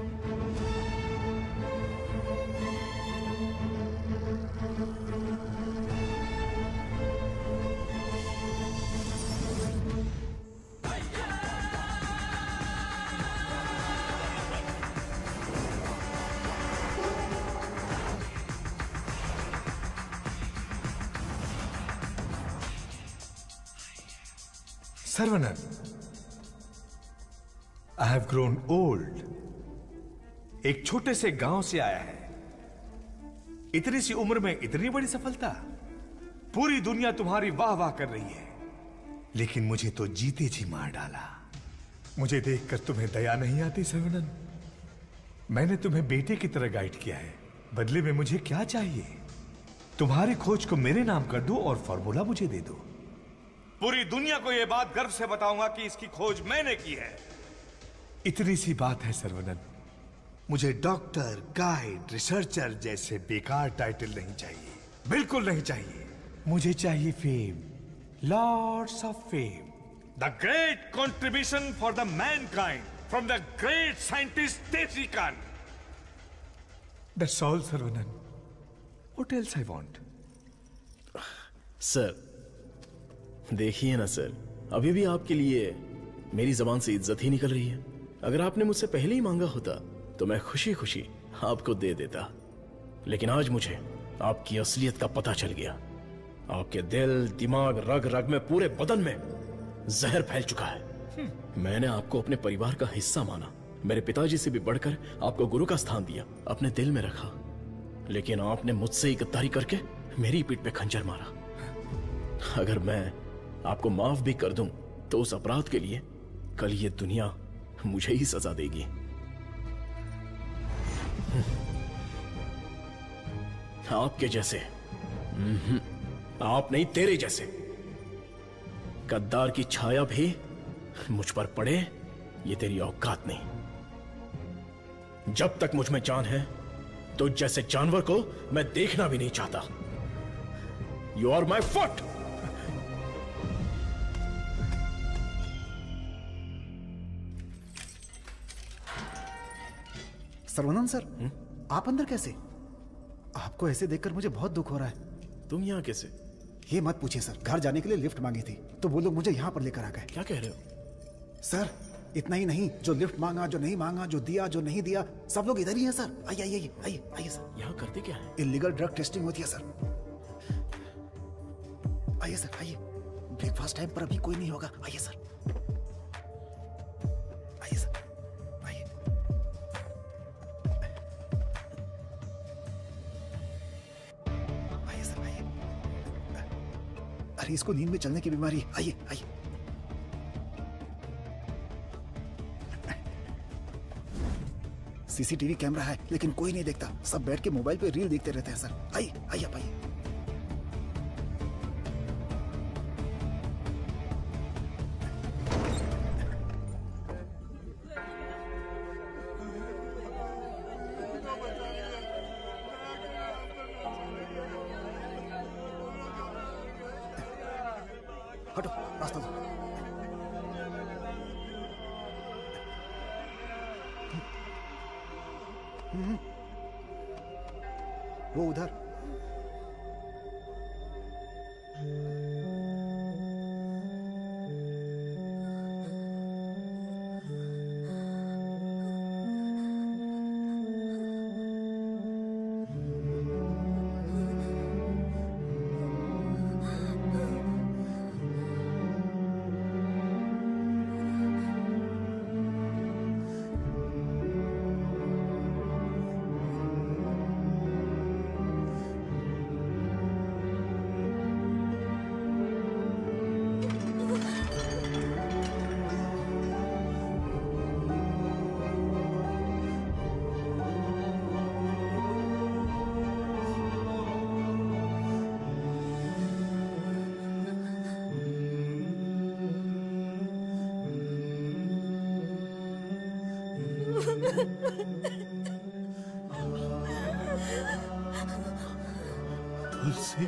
Speaker 17: Saravanan, I have grown old. एक छोटे से गांव से आया है, इतनी सी उम्र में इतनी बड़ी सफलता। पूरी दुनिया तुम्हारी वाह वाह कर रही है, लेकिन मुझे तो जीते जी मार डाला। मुझे देखकर तुम्हें दया नहीं आती सर्वनन? मैंने तुम्हें बेटे की तरह गाइड किया है, बदले में मुझे क्या चाहिए? तुम्हारी खोज को मेरे नाम कर दो और फॉर्मूला मुझे दे दो। पूरी दुनिया को यह बात गर्व से बताऊंगा कि इसकी खोज मैंने की है। इतनी सी बात है सर्वनन। मुझे डॉक्टर, गाइड, रिसर्चर जैसे बेकार टाइटल नहीं चाहिए, बिल्कुल नहीं चाहिए। मुझे चाहिए fame, lords of fame, the great contribution for the mankind from the great scientist Tesi Khan. That's all Saravanan. What else I want?
Speaker 3: Sir देखिए ना सर, अभी भी आपके लिए मेरी जबान से इज्जत ही निकल रही है। अगर आपने मुझसे पहले ही मांगा होता तो मैं खुशी खुशी आपको दे देता, लेकिन आज मुझे आपकी असलियत का पता चल गया। आपके दिल, दिमाग, रग रग में, पूरे बदन में जहर फैल चुका है। मैंने आपको अपने परिवार का हिस्सा माना, मेरे पिताजी से भी बढ़कर आपको गुरु का स्थान दिया, अपने दिल में रखा, लेकिन आपने मुझसे ही गद्दारी करके मेरी पीठ पे खंजर मारा। अगर मैं आपको माफ भी कर दूं तो उस अपराध के लिए कल ये दुनिया मुझे ही सजा देगी। आपके जैसे, आप नहीं तेरे जैसे गद्दार की छाया भी मुझ पर पड़े, ये तेरी औकात नहीं। जब तक मुझ में जान है तो जैसे जानवर को मैं देखना भी नहीं चाहता। You are my foot.
Speaker 23: Sarvanand sir, हुँ? आप अंदर कैसे? आपको ऐसे देखकर मुझे बहुत दुख हो रहा है।
Speaker 3: तुम यहाँ कैसे?
Speaker 23: ये मत पूछिए सर, घर जाने के लिए लिफ्ट मांगी थी तो वो लोग मुझे यहाँ पर लेकर आ गए।
Speaker 3: क्या कह रहे हो?
Speaker 23: सर इतना ही नहीं, जो लिफ्ट मांगा, जो नहीं मांगा, जो दिया, जो नहीं दिया, सब लोग इधर ही हैं सर। आइए आइए आइए आइए सर।
Speaker 3: यहाँ करते क्या है?
Speaker 23: इलीगल ड्रग टेस्टिंग होती है सर। आइए सर आइए, ब्रेकफास्ट टाइम पर अभी कोई नहीं होगा। आइए सर आइए सर आइए। आइए सर आइए। अरे इसको नींद में चलने की बीमारी है। आइए आइए। सीसीटीवी कैमरा है लेकिन कोई नहीं देखता, सब बैठ के मोबाइल पे रील देखते रहते हैं सर। आइए आइए आप आइए। हटो, रास्ता दो। वो उधर।
Speaker 17: तुलसी,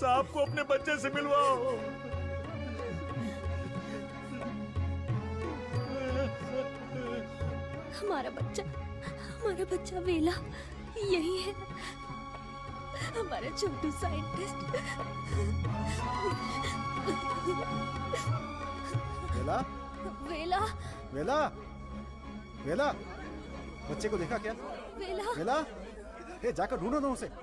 Speaker 11: साहब को अपने बच्चे से मिलवाओ।
Speaker 6: हमारा बच्चा, हमारा बच्चा वेला यही है, हमारा छोटू साइंटिस्ट।
Speaker 23: वेला,
Speaker 6: वेला,
Speaker 23: वेला, वेला, बच्चे को देखा क्या?
Speaker 6: वेला,
Speaker 23: वेला, ए, जाकर ढूंढो ना उसे।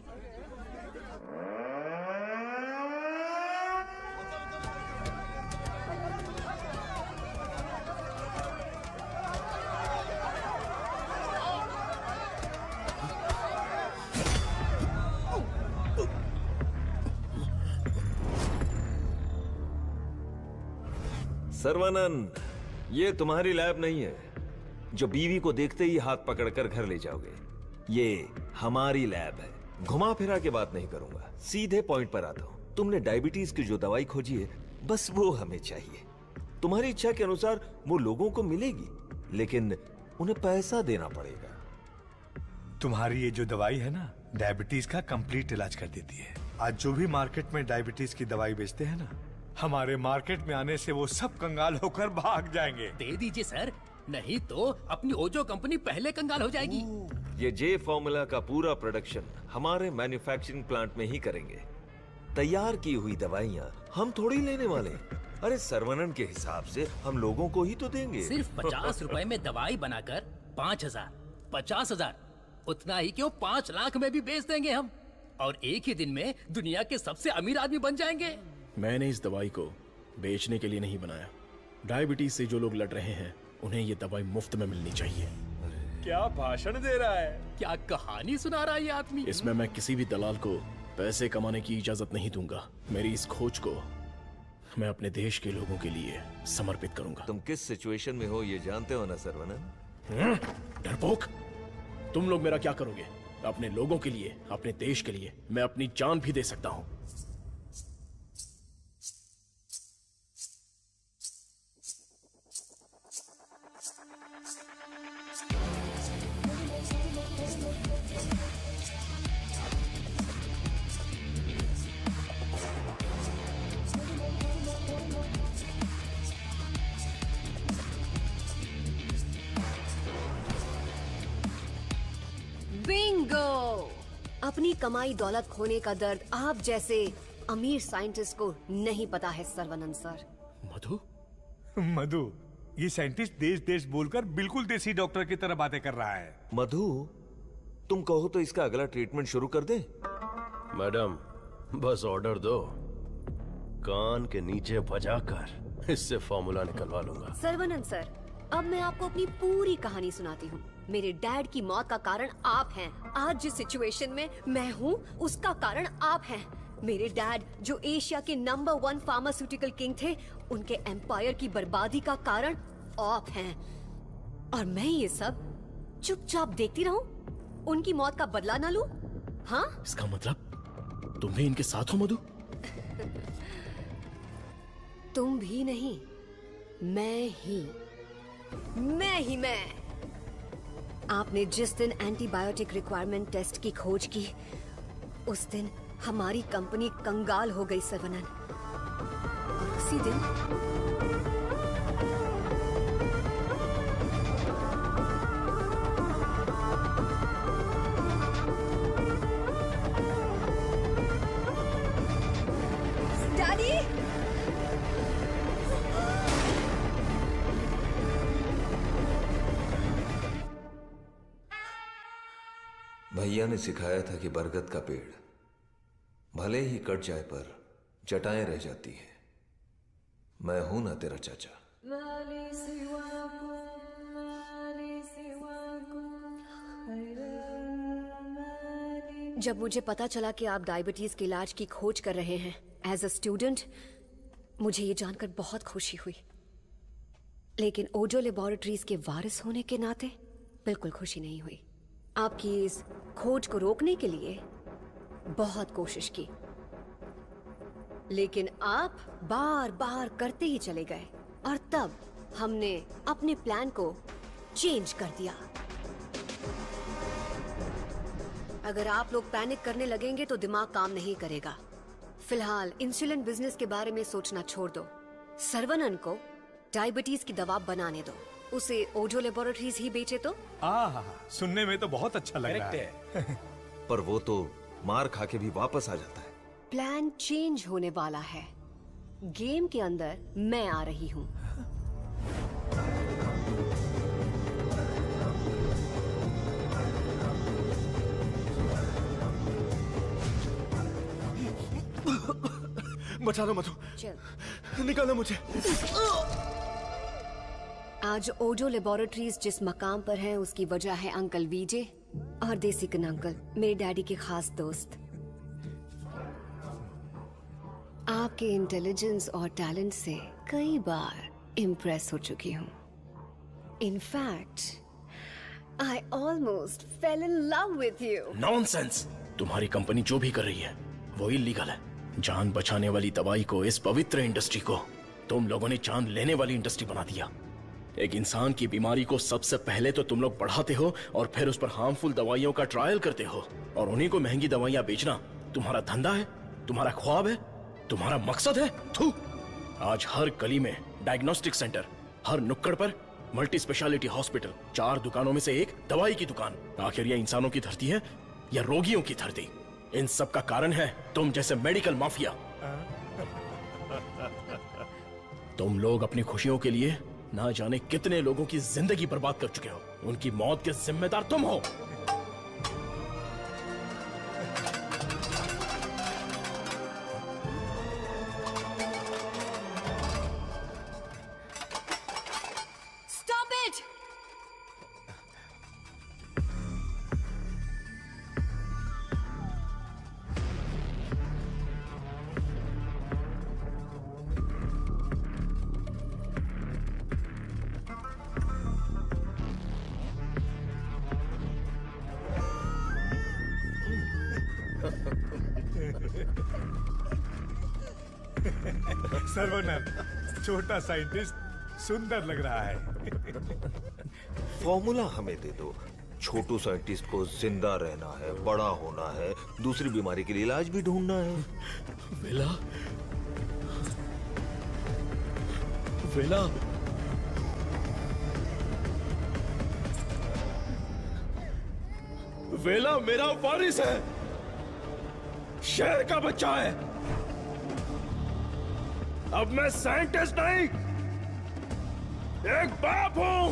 Speaker 5: सर्वानंद, ये तुम्हारी लैब नहीं है जो बीवी को देखते ही हाथ पकड़कर घर ले जाओगे। ये हमारी लैब है। घुमा फिरा के बात नहीं करूंगा, सीधे पॉइंट पर आता हूं। तुमने डायबिटीज की जो दवाई खोजी है, बस वो हमें चाहिए। तुम्हारी इच्छा के अनुसार वो लोगों को मिलेगी, लेकिन उन्हें पैसा देना पड़ेगा।
Speaker 17: तुम्हारी ये जो दवाई है ना, डायबिटीज का कंप्लीट इलाज कर देती है। आज जो भी मार्केट में डायबिटीज की दवाई बेचते हैं ना, हमारे मार्केट में आने से वो सब कंगाल होकर भाग जाएंगे।
Speaker 10: दे दीजिए सर, नहीं तो अपनी ओजो कंपनी पहले कंगाल हो जाएगी।
Speaker 5: ये जे फॉर्मूला का पूरा प्रोडक्शन हमारे मैन्युफैक्चरिंग प्लांट में ही करेंगे। तैयार की हुई दवाइयाँ हम थोड़ी लेने वाले। अरे सर्वनन के हिसाब से हम लोगों को ही तो देंगे।
Speaker 10: सिर्फ पचास रुपए में दवाई बनाकर पाँच हजार, पचास हजार, उतना ही क्यों पाँच लाख में भी बेच देंगे हम, और एक ही दिन में दुनिया के सबसे अमीर आदमी बन जाएंगे।
Speaker 3: मैंने इस दवाई को बेचने के लिए नहीं बनाया। डायबिटीज से जो लोग लड़ रहे हैं, उन्हें ये दवाई मुफ्त में मिलनी चाहिए।
Speaker 10: क्या भाषण दे रहा है, क्या कहानी सुना रहा है ये आदमी।
Speaker 3: इसमें मैं किसी भी दलाल को पैसे कमाने की इजाजत नहीं दूंगा। मेरी इस खोज को मैं अपने देश के लोगों के लिए समर्पित करूंगा।
Speaker 5: तुम किस सिचुएशन में हो ये जानते हो ना सर्वनन?
Speaker 3: डरपोक, तुम लोग मेरा क्या करोगे? अपने लोगों के लिए, अपने देश के लिए मैं अपनी जान भी दे सकता हूँ।
Speaker 6: बिंगो! अपनी कमाई दौलत खोने का दर्द आप जैसे अमीर साइंटिस्ट को नहीं पता है सर्वनंद सर।
Speaker 17: मधु, मधु, ये साइंटिस्ट देश देश बोलकर बिल्कुल देसी डॉक्टर की तरह बातें कर रहा है।
Speaker 5: मधु, तुम कहो तो इसका अगला ट्रीटमेंट शुरू कर दें?
Speaker 20: मैडम, बस ऑर्डर दो, कान के नीचे बजाकर इससे फॉर्मूला निकलवा लूंगा।
Speaker 6: सर्वनंद सर, अब मैं आपको अपनी पूरी कहानी सुनाती हूँ। मेरे डैड की मौत का कारण आप हैं। आज जिस सिचुएशन में मैं हूँ, उसका कारण आप हैं। मेरे डैड जो एशिया के नंबर वन फार्मास्यूटिकल किंग थे, उनके एम्पायर की बर्बादी का कारण आप हैं। और मैं ये सब चुपचाप देखती रहूं? उनकी मौत का बदला ना लूं? हाँ?
Speaker 3: इसका मतलब तुम भी इनके साथ हो मधु?
Speaker 6: तुम भी नहीं, मैं ही मैं ही मैं आपने जिस दिन एंटीबायोटिक रिक्वायरमेंट टेस्ट की खोज की, उस दिन हमारी कंपनी कंगाल हो गई सर्वनन। और उसी दिन डैडी,
Speaker 5: भैया ने सिखाया था कि बरगद का पेड़ भले ही कट जाए पर जटाएं रह जाती हैं। मैं हूं ना तेरा चाचा।
Speaker 6: जब मुझे पता चला कि आप डायबिटीज के इलाज की खोज कर रहे हैं एज अ स्टूडेंट, मुझे ये जानकर बहुत खुशी हुई। लेकिन ओजो लेबोरेटरीज के वारिस होने के नाते बिल्कुल खुशी नहीं हुई। आपकी इस खोज को रोकने के लिए बहुत कोशिश की, लेकिन आप बार बार करते ही चले गए, और तब हमने अपने प्लान को चेंज कर दिया। अगर आप लोग पैनिक करने लगेंगे तो दिमाग काम नहीं करेगा। फिलहाल इंसुलिन बिजनेस के बारे में सोचना छोड़ दो। सर्वनन को डायबिटीज की दवा बनाने दो, उसे ओजो लेबोरेटरीज ही बेचे तो।
Speaker 17: आहा, सुनने में तो बहुत अच्छा लग रहा है।
Speaker 5: पर वो तो मार खा के भी वापस आ जाता है।
Speaker 6: प्लान चेंज होने वाला है। गेम के अंदर मैं आ रही हूँ।
Speaker 9: बचा लो मधु,
Speaker 6: चल
Speaker 9: निकालो मुझे।
Speaker 6: आज ओजो लेबोरेटरीज जिस मकाम पर है उसकी वजह है अंकल वीजे और देसिकन अंकल, मेरे डैडी के खास दोस्त। आपके इंटेलिजेंस और टैलेंट से कई बार इम्प्रेस हो चुकी हूँ। In fact I almost fell in love with you.
Speaker 3: Nonsense! तुम्हारी कंपनी जो भी कर रही है वो इलीगल है। जान बचाने वाली दवाई को, इस पवित्र इंडस्ट्री को तुम लोगों ने जान लेने वाली इंडस्ट्री बना दिया। एक इंसान की बीमारी को सबसे पहले तो तुम लोग बढ़ाते हो और फिर उस पर हार्मफुल दवाइयों का ट्रायल करते हो और उन्हीं को महंगी दवाइयां बेचना तुम्हारा धंधा है, तुम्हारा ख्वाब है, तुम्हारा मकसद है। थू! आज हर गली में डायग्नोस्टिक सेंटर, हर नुक्कड़ पर मल्टी स्पेशलिटी हॉस्पिटल, चार दुकानों में से एक दवाई की दुकान। आखिर ये इंसानों की धरती है या रोगियों की धरती? इन सब का कारण है तुम जैसे मेडिकल माफिया। तुम लोग अपनी खुशियों के लिए ना जाने कितने लोगों की जिंदगी बर्बाद कर चुके हो। उनकी मौत के जिम्मेदार तुम हो।
Speaker 6: Stop it!
Speaker 17: सर्वनन, छोटा साइंटिस्ट सुंदर लग रहा है।
Speaker 5: फॉर्मूला हमें दे दो। छोटू साइंटिस्ट को जिंदा रहना है, बड़ा होना है, दूसरी बीमारी के लिए इलाज भी ढूंढना है।
Speaker 3: वेला, वेला, वेला मेरा वारिस है, शेर का बच्चा है। अब मैं साइंटिस्ट नहीं, एक बाप हूं।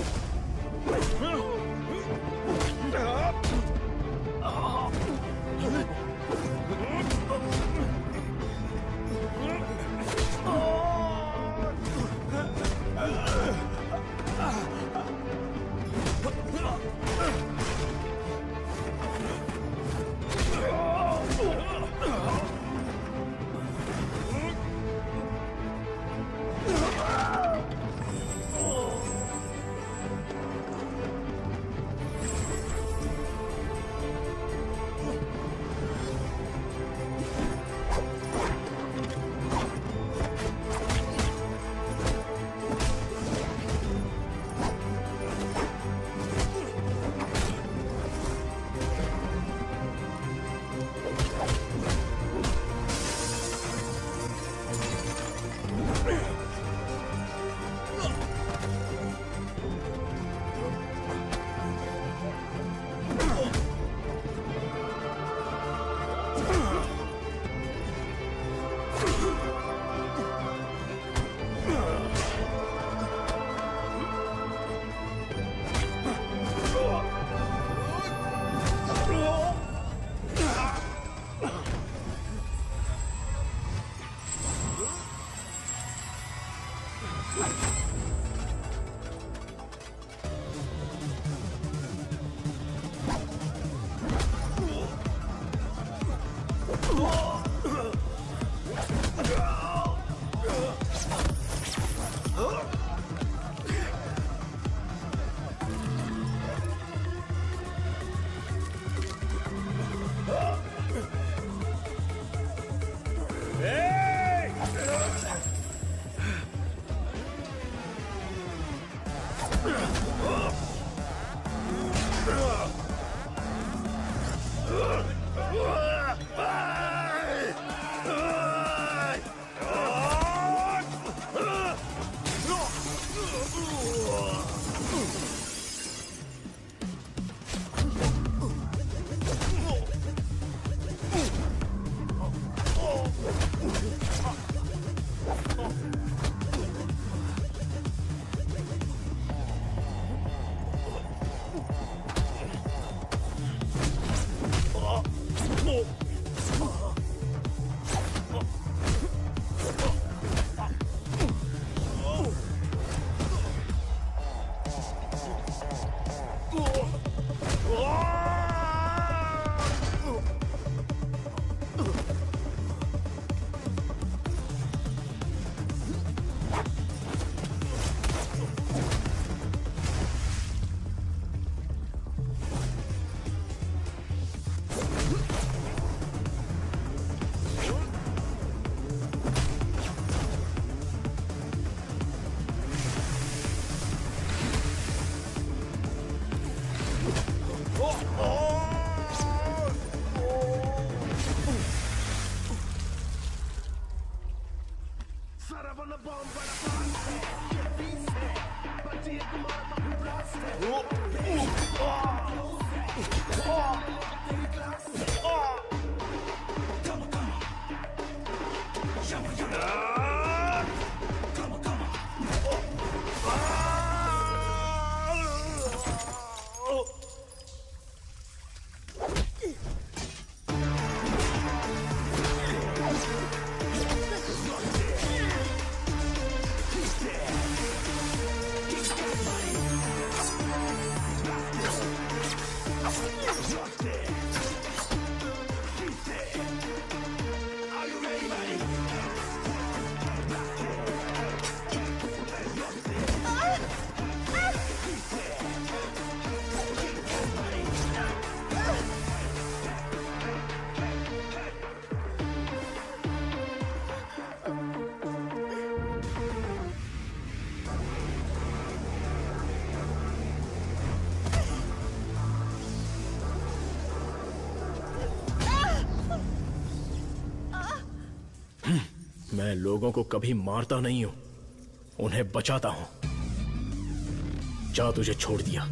Speaker 3: मैं लोगों को कभी मारता नहीं हूं, उन्हें बचाता हूं। जा, तुझे छोड़ दिया।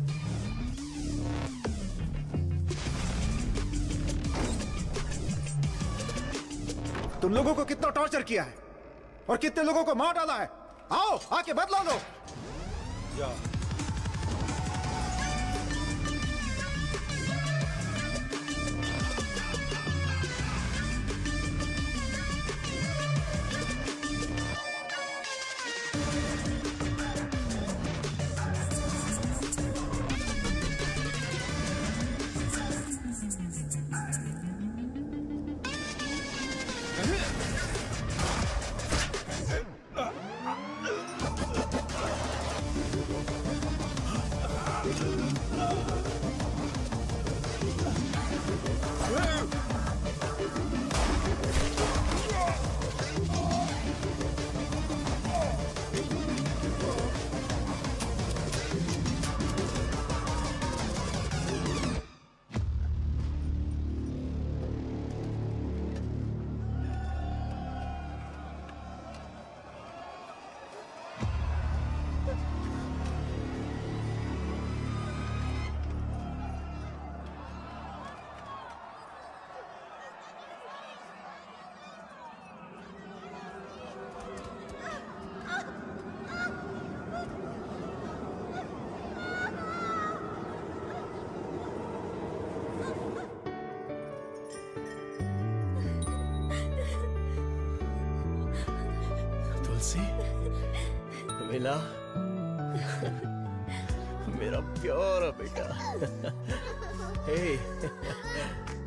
Speaker 23: तुम लोगों को कितना टॉर्चर किया है और कितने लोगों को मार डाला है। आओ आके बदला लो।
Speaker 1: जा।
Speaker 3: मिला मेरा प्यारा बेटा। हे